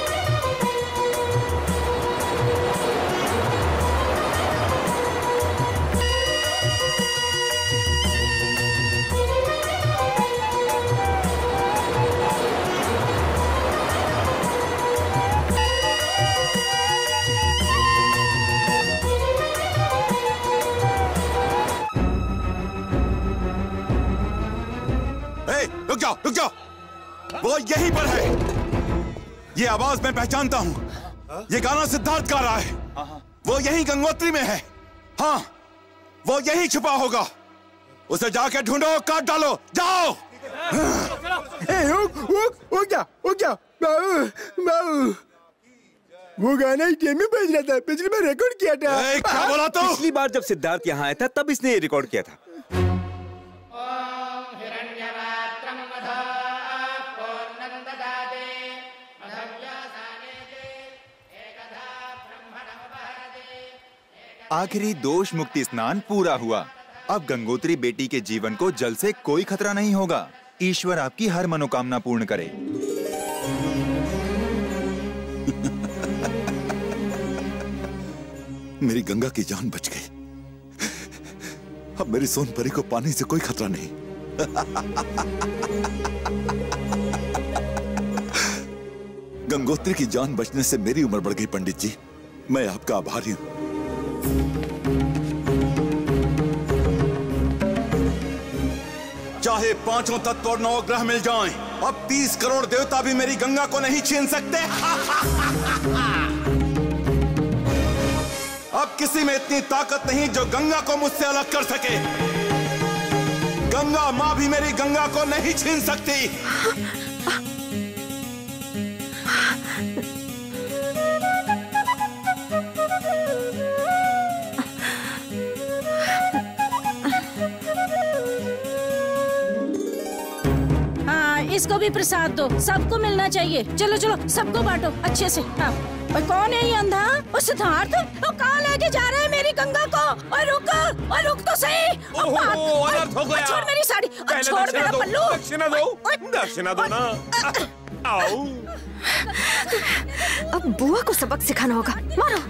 [SPEAKER 3] रुक जाओ। वो यहीं पर है। ये आवाज मैं पहचानता हूँ। ये गाना सिद्धार्थ गा रहा है। वो यहीं गंगोत्री में है। हाँ, वो यहीं छुपा होगा। उसे जाके ढूंढो, काट डालो। जाओ।
[SPEAKER 22] रुक जा। बाबू बाबू वो गाना ही टीम में बज रहा था, पिछली बार रिकॉर्ड किया था।
[SPEAKER 1] क्या बोला तो? पिछली बार जब सिद्धार्थ यहाँ आया था तब इसने ये रिकॉर्ड किया था।
[SPEAKER 10] आखिरी दोष मुक्ति स्नान पूरा हुआ। अब गंगोत्री बेटी के जीवन को जल से कोई खतरा नहीं होगा। ईश्वर आपकी हर मनोकामना पूर्ण करे।
[SPEAKER 3] मेरी गंगा की जान बच गई। अब मेरी सोनपरी को पानी से कोई खतरा नहीं। गंगोत्री की जान बचने से मेरी उम्र बढ़ गई पंडित जी। मैं आपका आभारी हूं। चाहे पांचों तत्व और 9 ग्रह मिल जाएं, अब 30 करोड़ देवता भी मेरी गंगा को नहीं छीन सकते। अब किसी में इतनी ताकत नहीं जो गंगा को मुझसे अलग कर सके। गंगा माँ भी मेरी गंगा को नहीं छीन सकती।
[SPEAKER 4] इसको भी प्रसाद दो, सबको मिलना चाहिए। चलो चलो सबको बांटो अच्छे से। हाँ। और कौन है ये अंधा? वो सिद्धार्थ। वो कहाँ लेके जा रहे हैं मेरी गंगा को? और रुक तो सही। छोड़ मेरी साड़ी, छोड़ मेरा पल्लू।
[SPEAKER 15] दक्षिणा दो, दक्षिणा दो ना। आओ।
[SPEAKER 16] अब बुआ को सबक सिखाना होगा। मारो।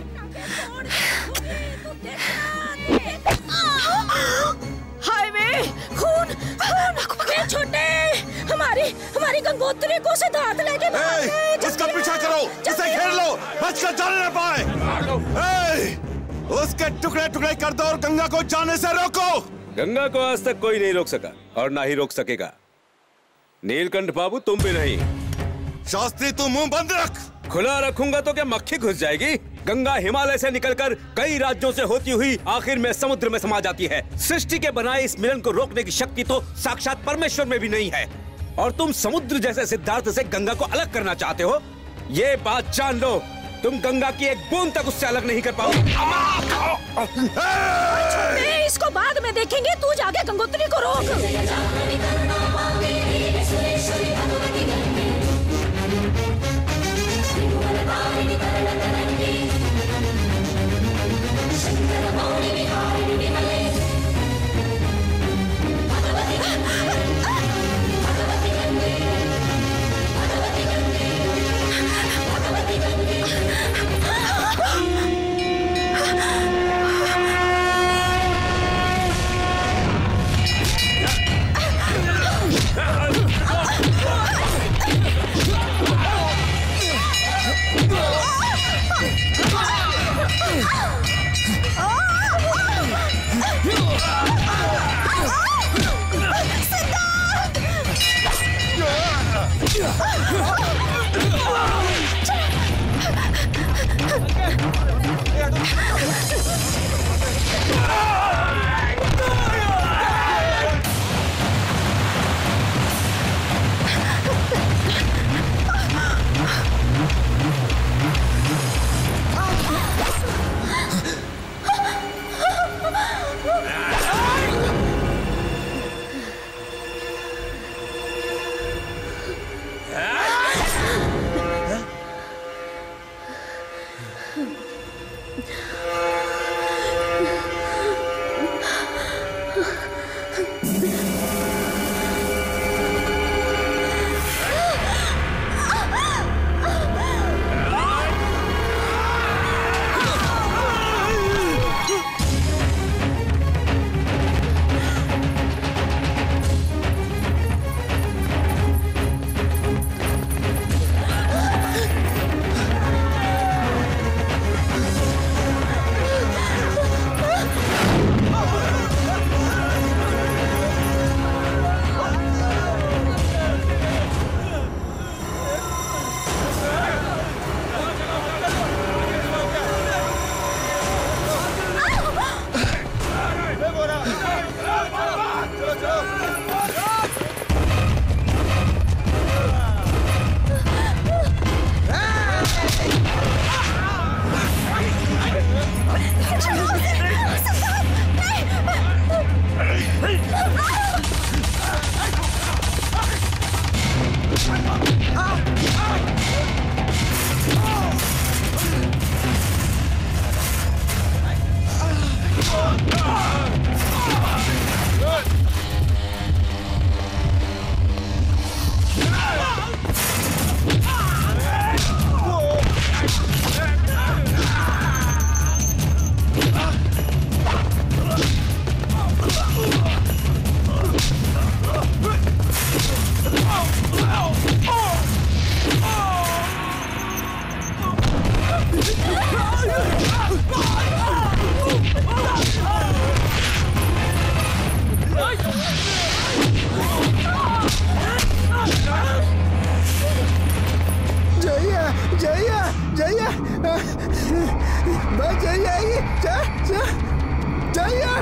[SPEAKER 4] हाय वे, खून खून। छोटे हमारी गंगोत्री को सिद्धार्थ लेके
[SPEAKER 3] इसका पीछा करो, इसे घेर लो, बचकर जाने न पाए। उसके टुकड़े टुकड़े कर दो और गंगा को जाने से रोको।
[SPEAKER 18] गंगा को आज तक कोई नहीं रोक सका और ना ही रोक सकेगा। नीलकंठ बाबू तुम भी नहीं।
[SPEAKER 3] शास्त्री तू मुंह बंद रख।
[SPEAKER 18] खुला रखूंगा तो क्या मक्खी घुस जाएगी? गंगा हिमालय से निकलकर कई राज्यों से होती हुई आखिर में समुद्र में समा जाती है। सृष्टि के बनाए इस मिलन को रोकने की शक्ति तो साक्षात परमेश्वर में भी नहीं है। और तुम समुद्र जैसे सिद्धार्थ से गंगा को अलग करना चाहते हो। ये बात जान लो, तुम गंगा की एक बूंद तक उससे अलग नहीं कर पाओगे।
[SPEAKER 4] इसको बाद में देखेंगे, तू जाके गंगोत्री को रोक।
[SPEAKER 22] बस यही आएगी। चाहिए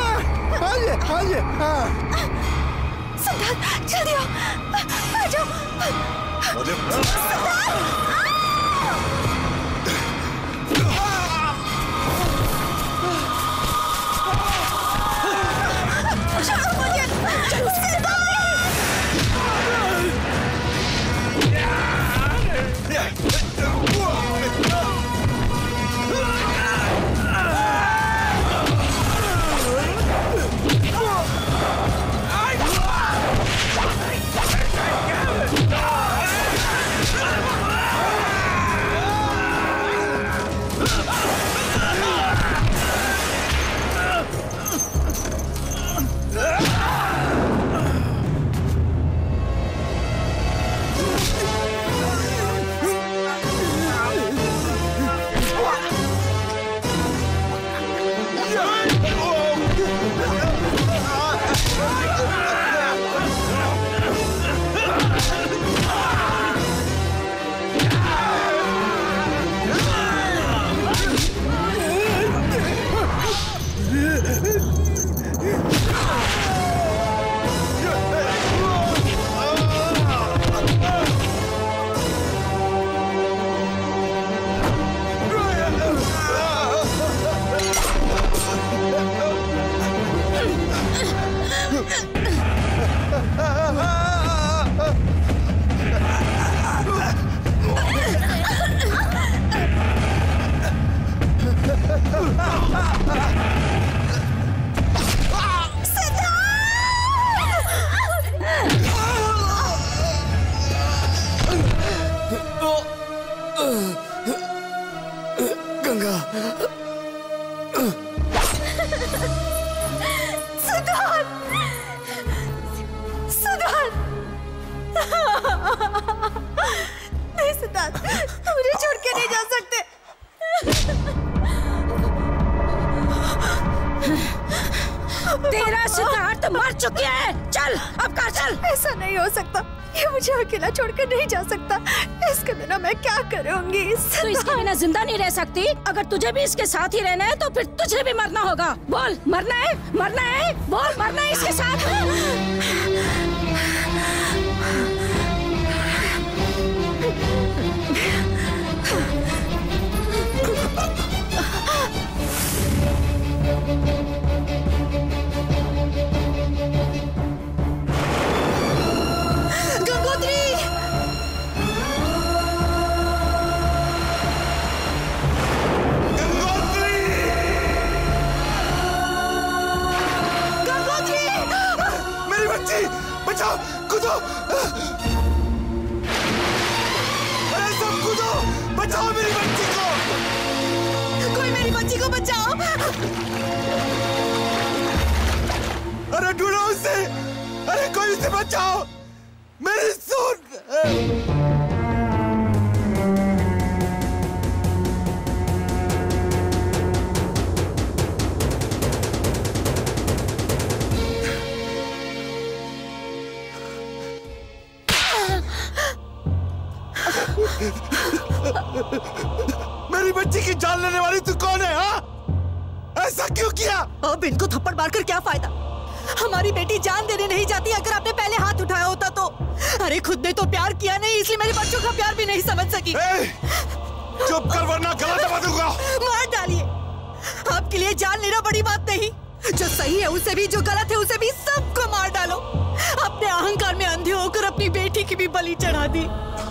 [SPEAKER 22] हाँ।
[SPEAKER 16] सिद्धार्थ जल्दी आ जाओ।
[SPEAKER 4] तेरा सिद्धार्थ मर चुकी है। चल अब कहाँ चल।
[SPEAKER 16] ऐसा नहीं हो सकता, ये मुझे अकेला छोड़कर नहीं जा सकता। इसके बिना मैं क्या करूँगी?
[SPEAKER 4] तू इसके बिना जिंदा नहीं रह सकती। अगर तुझे भी इसके साथ ही रहना है तो फिर तुझे भी मरना होगा। बोल मरना है, मरना है, बोल मरना है इसके साथ।
[SPEAKER 3] बचाओ, कूदो! अरे सब कूदो! बचाओ मेरी बच्ची को!
[SPEAKER 16] कोई मेरी बच्ची को बचाओ!
[SPEAKER 3] अरे ढूंढो उसे! अरे कोई उसे बचाओ! मेरी सुन! मेरी बच्ची की जान लेने वाली तू कौन है? हाँ? ऐसा क्यों किया?
[SPEAKER 9] अब इनको थप्पड़ मारकर क्या फायदा? हमारी बेटी जान देने नहीं जाती। अगर आपने पहले हाथ उठाया होता तो। अरे खुद ने तो प्यार किया नहीं, इसलिए मेरे बच्चों का प्यार भी नहीं समझ सकी।
[SPEAKER 3] चुप कर वरना गला दबा दूंगा।
[SPEAKER 9] मार डालिए। आपके लिए जान लेना बड़ी बात नहीं। जो सही है उसे भी, जो गलत है उसे भी, सबको मार डालो। अपने अहंकार में अंधे होकर अपनी बेटी की भी बलि चढ़ा दी।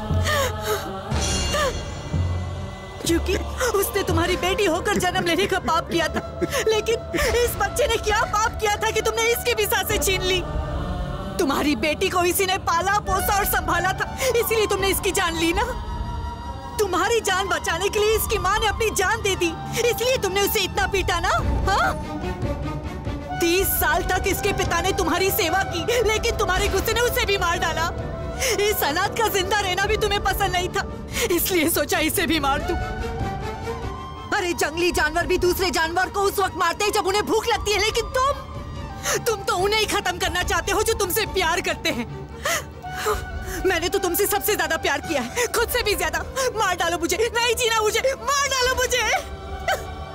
[SPEAKER 9] क्योंकि उसने तुम्हारी बेटी होकर जन्म लेने का पाप किया था, लेकिन इस बच्चे ने क्या पाप किया था कि तुमने इसकी भी सांसें छीन ली? तुम्हारी बेटी को इसी ने पाला पोसा और संभाला था, इसीलिए तुमने इसकी जान ली ना। तुम्हारी जान बचाने के लिए इसकी माँ ने अपनी जान दे दी, इसलिए तुमने उसे इतना पीटा ना। हाँ? 30 साल तक इसके पिता ने तुम्हारी सेवा की, लेकिन तुम्हारे गुस्से ने उसे भी मार डाला। इस अनाथ का जिंदा रहना भी तुम्हें पसंद नहीं था, इसलिए सोचा इसे भी मार दूं। अरे जंगली जानवर भी दूसरे जानवर को उस वक्त मारते हैं जब उन्हें भूख लगती है, लेकिन तुम तो उन्हें ही खत्म करना चाहते हो जो तुमसे प्यार करते हैं। मैंने तो तुमसे सबसे ज्यादा प्यार किया है, खुद से भी ज्यादा। मार डालो मुझे, नहीं जीना मुझे, मार डालो मुझे।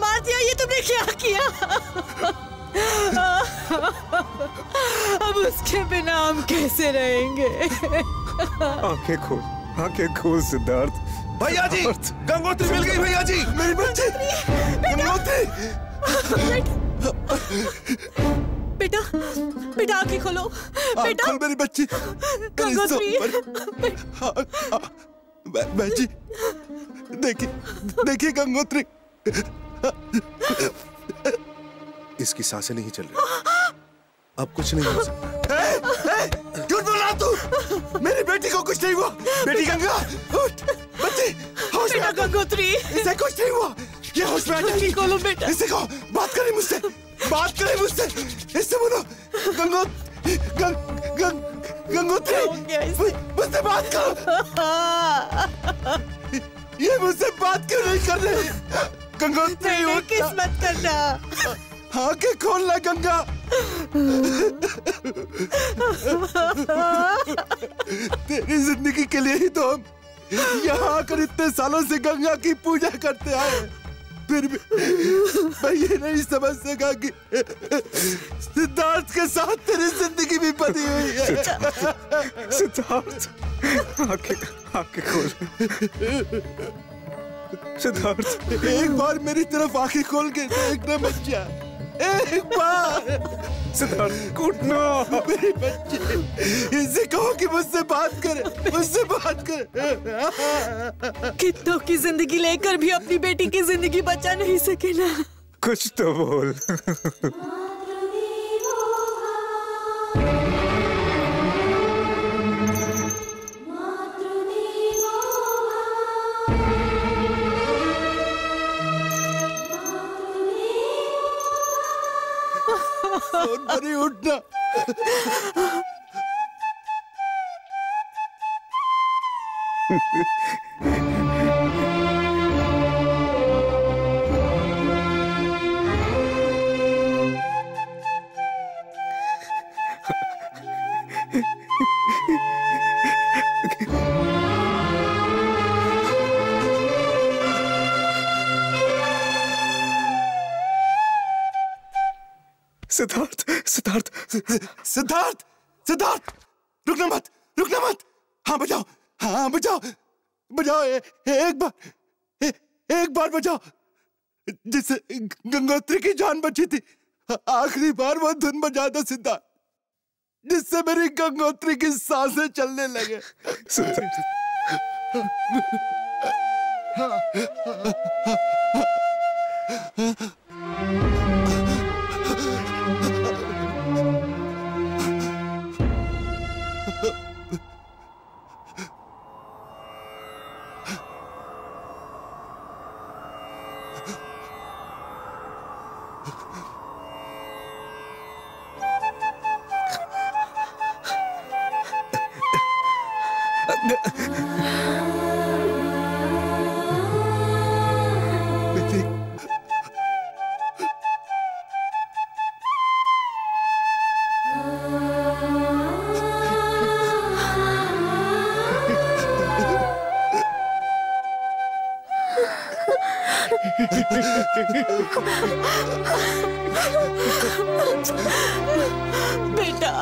[SPEAKER 9] मार दिया, ये तुमने क्या किया? अब उसके बिना हम कैसे रहेंगे?
[SPEAKER 18] आंखें खोल सिद्धार्थ।
[SPEAKER 3] भैया जी, गंगोत्री मिल गई भैया जी, मेरी बच्ची गंगोत्री।
[SPEAKER 9] बेटा बेटा आंखें खोलो बेटा।
[SPEAKER 3] खोल मेरी बच्ची।
[SPEAKER 9] गंगोत्री।
[SPEAKER 3] जी देखिए गंगोत्री।
[SPEAKER 18] इसकी सांसें नहीं चल रही, अब कुछ नहीं हो सकता।
[SPEAKER 3] क्यों बोल रहा तू? मेरी बेटी को कुछ नहीं हुआ। बेटी गंगा उठ, बच्ची होश में।
[SPEAKER 9] गंगोत्री,
[SPEAKER 3] इसे कुछ नहीं हुआ, ये होश में आ जाएगी।
[SPEAKER 9] खोलो बेटा।
[SPEAKER 3] इसे कहो बात करे मुझसे, बात करे मुझसे, इससे बोलो गंगोत्री मुझसे बात करो। ये मुझसे बात क्यों नहीं कर रही? गंगोत्री
[SPEAKER 9] किस मत करना।
[SPEAKER 3] आंखें खोलना गंगा। तेरी जिंदगी के लिए ही तो हम यहाँ आकर इतने सालों से गंगा की पूजा करते आए। फिर भी मैं ये नहीं समझ सका कि सिद्धार्थ के साथ तेरी जिंदगी भी बनी हुई है।
[SPEAKER 18] सिद्धार्थ, आंखें खोल। सिद्धार्थ,
[SPEAKER 3] एक बार मेरी तरफ आंखें खोल के देखना बच्चा, एक बार।
[SPEAKER 18] सिद्धार्थ उठना।
[SPEAKER 3] मेरी बच्ची, इसे कहो कि मुझसे बात करे, मुझसे बात करे।
[SPEAKER 9] कितनों की जिंदगी लेकर भी अपनी बेटी की जिंदगी बचा नहीं सके ना।
[SPEAKER 18] कुछ तो बोल।
[SPEAKER 3] सोनपरी उठना।
[SPEAKER 18] सिद्धार्थ, सिद्धार्थ,
[SPEAKER 3] सिद्धार्थ, सिद्धार्थ, रुकना मत, रुकना मत। हाँ बजाओ, हाँ बजाओ, बजाओ एक बार बजाओ, जिससे गंगोत्री की जान बची थी। आखिरी बार वो धुन बजा दो सिद्धार्थ, जिससे मेरी गंगोत्री की सांसें चलने लगे।
[SPEAKER 9] बेटा,